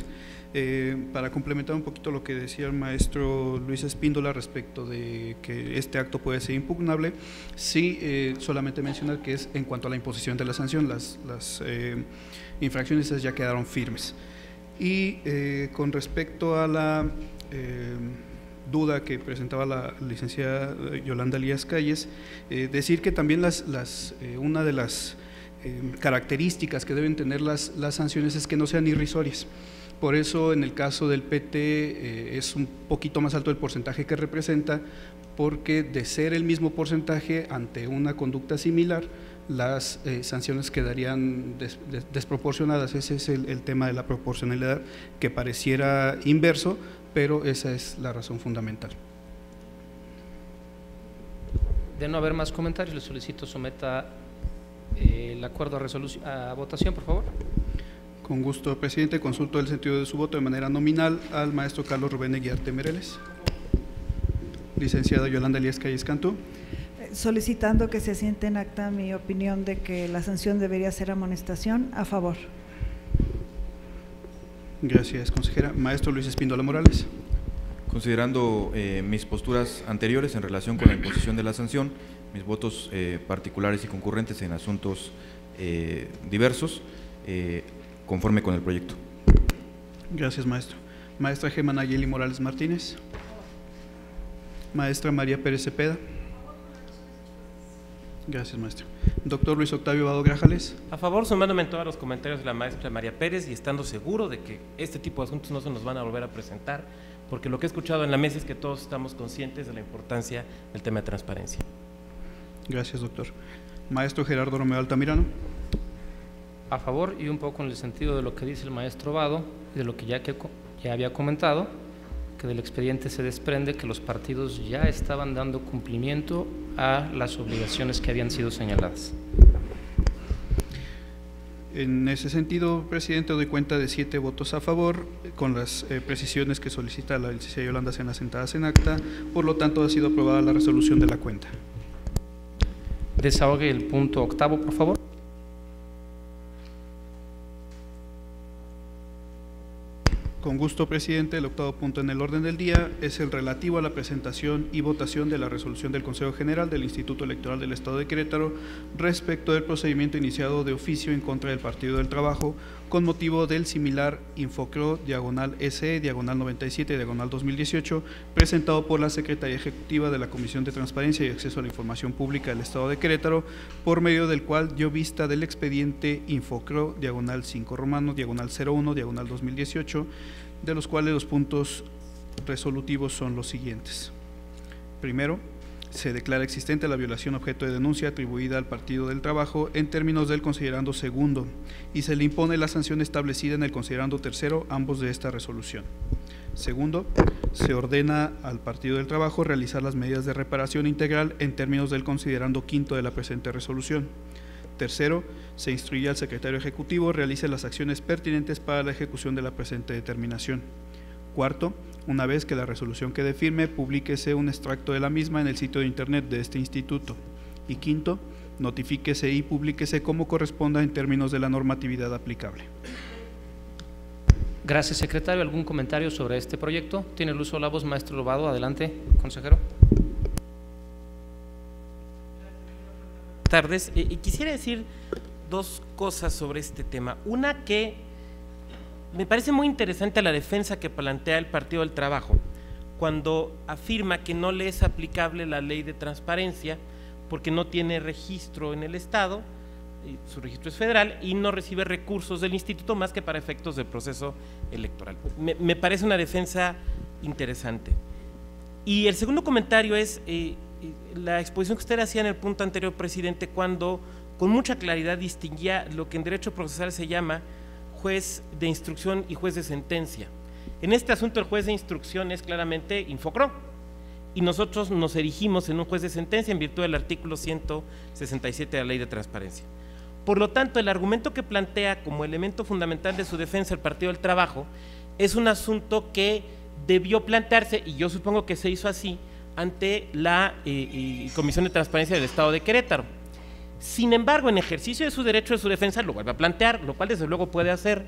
B: Eh, para complementar un poquito lo que decía el maestro Luis Espíndola respecto de que este acto puede ser impugnable, sí, eh, solamente mencionar que es en cuanto a la imposición de la sanción, las, las eh, infracciones ya quedaron firmes. Y eh, con respecto a la eh, duda que presentaba la licenciada Yolanda Elías Calles, eh, decir que también las, las, eh, una de las eh, características que deben tener las, las sanciones es que no sean irrisorias. Por eso en el caso del P T eh, es un poquito más alto el porcentaje que representa, porque de ser el mismo porcentaje ante una conducta similar, las eh, sanciones quedarían des, des, desproporcionadas. Ese es el, el tema de la proporcionalidad, que pareciera inverso, pero esa es la razón fundamental.
A: De no haber más comentarios, le solicito someta eh, el acuerdo a, resolución, a votación, por favor.
B: Con gusto, presidente. Consulto el sentido de su voto de manera nominal al maestro Carlos Rubén Eguiarte Mereles. Licenciada Yolanda Elías Calles Cantú.
D: Solicitando que se asiente en acta mi opinión de que la sanción debería ser amonestación. A favor.
B: Gracias, consejera. Maestro Luis Espíndola Morales.
E: Considerando eh, mis posturas anteriores en relación con la imposición de la sanción, mis votos eh, particulares y concurrentes en asuntos eh, diversos, eh, conforme con el proyecto.
B: Gracias, maestro. Maestra Gemma Nayeli Morales Martínez. Maestra María Pérez Cepeda. Gracias, maestro. Doctor Luis Octavio Vado Grajales.
H: A favor, sumándome en todos los comentarios de la maestra María Pérez y estando seguro de que este tipo de asuntos no se nos van a volver a presentar, porque lo que he escuchado en la mesa es que todos estamos conscientes de la importancia del tema de transparencia.
B: Gracias, doctor. Maestro Gerardo Romeo Altamirano.
A: A favor, y un poco en el sentido de lo que dice el maestro Vado y de lo que ya, que ya había comentado, que del expediente se desprende que los partidos ya estaban dando cumplimiento a las obligaciones que habían sido señaladas.
B: En ese sentido, presidente, doy cuenta de siete votos a favor, con las eh, precisiones que solicita la licenciada Yolanda Sena sentadas en acta. Por lo tanto, ha sido aprobada la resolución de la cuenta.
A: Desahogue el punto octavo, por favor.
B: Con gusto, presidente. El octavo punto en el orden del día es el relativo a la presentación y votación de la resolución del Consejo General del Instituto Electoral del Estado de Querétaro respecto del procedimiento iniciado de oficio en contra del Partido del Trabajo con motivo del similar Infocro diagonal S E diagonal noventa y siete diagonal dos mil dieciocho presentado por la Secretaría Ejecutiva de la Comisión de Transparencia y Acceso a la Información Pública del Estado de Querétaro, por medio del cual dio vista del expediente Infocro diagonal cinco romano diagonal cero uno diagonal dos mil dieciocho, de los cuales los puntos resolutivos son los siguientes. Primero, se declara existente la violación objeto de denuncia atribuida al Partido del Trabajo en términos del considerando segundo y se le impone la sanción establecida en el considerando tercero, ambos de esta resolución. Segundo, se ordena al Partido del Trabajo realizar las medidas de reparación integral en términos del considerando quinto de la presente resolución. Tercero, se instruye al secretario ejecutivo realice las acciones pertinentes para la ejecución de la presente determinación. Cuarto, una vez que la resolución quede firme, publíquese un extracto de la misma en el sitio de internet de este instituto. Y quinto, notifíquese y publíquese como corresponda en términos de la normatividad aplicable.
A: Gracias, secretario. ¿Algún comentario sobre este proyecto? Tiene el uso de la voz, maestro Lobado. Adelante, consejero.
H: Tardes. Eh, y quisiera decir dos cosas sobre este tema. Una, que me parece muy interesante la defensa que plantea el Partido del Trabajo cuando afirma que no le es aplicable la ley de transparencia porque no tiene registro en el Estado, su registro es federal y no recibe recursos del instituto más que para efectos del proceso electoral. Me, me parece una defensa interesante. Y el segundo comentario es eh, la exposición que usted hacía en el punto anterior, presidente, cuando con mucha claridad distinguía lo que en derecho procesal se llama juez de instrucción y juez de sentencia. En este asunto el juez de instrucción es claramente Infocro y nosotros nos erigimos en un juez de sentencia en virtud del artículo ciento sesenta y siete de la Ley de Transparencia. Por lo tanto, el argumento que plantea como elemento fundamental de su defensa el Partido del Trabajo es un asunto que debió plantearse, y yo supongo que se hizo así, ante la eh, Comisión de Transparencia del Estado de Querétaro. Sin embargo, en ejercicio de su derecho de su defensa lo vuelve a plantear, lo cual desde luego puede hacer,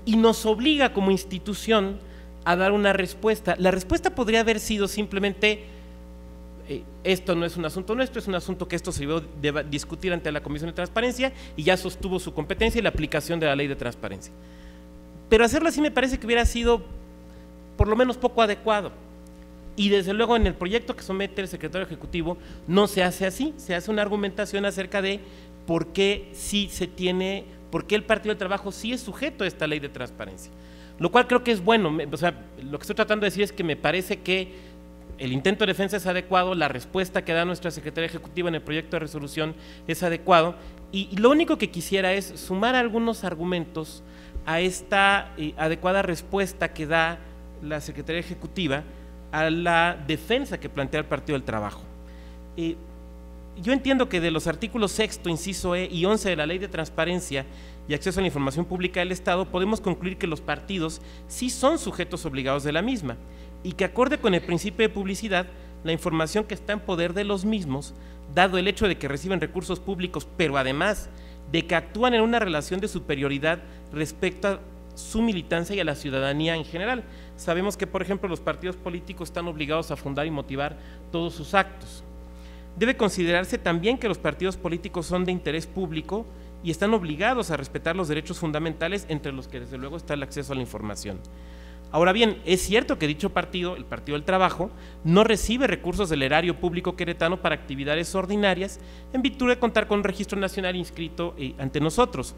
H: y nos obliga como institución a dar una respuesta. La respuesta podría haber sido simplemente, eh, esto no es un asunto nuestro, es un asunto que esto se debió de discutir ante la Comisión de Transparencia y ya sostuvo su competencia y la aplicación de la ley de transparencia. Pero hacerlo así me parece que hubiera sido por lo menos poco adecuado. Y desde luego en el proyecto que somete el secretario ejecutivo no se hace así, se hace una argumentación acerca de por qué sí se tiene, por qué el Partido del Trabajo sí es sujeto a esta ley de transparencia. Lo cual creo que es bueno, o sea, lo que estoy tratando de decir es que me parece que el intento de defensa es adecuado, la respuesta que da nuestra secretaria ejecutiva en el proyecto de resolución es adecuado, y, y lo único que quisiera es sumar algunos argumentos a esta eh, adecuada respuesta que da la secretaria ejecutiva a la defensa que plantea el Partido del Trabajo. Eh, yo entiendo que de los artículos sexto, inciso E y once de la Ley de Transparencia y Acceso a la Información Pública del Estado, podemos concluir que los partidos sí son sujetos obligados de la misma y que, acorde con el principio de publicidad, la información que está en poder de los mismos, dado el hecho de que reciben recursos públicos, pero además de que actúan en una relación de superioridad respecto a su militancia y a la ciudadanía en general. Sabemos que, por ejemplo, los partidos políticos están obligados a fundar y motivar todos sus actos. Debe considerarse también que los partidos políticos son de interés público y están obligados a respetar los derechos fundamentales, entre los que desde luego está el acceso a la información. Ahora bien, es cierto que dicho partido, el Partido del Trabajo, no recibe recursos del erario público queretano para actividades ordinarias en virtud de contar con un registro nacional inscrito eh, ante nosotros.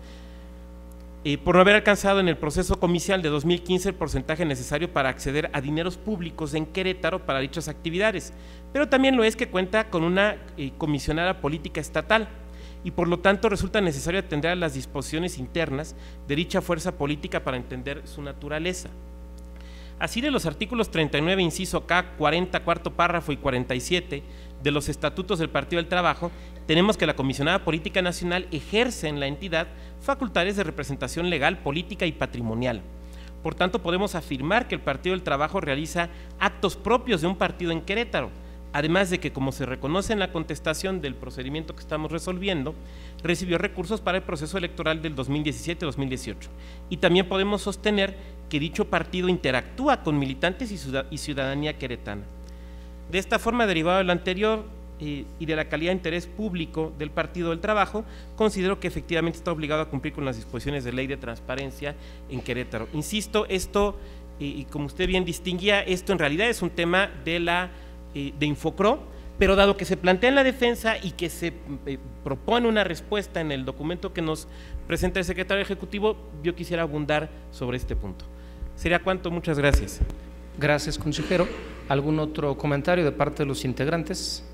H: Eh, por no haber alcanzado en el proceso comicial de dos mil quince el porcentaje necesario para acceder a dineros públicos en Querétaro para dichas actividades, pero también lo es que cuenta con una eh, comisionada política estatal y por lo tanto resulta necesario atender a las disposiciones internas de dicha fuerza política para entender su naturaleza. Así, de los artículos treinta y nueve, inciso K, cuarenta, cuarto párrafo y cuarenta y siete de los estatutos del Partido del Trabajo, tenemos que la Comisionada Política Nacional ejerce en la entidad facultades de representación legal, política y patrimonial. Por tanto, podemos afirmar que el Partido del Trabajo realiza actos propios de un partido en Querétaro, además de que, como se reconoce en la contestación del procedimiento que estamos resolviendo, recibió recursos para el proceso electoral del dos mil diecisiete dos mil dieciocho. Y también podemos sostener que dicho partido interactúa con militantes y ciudadanía queretana. De esta forma, derivado de lo anterior eh, y de la calidad de interés público del Partido del Trabajo, considero que efectivamente está obligado a cumplir con las disposiciones de ley de transparencia en Querétaro. Insisto, esto, eh, y como usted bien distinguía, esto en realidad es un tema de la eh, de Infocro, pero dado que se plantea en la defensa y que se eh, propone una respuesta en el documento que nos presenta el secretario ejecutivo, yo quisiera abundar sobre este punto. Sería cuanto, muchas gracias.
A: Gracias, consejero. ¿Algún otro comentario de parte de los integrantes?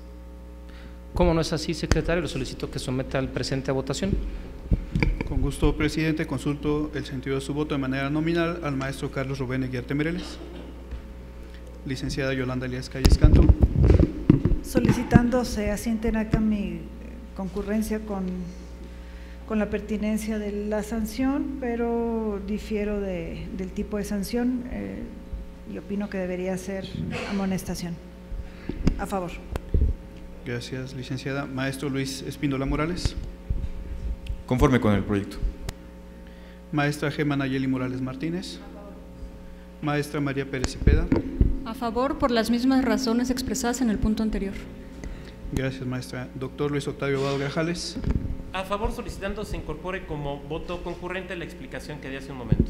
A: Como no es así, secretario, le solicito que someta al presente a votación.
B: Con gusto, presidente. Consulto el sentido de su voto de manera nominal al maestro Carlos Rubén Eguiarte Mereles. Licenciada Yolanda Elías Calles Canto.
D: Solicitando se asiente en acta mi concurrencia con, con la pertinencia de la sanción, pero difiero de, del tipo de sanción eh, y opino que debería ser amonestación. A favor.
B: Gracias, licenciada. Maestro Luis Espíndola Morales.
E: Conforme con el proyecto.
B: Maestra Gemma Nayeli Morales Martínez. Maestra María Pérez Cepeda.
G: A favor, por las mismas razones expresadas en el punto anterior.
B: Gracias, maestra. Doctor Luis Octavio Abado Grajales.
H: A favor, solicitando se incorpore como voto concurrente la explicación que di hace un momento.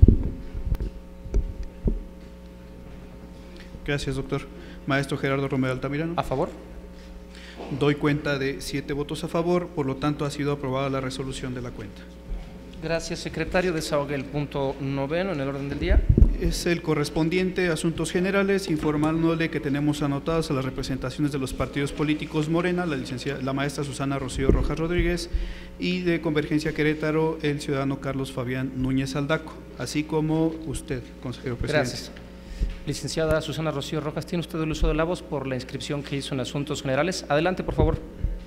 B: Gracias, doctor. Maestro Gerardo Romero Altamirano.
A: A favor.
B: Doy cuenta de siete votos a favor, por lo tanto ha sido aprobada la resolución de la cuenta.
A: Gracias, secretario. Desahogue el punto noveno en el orden del día.
B: Es el correspondiente a asuntos generales, informándole que tenemos anotadas a las representaciones de los partidos políticos Morena, la licenciada, la maestra Susana Rocío Rojas Rodríguez, y de Convergencia Querétaro, el ciudadano Carlos Fabián Núñez Aldaco, así como usted, consejero presidente.
A: Gracias. Licenciada Susana Rocío Rojas, tiene usted el uso de la voz por la inscripción que hizo en asuntos generales. Adelante, por favor.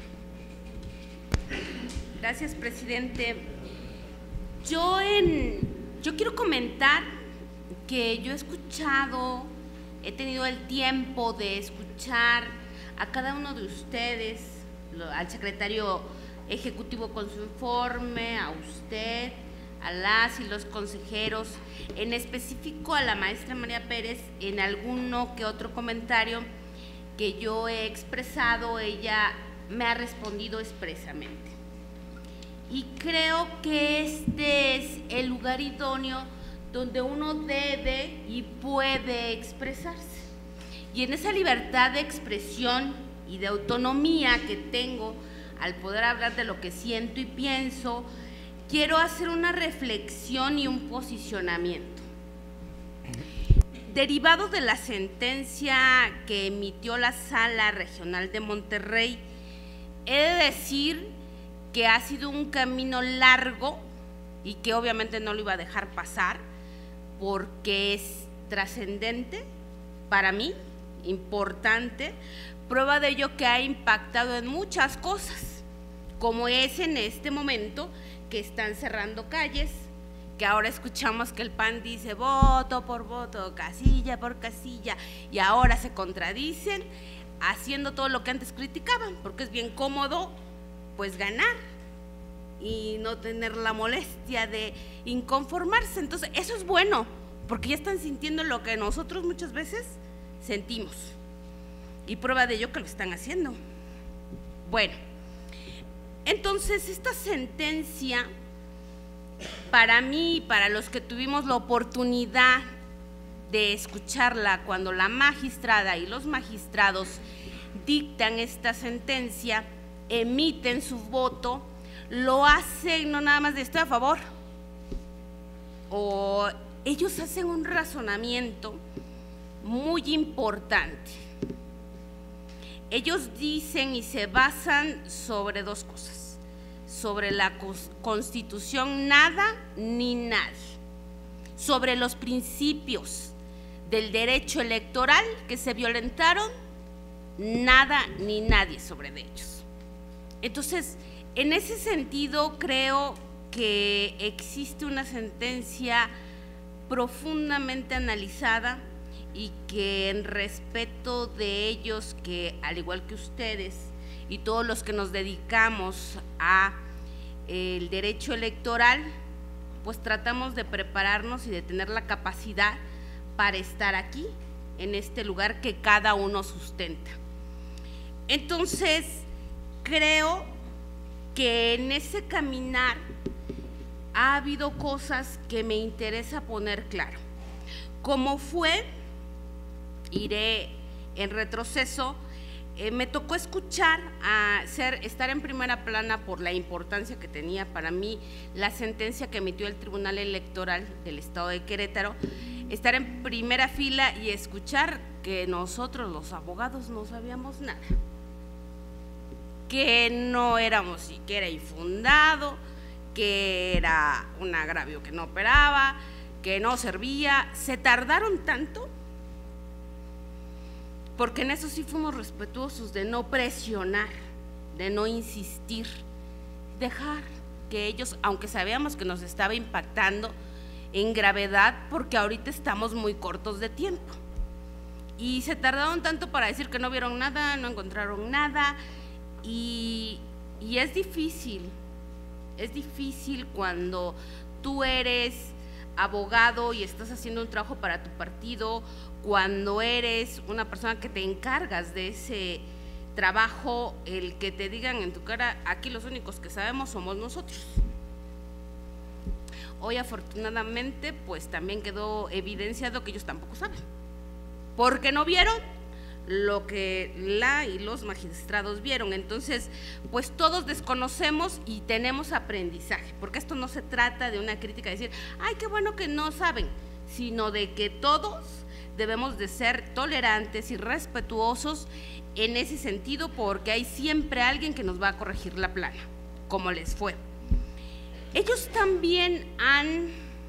J: Gracias, presidente. Yo, en, yo quiero comentar que yo he escuchado, he tenido el tiempo de escuchar a cada uno de ustedes, al secretario ejecutivo con su informe, a usted, a las y los consejeros, en específico a la maestra María Pérez, en alguno que otro comentario que yo he expresado, ella me ha respondido expresamente. Y creo que este es el lugar idóneo donde uno debe y puede expresarse. Y en esa libertad de expresión y de autonomía que tengo al poder hablar de lo que siento y pienso, quiero hacer una reflexión y un posicionamiento. Derivado de la sentencia que emitió la Sala Regional de Monterrey, he de decir que ha sido un camino largo y que obviamente no lo iba a dejar pasar porque es trascendente para mí, importante, prueba de ello que ha impactado en muchas cosas, como es en este momento que están cerrando calles, que ahora escuchamos que el P A N dice voto por voto, casilla por casilla, y ahora se contradicen haciendo todo lo que antes criticaban, porque es bien cómodo pues ganar y no tener la molestia de inconformarse. Entonces eso es bueno, porque ya están sintiendo lo que nosotros muchas veces sentimos, y prueba de ello que lo están haciendo. Bueno, entonces esta sentencia, para mí y para los que tuvimos la oportunidad de escucharla cuando la magistrada y los magistrados dictan esta sentencia, emiten su voto, lo hacen no nada más de estoy a favor, o ellos hacen un razonamiento muy importante. Ellos dicen y se basan sobre dos cosas: sobre la Constitución nada ni nadie, sobre los principios del derecho electoral que se violentaron, nada ni nadie sobre ellos. Entonces, en ese sentido creo que existe una sentencia profundamente analizada y que en respeto de ellos, que al igual que ustedes y todos los que nos dedicamos a el derecho electoral, pues tratamos de prepararnos y de tener la capacidad para estar aquí, en este lugar que cada uno sustenta. Entonces, creo que en ese caminar ha habido cosas que me interesa poner claro. Como fue, iré en retroceso, eh, me tocó escuchar, a ser, estar en primera plana por la importancia que tenía para mí la sentencia que emitió el Tribunal Electoral del Estado de Querétaro, estar en primera fila y escuchar que nosotros los abogados no sabíamos nada, que no éramos siquiera infundado, que era un agravio que no operaba, que no servía. Se tardaron tanto, porque en eso sí fuimos respetuosos de no presionar, de no insistir, dejar que ellos, aunque sabíamos que nos estaba impactando en gravedad, porque ahorita estamos muy cortos de tiempo, y se tardaron tanto para decir que no vieron nada, no encontraron nada, y, y es difícil, es difícil cuando tú eres abogado y estás haciendo un trabajo para tu partido, cuando eres una persona que te encargas de ese trabajo, el que te digan en tu cara, aquí los únicos que sabemos somos nosotros. Hoy afortunadamente pues también quedó evidenciado que ellos tampoco saben, porque no vieron lo que la y los magistrados vieron. Entonces pues todos desconocemos y tenemos aprendizaje, porque esto no se trata de una crítica, de decir, ay, qué bueno que no saben, sino de que todos debemos de ser tolerantes y respetuosos en ese sentido, porque hay siempre alguien que nos va a corregir la plana, como les fue. Ellos también han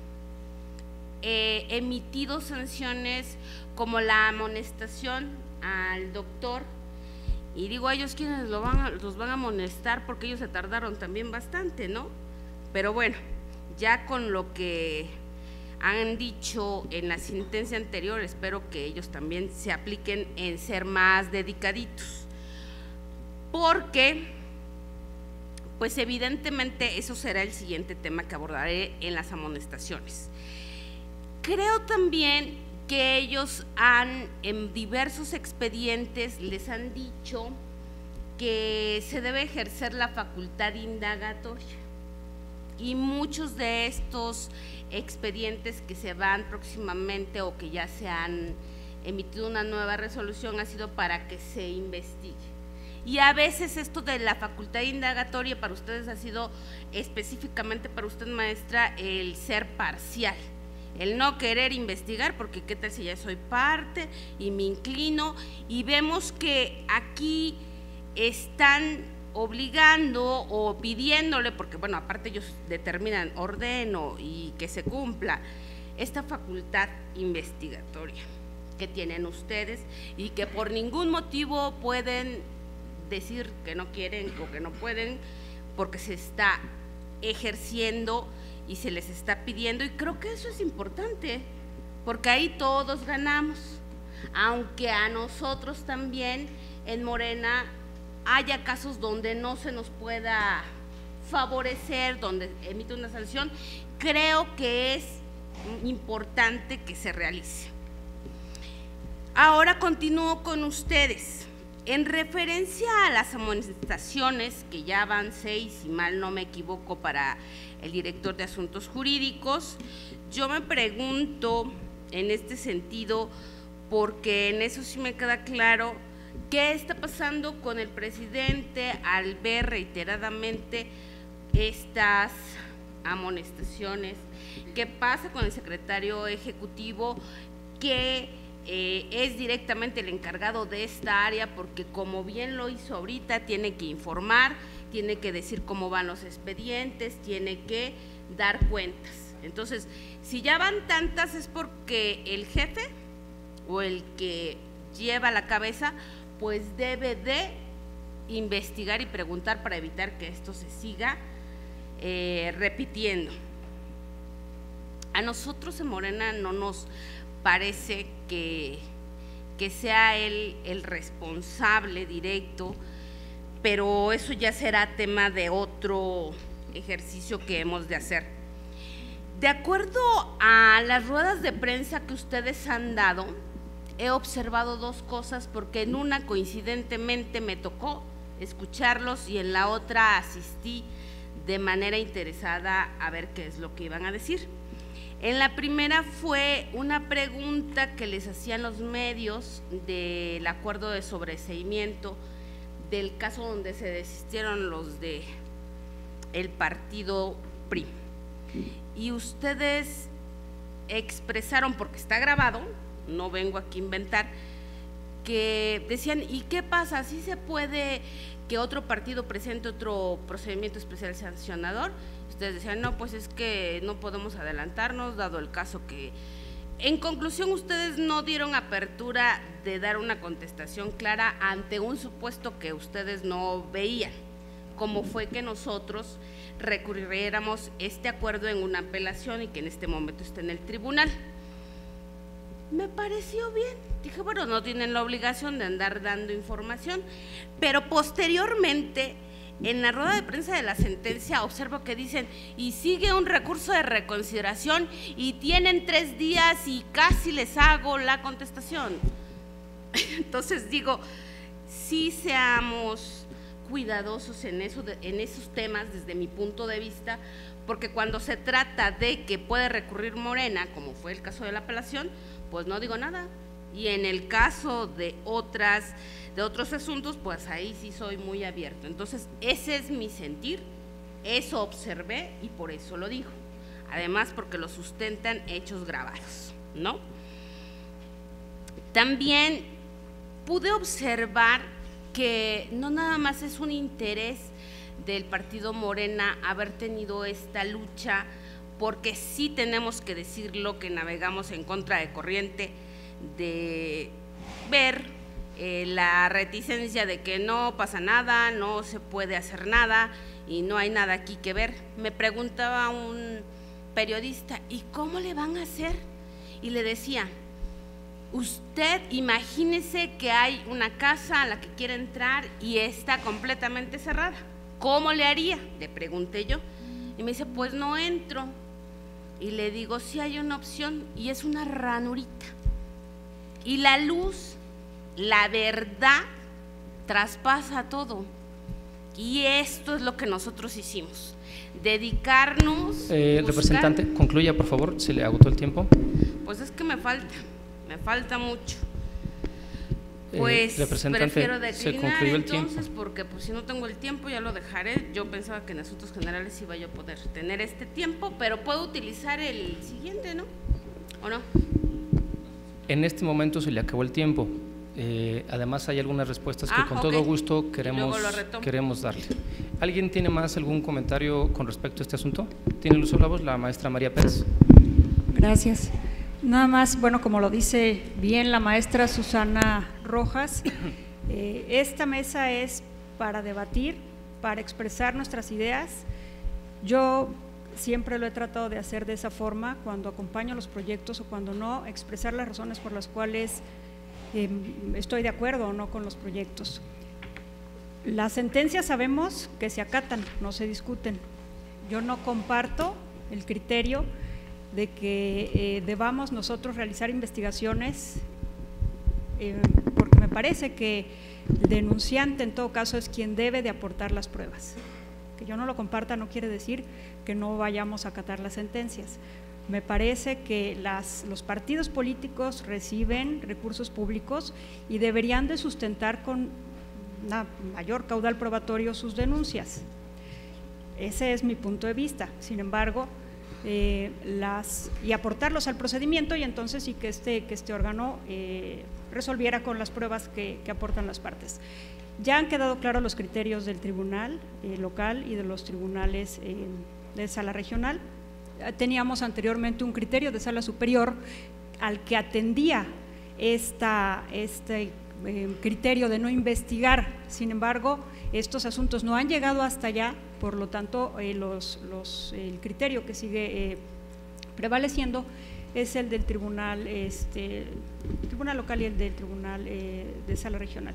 J: eh, emitido sanciones como la amonestación al doctor, y digo a ellos quienes lo van a, los van a amonestar, porque ellos se tardaron también bastante, ¿no? Pero bueno, ya con lo que han dicho en la sentencia anterior, espero que ellos también se apliquen en ser más dedicaditos, porque pues evidentemente eso será el siguiente tema que abordaré en las amonestaciones. Creo también que ellos han, en diversos expedientes, les han dicho que se debe ejercer la facultad indagatoria, y muchos de estos expedientes que se van próximamente o que ya se han emitido una nueva resolución ha sido para que se investigue. Y a veces esto de la facultad indagatoria para ustedes ha sido específicamente para usted, maestra, el ser parcial, el no querer investigar, porque qué tal si ya soy parte y me inclino, y vemos que aquí están obligando o pidiéndole, porque bueno, aparte ellos determinan, ordeno y que se cumpla esta facultad investigatoria que tienen ustedes y que por ningún motivo pueden decir que no quieren o que no pueden, porque se está ejerciendo y se les está pidiendo, y creo que eso es importante, porque ahí todos ganamos, aunque a nosotros también en Morena haya casos donde no se nos pueda favorecer, donde emite una sanción, creo que es importante que se realice. Ahora continúo con ustedes. En referencia a las amonestaciones, que ya van seis, si mal no me equivoco, para el director de Asuntos Jurídicos, yo me pregunto en este sentido, porque en eso sí me queda claro, ¿qué está pasando con el presidente al ver reiteradamente estas amonestaciones? ¿Qué pasa con el secretario ejecutivo, que eh, es directamente el encargado de esta área, porque como bien lo hizo ahorita, tiene que informar, tiene que decir cómo van los expedientes, tiene que dar cuentas? Entonces, si ya van tantas es porque el jefe o el que lleva la cabeza pues debe de investigar y preguntar para evitar que esto se siga eh, repitiendo. A nosotros en Morena no nos parece que, que sea él el responsable directo, pero eso ya será tema de otro ejercicio que hemos de hacer. De acuerdo a las ruedas de prensa que ustedes han dado, he observado dos cosas, porque en una coincidentemente me tocó escucharlos y en la otra asistí de manera interesada a ver qué es lo que iban a decir. En la primera fue una pregunta que les hacían los medios del acuerdo de sobreseimiento del caso donde se desistieron los de el partido P R I, y ustedes expresaron, porque está grabado, no vengo aquí a inventar, que decían, ¿y qué pasa? ¿Sí se puede que otro partido presente otro procedimiento especial sancionador? Ustedes decían, no, pues es que no podemos adelantarnos, dado el caso que… En conclusión, ustedes no dieron apertura de dar una contestación clara ante un supuesto que ustedes no veían, como fue que nosotros recurriéramos este acuerdo en una apelación y que en este momento está en el tribunal. Me pareció bien, dije, bueno, no tienen la obligación de andar dando información, pero posteriormente, en la rueda de prensa de la sentencia, observo que dicen, y sigue un recurso de reconsideración y tienen tres días y casi les hago la contestación. Entonces digo, sí seamos cuidadosos en, eso, en esos temas desde mi punto de vista, porque cuando se trata de que puede recurrir Morena, como fue el caso de la apelación, pues no digo nada, y en el caso de otras de otros asuntos, pues ahí sí soy muy abierto. Entonces, ese es mi sentir, eso observé y por eso lo digo, además porque lo sustentan hechos grabados, ¿no? También pude observar que no nada más es un interés del partido Morena haber tenido esta lucha, porque sí tenemos que decirlo, que navegamos en contra de corriente, de ver eh, la reticencia de que no pasa nada, no se puede hacer nada y no hay nada aquí que ver. Me preguntaba un periodista, ¿y cómo le van a hacer? Y le decía, usted imagínese que hay una casa a la que quiere entrar y está completamente cerrada, ¿cómo le haría? Le pregunté yo. Y me dice, pues no entro. Y le digo, sí hay una opción, y es una ranurita. Y la luz, la verdad, traspasa todo. Y esto es lo que nosotros hicimos, dedicarnos…
A: Eh,
J: buscar,
A: representante, concluya por favor, se le agotó el tiempo.
J: Pues es que me falta, me falta mucho.
A: Eh,
J: Pues
A: representante,
J: prefiero
A: se
J: declinar
A: concluyó el
J: entonces,
A: tiempo.
J: porque pues si no tengo el tiempo ya lo dejaré. Yo pensaba que en asuntos generales iba yo a poder tener este tiempo, pero puedo utilizar el siguiente, ¿no? ¿O no?
A: En este momento se le acabó el tiempo. Eh, además hay algunas respuestas que
J: Ah,
A: con
J: ok.
A: todo gusto queremos,
J: luego lo retomo.
A: queremos darle. ¿Alguien tiene más algún comentario con respecto a este asunto? ¿Tiene el uso de la voz la maestra María Pérez?
G: Gracias. Nada más, bueno, como lo dice bien la maestra Susana Rojas, eh, esta mesa es para debatir, para expresar nuestras ideas. Yo siempre lo he tratado de hacer de esa forma, cuando acompaño los proyectos o cuando no, expresar las razones por las cuales eh, estoy de acuerdo o no con los proyectos. Las sentencias sabemos que se acatan, no se discuten. Yo no comparto el criterio de que eh, debamos nosotros realizar investigaciones, eh, porque me parece que el denunciante en todo caso es quien debe de aportar las pruebas. Que yo no lo comparta no quiere decir que no vayamos a acatar las sentencias. Me parece que las, los partidos políticos reciben recursos públicos y deberían de sustentar con una mayor caudal probatorio sus denuncias. Ese es mi punto de vista. Sin embargo, eh, las y aportarlos al procedimiento y entonces sí que este, que este órgano eh, resolviera con las pruebas que, que aportan las partes. Ya han quedado claros los criterios del tribunal eh, local y de los tribunales eh, de sala regional. Teníamos anteriormente un criterio de sala superior al que atendía esta, este eh, criterio de no investigar. Sin embargo, estos asuntos no han llegado hasta allá, por lo tanto, eh, los, los, el criterio que sigue eh, prevaleciendo es el del tribunal, este, tribunal local y el del tribunal eh, de sala regional.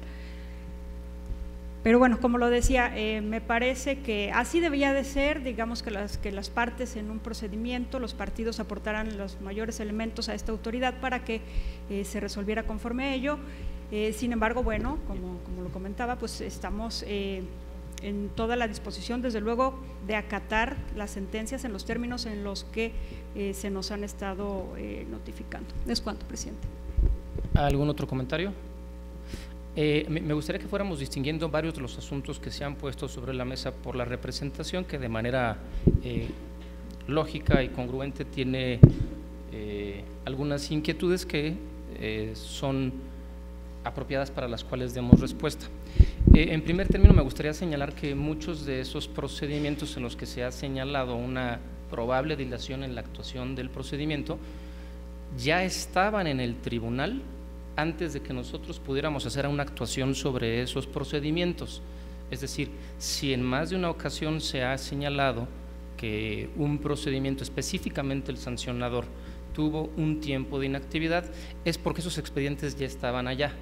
G: Pero bueno, como lo decía, eh, me parece que así debía de ser, digamos que las, que las partes en un procedimiento, los partidos aportaran los mayores elementos a esta autoridad para que eh, se resolviera conforme a ello. Eh, sin embargo, bueno, como, como lo comentaba, pues estamos eh, en toda la disposición, desde luego, de acatar las sentencias en los términos en los que eh, se nos han estado eh, notificando. Es cuanto, presidente.
A: ¿Algún otro comentario? Eh, me gustaría que fuéramos distinguiendo varios de los asuntos que se han puesto sobre la mesa por la representación, que de manera eh, lógica y congruente tiene eh, algunas inquietudes que eh, son apropiadas para las cuales demos respuesta. Eh, en primer término, me gustaría señalar que muchos de esos procedimientos en los que se ha señalado una probable dilación en la actuación del procedimiento ya estaban en el tribunal antes de que nosotros pudiéramos hacer una actuación sobre esos procedimientos. Es decir, si en más de una ocasión se ha señalado que un procedimiento, específicamente el sancionador, tuvo un tiempo de inactividad, es porque esos expedientes ya estaban allá.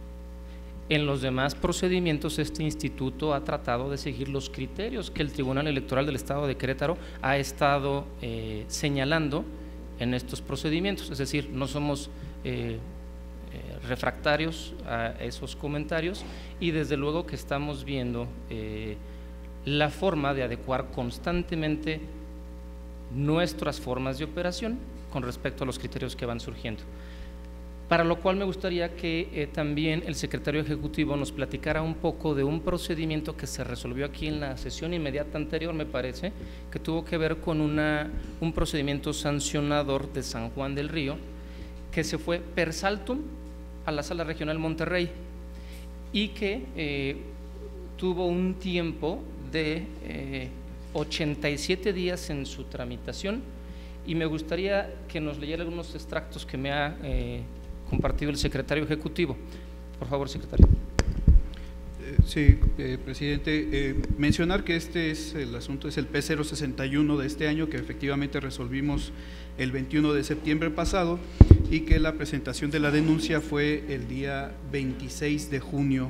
A: En los demás procedimientos, este instituto ha tratado de seguir los criterios que el Tribunal Electoral del Estado de Querétaro ha estado eh, señalando en estos procedimientos, es decir, no somos eh, Eh, refractarios a esos comentarios y desde luego que estamos viendo eh, la forma de adecuar constantemente nuestras formas de operación con respecto a los criterios que van surgiendo. Para lo cual me gustaría que eh, también el secretario ejecutivo nos platicara un poco de un procedimiento que se resolvió aquí en la sesión inmediata anterior, me parece, que tuvo que ver con una, un procedimiento sancionador de San Juan del Río, que se fue per saltum a la Sala Regional Monterrey y que eh, tuvo un tiempo de eh, ochenta y siete días en su tramitación, y me gustaría que nos leyera algunos extractos que me ha eh, compartido el secretario ejecutivo. Por favor, secretario.
B: Eh, sí, eh, presidente, eh, mencionar que este es el asunto, es el P cero sesenta y uno de este año, que efectivamente resolvimos el veintiuno de septiembre pasado, y que la presentación de la denuncia fue el día veintiséis de junio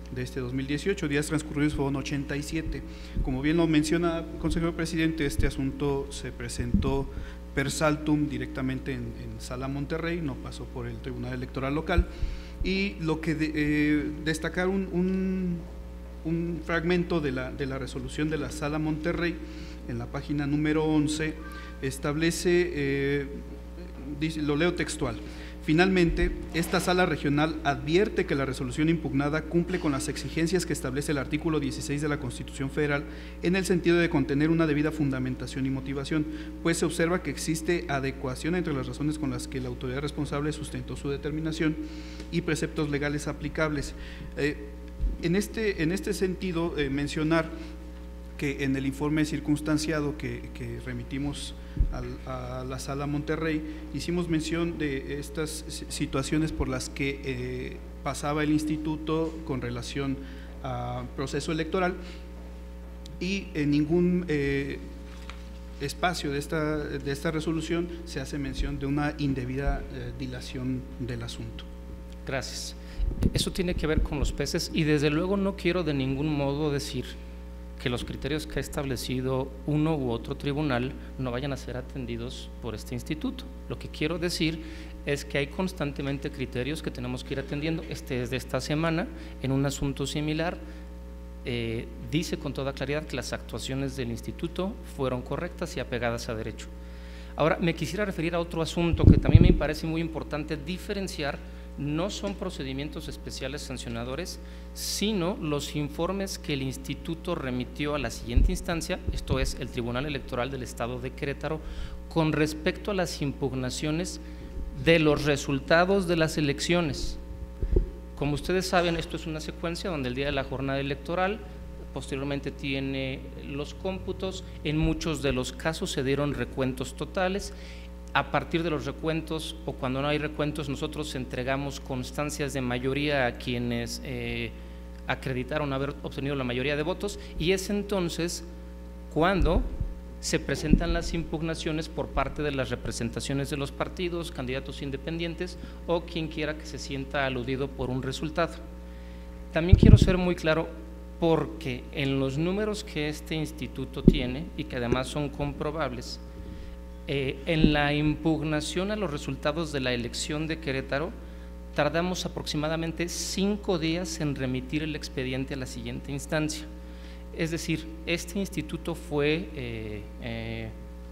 B: de este dos mil dieciocho, días transcurridos fueron ochenta y siete. Como bien lo menciona el consejero presidente, este asunto se presentó per saltum directamente en, en Sala Monterrey, no pasó por el Tribunal Electoral local, y lo que de, eh, destacar un, un, un fragmento de la, de la resolución de la Sala Monterrey, en la página número once, establece, eh, dice, lo leo textual: finalmente, esta Sala Regional advierte que la resolución impugnada cumple con las exigencias que establece el artículo dieciséis de la Constitución Federal en el sentido de contener una debida fundamentación y motivación, pues se observa que existe adecuación entre las razones con las que la autoridad responsable sustentó su determinación y preceptos legales aplicables. Eh, en, este, en este sentido, eh, mencionar que en el informe circunstanciado que, que remitimos al, a la Sala Monterrey, hicimos mención de estas situaciones por las que eh, pasaba el instituto con relación a proceso electoral, y en ningún eh, espacio de esta, de esta resolución se hace mención de una indebida eh, dilación del asunto.
A: Gracias. Eso tiene que ver con los peces, y desde luego no quiero de ningún modo decir que los criterios que ha establecido uno u otro tribunal no vayan a ser atendidos por este instituto. Lo que quiero decir es que hay constantemente criterios que tenemos que ir atendiendo. Este es de esta semana, en un asunto similar, eh, dice con toda claridad que las actuaciones del instituto fueron correctas y apegadas a derecho. Ahora, me quisiera referir a otro asunto que también me parece muy importante diferenciar. No son procedimientos especiales sancionadores, sino los informes que el instituto remitió a la siguiente instancia, esto es el Tribunal Electoral del Estado de Querétaro, con respecto a las impugnaciones de los resultados de las elecciones. Como ustedes saben, esto es una secuencia donde el día de la jornada electoral posteriormente tiene los cómputos. En muchos de los casos se dieron recuentos totales. A partir de los recuentos, o cuando no hay recuentos, nosotros entregamos constancias de mayoría a quienes eh, acreditaron haber obtenido la mayoría de votos, y es entonces cuando se presentan las impugnaciones por parte de las representaciones de los partidos, candidatos independientes o quien quiera que se sienta aludido por un resultado. También quiero ser muy claro, porque en los números que este instituto tiene y que además son comprobables, Eh, en la impugnación a los resultados de la elección de Querétaro, tardamos aproximadamente cinco días en remitir el expediente a la siguiente instancia. Es decir, este instituto fue eh, eh,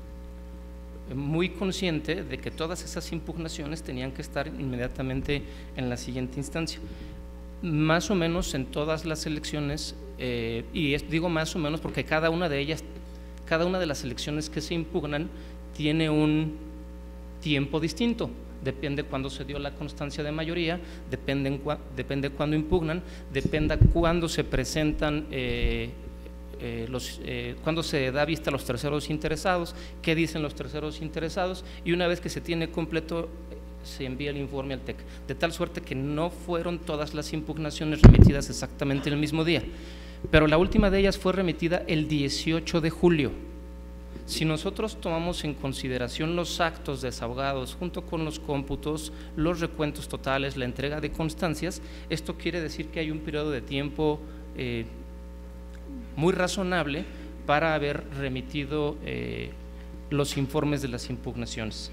A: muy consciente de que todas esas impugnaciones tenían que estar inmediatamente en la siguiente instancia. Más o menos en todas las elecciones, eh, y es, digo más o menos porque cada una de ellas, cada una de las elecciones que se impugnan tiene un tiempo distinto, depende cuándo se dio la constancia de mayoría, depende, en cua, depende cuándo impugnan, depende cuándo se presentan, eh, eh, los, eh, cuándo se da vista a los terceros interesados, qué dicen los terceros interesados, y una vez que se tiene completo se envía el informe al T E C, de tal suerte que no fueron todas las impugnaciones remitidas exactamente el mismo día, pero la última de ellas fue remitida el dieciocho de julio. Si nosotros tomamos en consideración los actos desahogados junto con los cómputos, los recuentos totales, la entrega de constancias, esto quiere decir que hay un periodo de tiempo eh, muy razonable para haber remitido eh, los informes de las impugnaciones.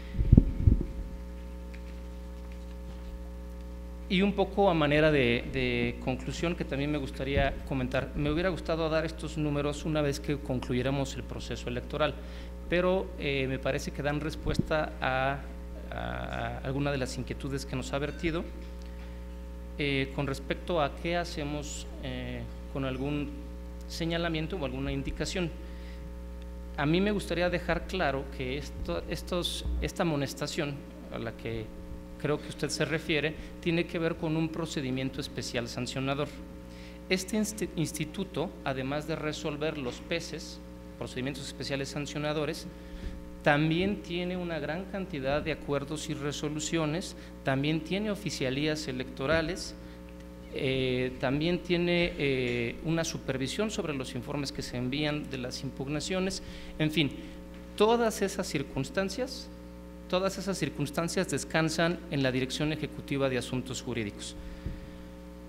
A: Y un poco a manera de, de conclusión, que también me gustaría comentar, me hubiera gustado dar estos números una vez que concluyéramos el proceso electoral, pero eh, me parece que dan respuesta a, a alguna de las inquietudes que nos ha vertido eh, con respecto a qué hacemos eh, con algún señalamiento o alguna indicación. A mí me gustaría dejar claro que esto, estos, esta amonestación a la que creo que usted se refiere, tiene que ver con un procedimiento especial sancionador. Este instituto, además de resolver los P E Cs, procedimientos especiales sancionadores, también tiene una gran cantidad de acuerdos y resoluciones, también tiene oficialías electorales, eh, también tiene eh, una supervisión sobre los informes que se envían de las impugnaciones, en fin, todas esas circunstancias Todas esas circunstancias descansan en la Dirección Ejecutiva de Asuntos Jurídicos.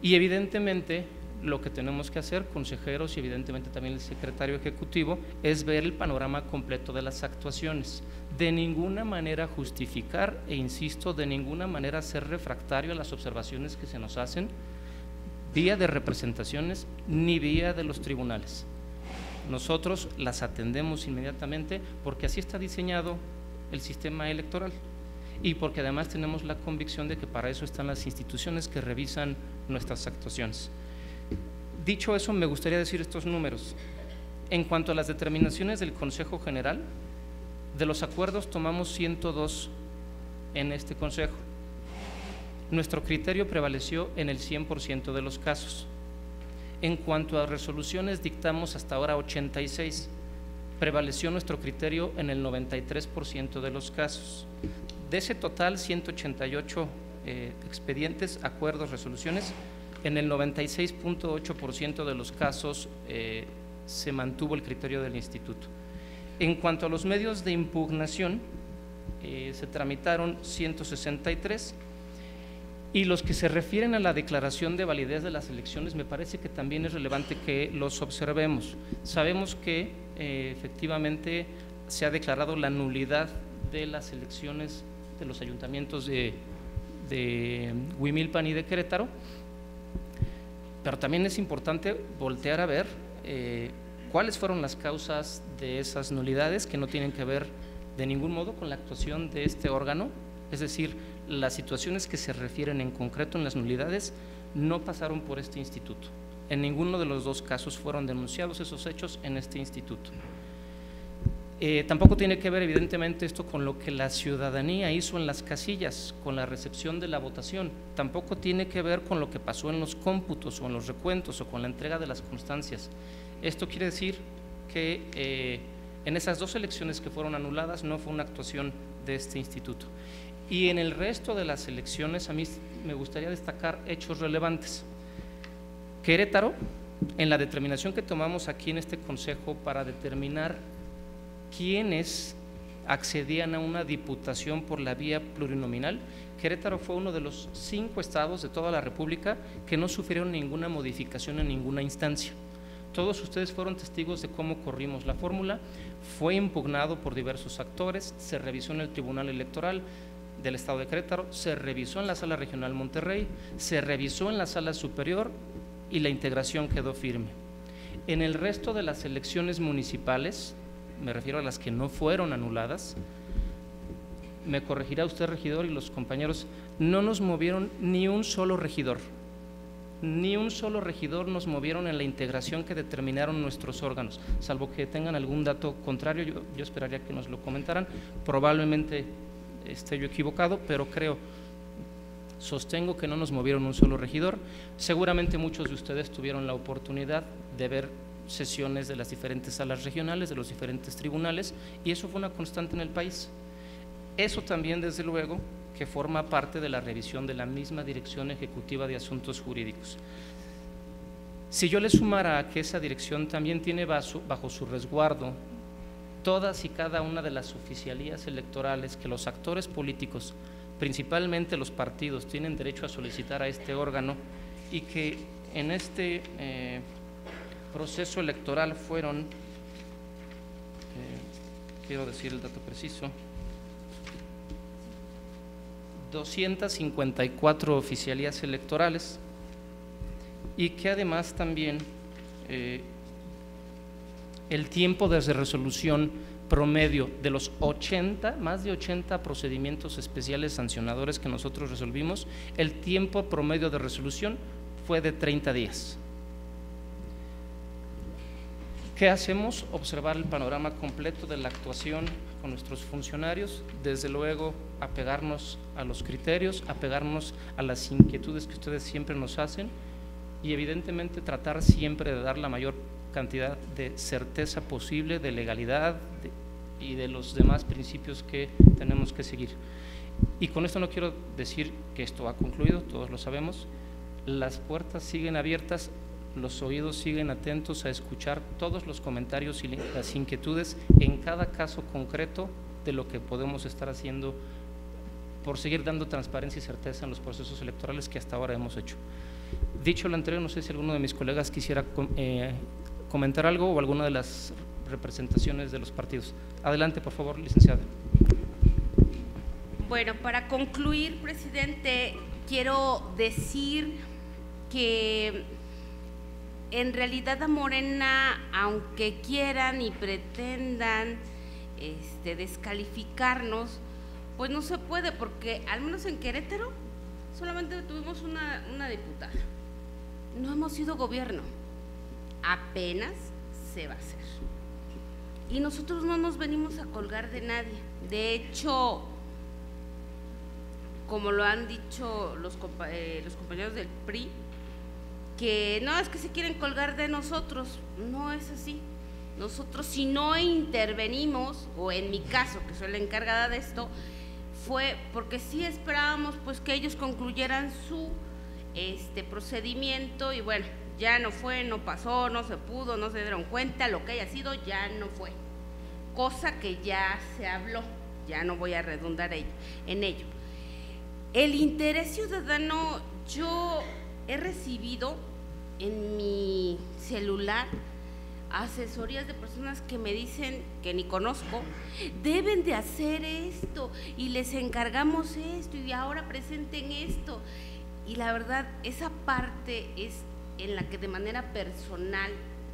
A: Y evidentemente lo que tenemos que hacer, consejeros y evidentemente también el secretario ejecutivo, es ver el panorama completo de las actuaciones. De ninguna manera justificar e insisto, de ninguna manera ser refractario a las observaciones que se nos hacen vía de representaciones ni vía de los tribunales. Nosotros las atendemos inmediatamente porque así está diseñado el sistema electoral y porque además tenemos la convicción de que para eso están las instituciones que revisan nuestras actuaciones. Dicho eso, me gustaría decir estos números. En cuanto a las determinaciones del Consejo General, de los acuerdos tomamos ciento dos en este Consejo. Nuestro criterio prevaleció en el cien por ciento de los casos. En cuanto a resoluciones, dictamos hasta ahora ochenta y seis. Prevaleció nuestro criterio en el noventa y tres por ciento de los casos. De ese total, ciento ochenta y ocho eh, expedientes, acuerdos, resoluciones, en el noventa y seis punto ocho por ciento de los casos eh, se mantuvo el criterio del instituto. En cuanto a los medios de impugnación, eh, se tramitaron ciento sesenta y tres, y los que se refieren a la declaración de validez de las elecciones, me parece que también es relevante que los observemos. Sabemos que eh, efectivamente se ha declarado la nulidad de las elecciones de los ayuntamientos de, de Huimilpan y de Querétaro, pero también es importante voltear a ver eh, cuáles fueron las causas de esas nulidades que no tienen que ver de ningún modo con la actuación de este órgano, es decir, las situaciones que se refieren en concreto en las nulidades no pasaron por este instituto. En ninguno de los dos casos fueron denunciados esos hechos en este instituto. Eh, tampoco tiene que ver evidentemente esto con lo que la ciudadanía hizo en las casillas, con la recepción de la votación, tampoco tiene que ver con lo que pasó en los cómputos o en los recuentos o con la entrega de las constancias. Esto quiere decir que eh, en esas dos elecciones que fueron anuladas no fue una actuación de este instituto. Y en el resto de las elecciones a mí me gustaría destacar hechos relevantes. Querétaro, en la determinación que tomamos aquí en este consejo para determinar quiénes accedían a una diputación por la vía plurinominal, Querétaro fue uno de los cinco estados de toda la República que no sufrieron ninguna modificación en ninguna instancia. Todos ustedes fueron testigos de cómo corrimos la fórmula, fue impugnado por diversos actores, se revisó en el Tribunal Electoral del Estado de Querétaro, se revisó en la Sala Regional Monterrey, se revisó en la Sala Superior y la integración quedó firme. En el resto de las elecciones municipales, me refiero a las que no fueron anuladas, me corregirá usted, regidor, y los compañeros, no nos movieron ni un solo regidor, ni un solo regidor nos movieron en la integración que determinaron nuestros órganos, salvo que tengan algún dato contrario, yo, yo esperaría que nos lo comentaran, probablemente esté yo equivocado, pero creo, sostengo que no nos movieron un solo regidor. Seguramente muchos de ustedes tuvieron la oportunidad de ver sesiones de las diferentes salas regionales, de los diferentes tribunales, y eso fue una constante en el país. Eso también, desde luego, que forma parte de la revisión de la misma Dirección Ejecutiva de Asuntos Jurídicos. Si yo le sumara a que esa dirección también tiene bajo, bajo su resguardo todas y cada una de las oficialías electorales que los actores políticos, principalmente los partidos, tienen derecho a solicitar a este órgano, y que en este eh, proceso electoral fueron, eh, quiero decir el dato preciso, doscientas cincuenta y cuatro oficialías electorales, y que además también eh, el tiempo de resolución promedio de los ochenta, más de ochenta procedimientos especiales sancionadores que nosotros resolvimos, el tiempo promedio de resolución fue de treinta días. ¿Qué hacemos? Observar el panorama completo de la actuación con nuestros funcionarios, desde luego apegarnos a los criterios, apegarnos a las inquietudes que ustedes siempre nos hacen y evidentemente tratar siempre de dar la mayor cantidad de certeza posible, de legalidad de, y de los demás principios que tenemos que seguir. Y con esto no quiero decir que esto ha concluido, todos lo sabemos, las puertas siguen abiertas, los oídos siguen atentos a escuchar todos los comentarios y las inquietudes en cada caso concreto de lo que podemos estar haciendo por seguir dando transparencia y certeza en los procesos electorales que hasta ahora hemos hecho. Dicho lo anterior, no sé si alguno de mis colegas quisiera eh, comentar algo o alguna de las representaciones de los partidos. Adelante, por favor, licenciada.
J: Bueno, para concluir, presidente, quiero decir que en realidad a Morena, aunque quieran y pretendan este, descalificarnos, pues no se puede, porque al menos en Querétaro solamente tuvimos una, una diputada. No hemos sido gobierno, apenas se va a hacer. Y nosotros no nos venimos a colgar de nadie. De hecho, como lo han dicho los, eh, los compañeros del P R I, que no, es que se quieren colgar de nosotros. No es así. Nosotros, si no intervenimos, o en mi caso, que soy la encargada de esto, fue porque sí esperábamos pues que ellos concluyeran su este procedimiento, y bueno, ya no fue, no pasó, no se pudo, no se dieron cuenta, lo que haya sido ya no fue, cosa que ya se habló, ya no voy a redundar en ello. El interés ciudadano, yo he recibido en mi celular asesorías de personas que me dicen, que ni conozco, deben de hacer esto y les encargamos esto y ahora presenten esto, y la verdad esa parte es en la que de manera personal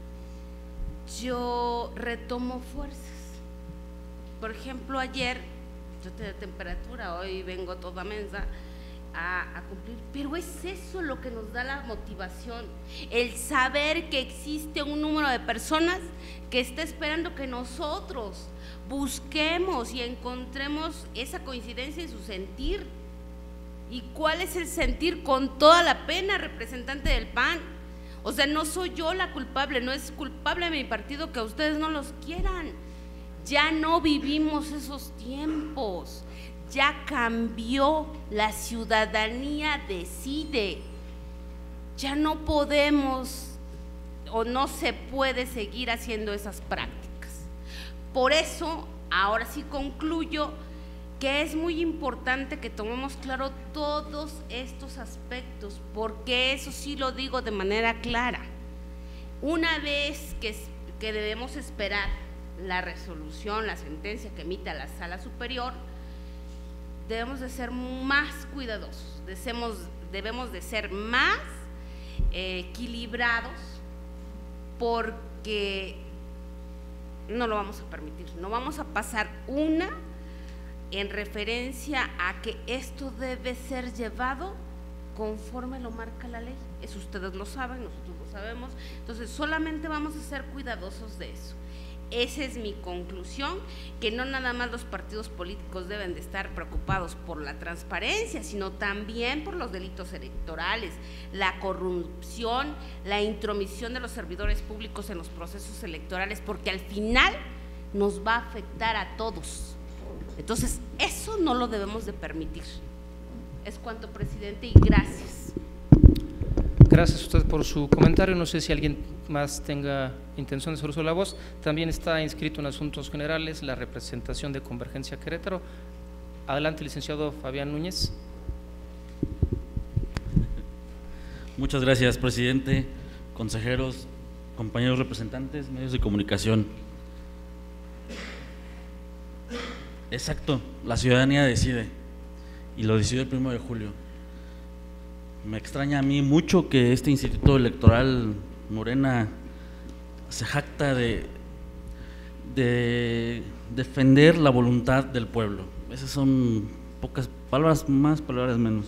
J: yo retomo fuerzas. Por ejemplo, ayer yo tenía temperatura, hoy vengo toda mensa a, a cumplir, pero es eso lo que nos da la motivación, el saber que existe un número de personas que está esperando que nosotros busquemos y encontremos esa coincidencia en su sentir. ¿Y cuál es el sentir? Con toda la pena, representante del P A N. O sea, no soy yo la culpable, no es culpable de mi partido que a ustedes no los quieran. Ya no vivimos esos tiempos, ya cambió, la ciudadanía decide, ya no podemos o no se puede seguir haciendo esas prácticas. Por eso, ahora sí concluyo que es muy importante que tomemos claro todos estos aspectos, porque eso sí lo digo de manera clara. Una vez que, que debemos esperar la resolución, la sentencia que emita la Sala Superior, debemos de ser más cuidadosos, debemos, debemos de ser más eh, equilibrados, porque no lo vamos a permitir, no vamos a pasar una en referencia a que esto debe ser llevado conforme lo marca la ley. Eso ustedes lo saben, nosotros lo sabemos, entonces solamente vamos a ser cuidadosos de eso. Esa es mi conclusión, que no nada más los partidos políticos deben de estar preocupados por la transparencia, sino también por los delitos electorales, la corrupción, la intromisión de los servidores públicos en los procesos electorales, porque al final nos va a afectar a todos. Entonces, eso no lo debemos de permitir. Es cuanto, presidente, y gracias.
A: Gracias a usted por su comentario. No sé si alguien más tenga intención de hacer uso de la voz. También está inscrito en Asuntos Generales la representación de Convergencia Querétaro. Adelante, licenciado Fabián Núñez.
K: Muchas gracias, presidente, consejeros, compañeros representantes, medios de comunicación. Exacto, la ciudadanía decide, y lo decidió el primero de julio. Me extraña a mí mucho que este Instituto Electoral Morena se jacta de, de defender la voluntad del pueblo. Esas son pocas palabras más, palabras menos.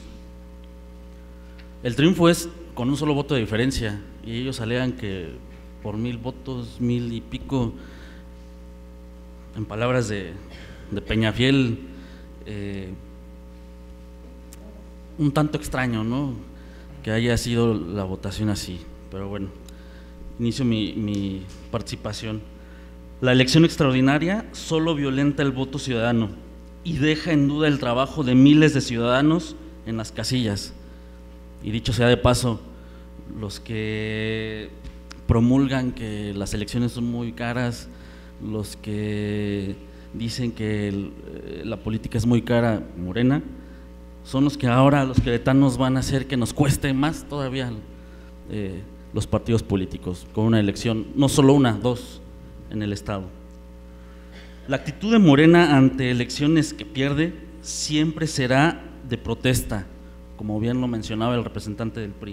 K: El triunfo es con un solo voto de diferencia, y ellos alegan que por mil votos, mil y pico, en palabras de de Peñafiel, eh, un tanto extraño, ¿no?, que haya sido la votación así, pero bueno, inicio mi, mi participación. La elección extraordinaria solo violenta el voto ciudadano y deja en duda el trabajo de miles de ciudadanos en las casillas. Y dicho sea de paso, los que promulgan que las elecciones son muy caras, los que dicen que el, la política es muy cara, Morena, son los que ahora los queretanos van a hacer que nos cueste más todavía eh, los partidos políticos, con una elección, no solo una, dos en el Estado. La actitud de Morena ante elecciones que pierde siempre será de protesta, como bien lo mencionaba el representante del P R I,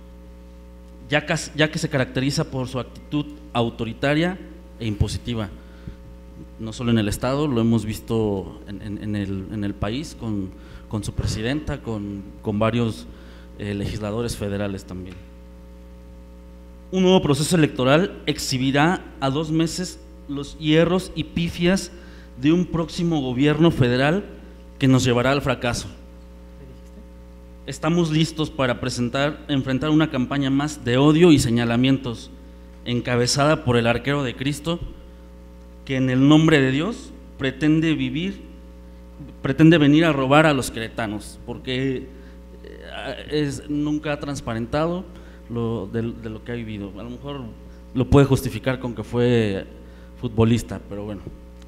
K: ya que, ya que se caracteriza por su actitud autoritaria e impositiva, no solo en el Estado, lo hemos visto en, en, en, el, en el país, con, con su presidenta, con, con varios eh, legisladores federales también. Un nuevo proceso electoral exhibirá a dos meses los hierros y pifias de un próximo gobierno federal que nos llevará al fracaso. Estamos listos para presentar, enfrentar una campaña más de odio y señalamientos, encabezada por el arquero de Cristo, que en el nombre de Dios pretende vivir, pretende venir a robar a los queretanos, porque es, nunca ha transparentado lo, de, de lo que ha vivido. A lo mejor lo puede justificar con que fue futbolista, pero bueno.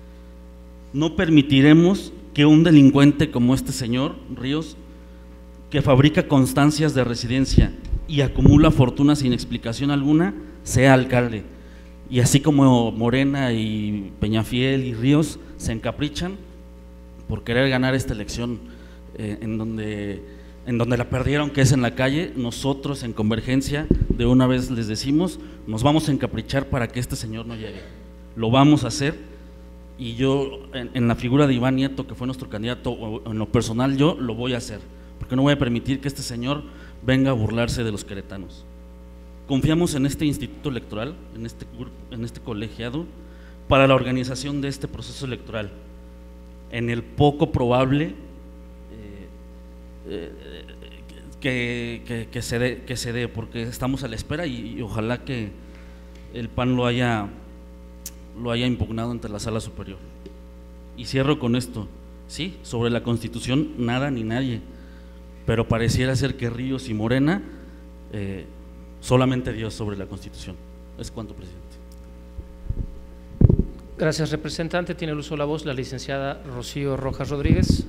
K: No permitiremos que un delincuente como este señor Ríos, que fabrica constancias de residencia y acumula fortuna sin explicación alguna, sea alcalde. Y así como Morena y Peñafiel y Ríos se encaprichan por querer ganar esta elección eh, en, donde, en donde la perdieron, que es en la calle, nosotros en Convergencia de una vez les decimos, nos vamos a encaprichar para que este señor no llegue. Lo vamos a hacer, y yo en, en la figura de Iván Nieto, que fue nuestro candidato, o en lo personal yo lo voy a hacer, porque no voy a permitir que este señor venga a burlarse de los queretanos. Confiamos en este instituto electoral, en este, en este colegiado, para la organización de este proceso electoral, en el poco probable eh, eh, que, que, que, se dé, que se dé, porque estamos a la espera y, y ojalá que el P A N lo haya, lo haya impugnado ante la Sala Superior. Y cierro con esto, sí, sobre la Constitución nada ni nadie, pero pareciera ser que Ríos y Morena, eh, solamente Dios sobre la Constitución. Es cuanto, presidente.
A: Gracias, representante. Tiene el uso de la voz la licenciada Rocío Rojas Rodríguez.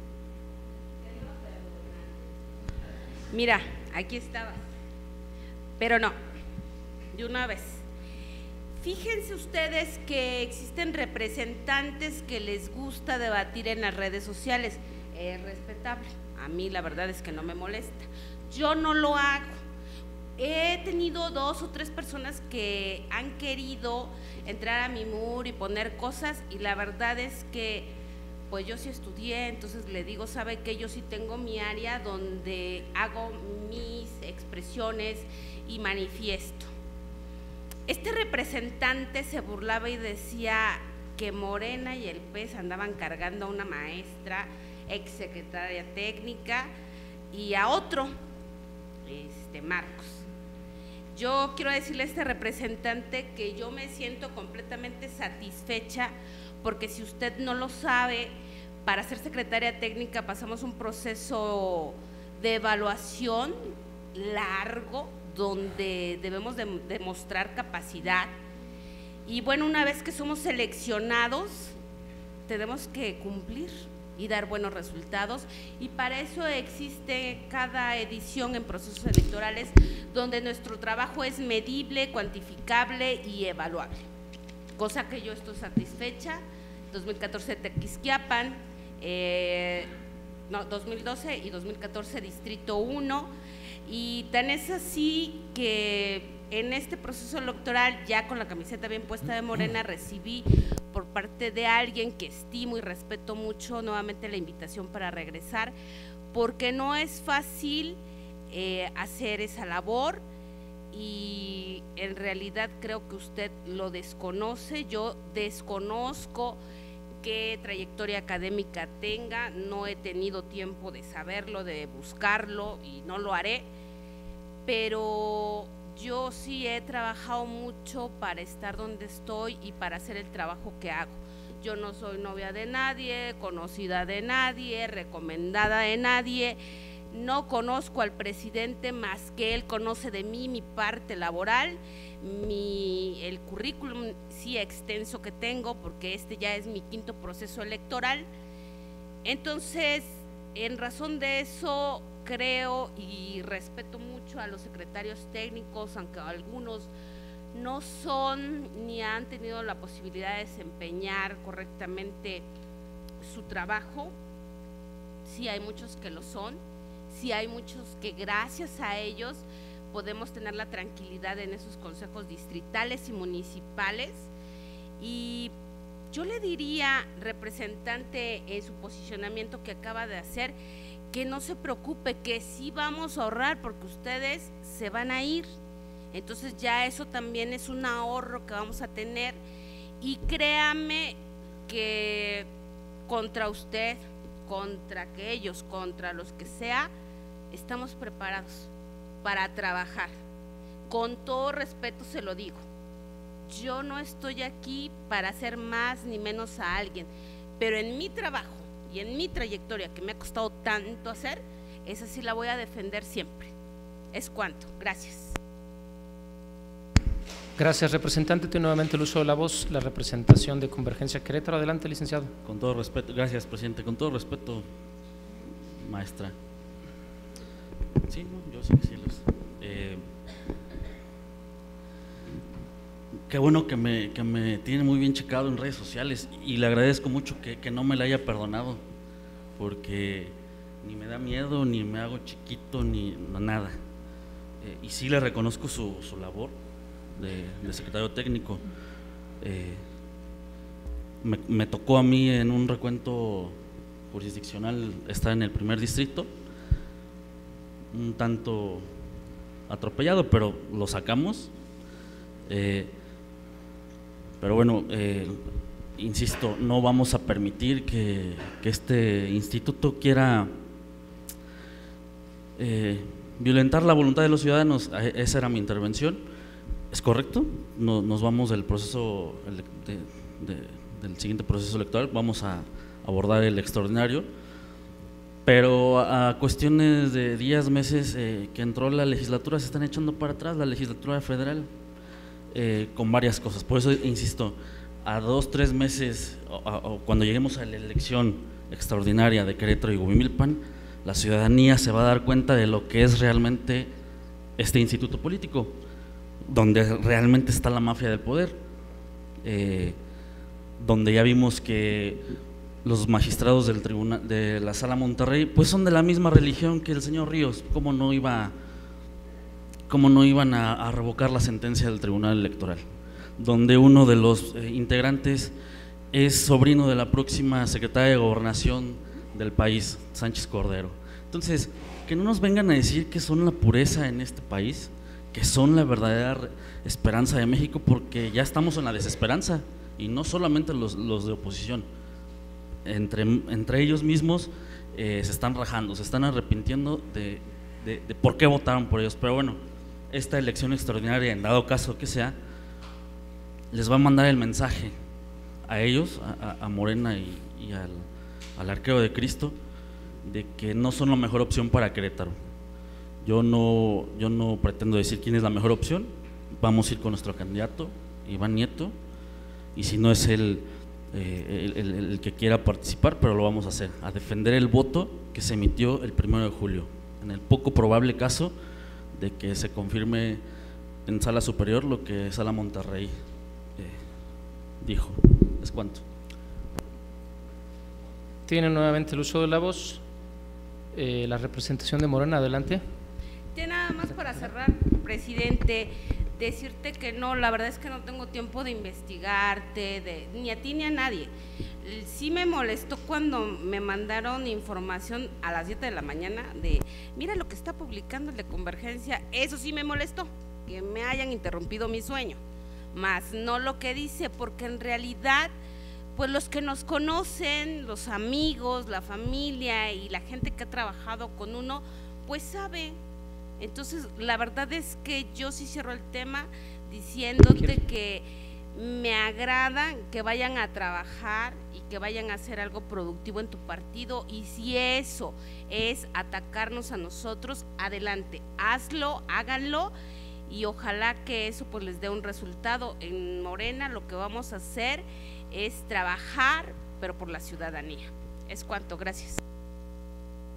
J: Mira, aquí estaba, pero no, de una vez. Fíjense ustedes que existen representantes que les gusta debatir en las redes sociales. Es respetable, a mí la verdad es que no me molesta. Yo no lo hago. He tenido dos o tres personas que han querido entrar a mi muro y poner cosas, y la verdad es que pues yo sí estudié, entonces le digo, sabe que yo sí tengo mi área donde hago mis expresiones y manifiesto. Este representante se burlaba y decía que Morena y el P E S andaban cargando a una maestra, exsecretaria técnica, y a otro, este Marcos. Yo quiero decirle a este representante que yo me siento completamente satisfecha, porque si usted no lo sabe, para ser secretaria técnica pasamos un proceso de evaluación largo, donde debemos de demostrar capacidad, y bueno, una vez que somos seleccionados, tenemos que cumplir y dar buenos resultados, y para eso existe cada edición en procesos electorales donde nuestro trabajo es medible, cuantificable y evaluable, cosa que yo estoy satisfecha. dos mil catorce Tequisquiapan, eh, no, dos mil doce y dos mil catorce Distrito uno, y tan es así que en este proceso electoral, ya con la camiseta bien puesta de Morena, recibí por parte de alguien que estimo y respeto mucho nuevamente la invitación para regresar, porque no es fácil eh, hacer esa labor, y en realidad creo que usted lo desconoce. Yo desconozco qué trayectoria académica tenga, no he tenido tiempo de saberlo, de buscarlo, y no lo haré, pero yo sí he trabajado mucho para estar donde estoy y para hacer el trabajo que hago. Yo no soy novia de nadie, conocida de nadie, recomendada de nadie, no conozco al presidente más que él conoce de mí, mi parte laboral, mi, el currículum sí extenso que tengo, porque este ya es mi quinto proceso electoral. Entonces en razón de eso creo y respeto mucho a los secretarios técnicos, aunque algunos no son ni han tenido la posibilidad de desempeñar correctamente su trabajo. Sí hay muchos que lo son, sí hay muchos que gracias a ellos podemos tener la tranquilidad en esos consejos distritales y municipales. Y yo le diría, representante, en su posicionamiento que acaba de hacer, que no se preocupe, que sí vamos a ahorrar porque ustedes se van a ir. Entonces ya eso también es un ahorro que vamos a tener, y créame que contra usted, contra aquellos, contra los que sea, estamos preparados para trabajar. Con todo respeto se lo digo, yo no estoy aquí para hacer más ni menos a alguien, pero en mi trabajo y en mi trayectoria que me ha costado tanto hacer, esa sí la voy a defender siempre. Es cuanto. Gracias.
A: Gracias, representante. Tiene nuevamente el uso de la voz la representación de Convergencia Querétaro. Adelante, licenciado.
K: Con todo respeto, gracias, presidente. Con todo respeto, maestra. Sí, no, yo sé que sí los. Eh, qué bueno que me, que me tiene muy bien checado en redes sociales, y le agradezco mucho que, que no me la haya perdonado, porque ni me da miedo, ni me hago chiquito, ni nada. Eh, y sí le reconozco su, su labor De, de secretario técnico. Eh, me, me tocó a mí en un recuento jurisdiccional estar en el primer distrito, un tanto atropellado, pero lo sacamos. Eh, pero bueno, eh, insisto, no vamos a permitir que, que este instituto quiera eh, violentar la voluntad de los ciudadanos. Esa era mi intervención. ¿Es correcto? No, nos vamos del proceso, de, de, del siguiente proceso electoral, vamos a abordar el extraordinario, pero a, a cuestiones de días, meses eh, que entró la legislatura, se están echando para atrás, la legislatura federal, eh, con varias cosas. Por eso insisto, a dos, tres meses, o, o cuando lleguemos a la elección extraordinaria de Querétaro y Huimilpan, la ciudadanía se va a dar cuenta de lo que es realmente este instituto político, donde realmente está la mafia del poder, eh, donde ya vimos que los magistrados del tribunal de la Sala Monterrey pues son de la misma religión que el señor Ríos. ¿Cómo no iba, cómo no iban a, a revocar la sentencia del Tribunal Electoral? Donde uno de los eh, integrantes es sobrino de la próxima secretaria de Gobernación del país, Sánchez Cordero. Entonces, que no nos vengan a decir que son la pureza en este país, que son la verdadera esperanza de México, porque ya estamos en la desesperanza, y no solamente los, los de oposición, entre, entre ellos mismos eh, se están rajando, se están arrepintiendo de, de, de por qué votaron por ellos. Pero bueno, esta elección extraordinaria, en dado caso que sea, les va a mandar el mensaje a ellos, a, a Morena y, y al, al arquero de Cristo, de que no son la mejor opción para Querétaro. Yo no, yo no pretendo decir quién es la mejor opción, vamos a ir con nuestro candidato, Iván Nieto, y si no es él eh, el, el, el que quiera participar, pero lo vamos a hacer, a defender el voto que se emitió el primero de julio, en el poco probable caso de que se confirme en Sala Superior lo que Sala Monterrey eh, dijo. ¿Es cuánto?
A: Tiene nuevamente el uso de la voz eh, la representación de Morena. Adelante.
J: Ya nada más para cerrar, presidente, decirte que no, la verdad es que no tengo tiempo de investigarte, de, ni a ti ni a nadie. Sí me molestó cuando me mandaron información a las siete de la mañana de, mira lo que está publicando el de Convergencia, eso sí me molestó, que me hayan interrumpido mi sueño, más no lo que dice, porque en realidad, pues los que nos conocen, los amigos, la familia y la gente que ha trabajado con uno, pues sabe. Entonces, la verdad es que yo sí cierro el tema diciéndote que me agrada que vayan a trabajar y que vayan a hacer algo productivo en tu partido, y si eso es atacarnos a nosotros, adelante, hazlo, háganlo, y ojalá que eso pues les dé un resultado. En Morena lo que vamos a hacer es trabajar, pero por la ciudadanía. Es cuanto, gracias.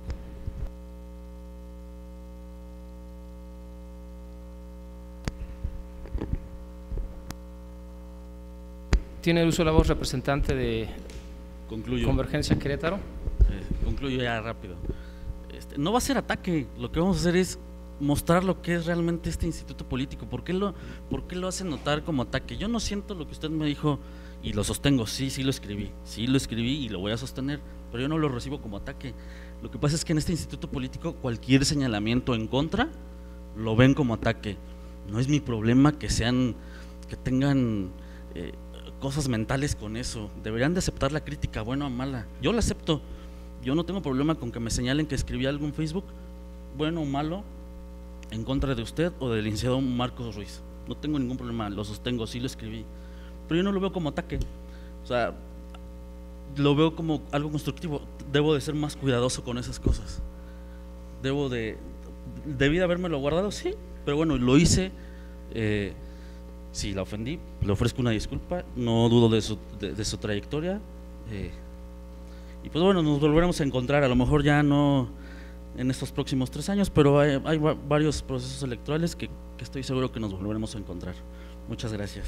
A: Tiene el uso de la voz representante de
K: Concluyo.
A: Convergencia Querétaro.
K: Eh, concluyo ya rápido. Este, no va a ser ataque, lo que vamos a hacer es mostrar lo que es realmente este instituto político. ¿Por qué lo, por qué lo hacen notar como ataque? Yo no siento lo que usted me dijo y lo sostengo, sí, sí lo escribí, sí lo escribí y lo voy a sostener, pero yo no lo recibo como ataque. Lo que pasa es que en este instituto político cualquier señalamiento en contra lo ven como ataque. No es mi problema que sean, que tengan eh, cosas mentales con eso. Deberían de aceptar la crítica, buena o mala. Yo la acepto. Yo no tengo problema con que me señalen que escribí algo en Facebook, bueno o malo, en contra de usted o del licenciado Marcos Ruiz. No tengo ningún problema, lo sostengo, sí lo escribí. Pero yo no lo veo como ataque. O sea, lo veo como algo constructivo. Debo de ser más cuidadoso con esas cosas. Debo de, debí de habérmelo guardado, sí, pero bueno, lo hice. Eh, si la ofendí, le ofrezco una disculpa, no dudo de su, de, de su trayectoria. Eh, y pues bueno, nos volveremos a encontrar, a lo mejor ya no en estos próximos tres años, pero hay, hay varios procesos electorales que, que estoy seguro que nos volveremos a encontrar. Muchas gracias.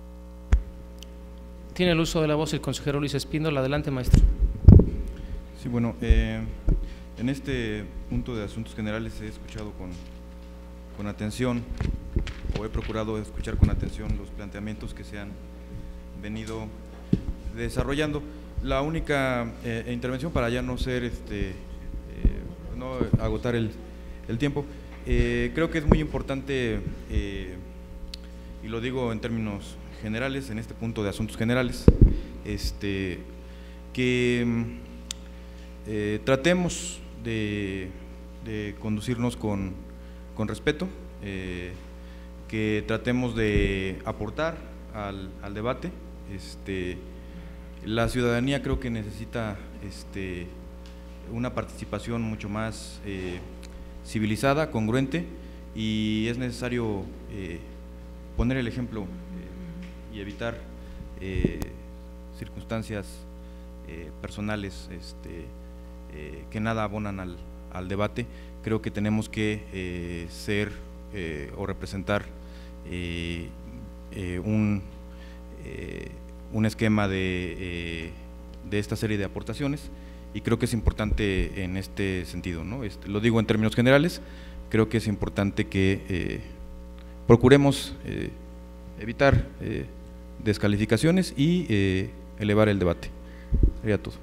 A: Tiene el uso de la voz el consejero Luis Espíndola. Adelante, maestro.
E: Sí, bueno, eh, en este punto de asuntos generales he escuchado con, con atención, o he procurado escuchar con atención los planteamientos que se han venido desarrollando. La única eh, intervención, para ya no ser, este, eh, no agotar el, el tiempo, eh, creo que es muy importante, eh, y lo digo en términos generales, en este punto de asuntos generales, este, que eh, tratemos de, de conducirnos con, con respeto, eh, que tratemos de aportar al, al debate. Este, la ciudadanía creo que necesita este, una participación mucho más eh, civilizada, congruente, y es necesario eh, poner el ejemplo y evitar eh, circunstancias eh, personales este, eh, que nada abonan al, al debate. Creo que tenemos que eh, ser eh, o representar eh, eh, un, eh, un esquema de, eh, de esta serie de aportaciones, y creo que es importante en este sentido, ¿no? Este, lo digo en términos generales, creo que es importante que eh, procuremos eh, evitar eh, descalificaciones y eh, elevar el debate. Sería todo.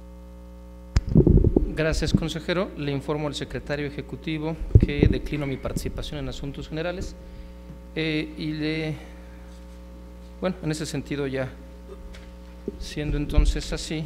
A: Gracias, consejero. Le informo al secretario ejecutivo que declino mi participación en asuntos generales eh, y le, bueno, en ese sentido ya, siendo entonces así,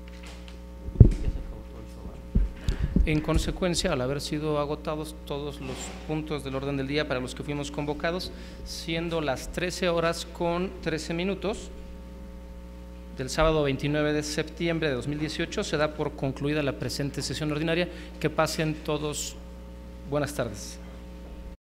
A: en consecuencia, al haber sido agotados todos los puntos del orden del día para los que fuimos convocados, siendo las trece horas con trece minutos del sábado veintinueve de septiembre de dos mil dieciocho, se da por concluida la presente sesión ordinaria. Que pasen todos buenas tardes.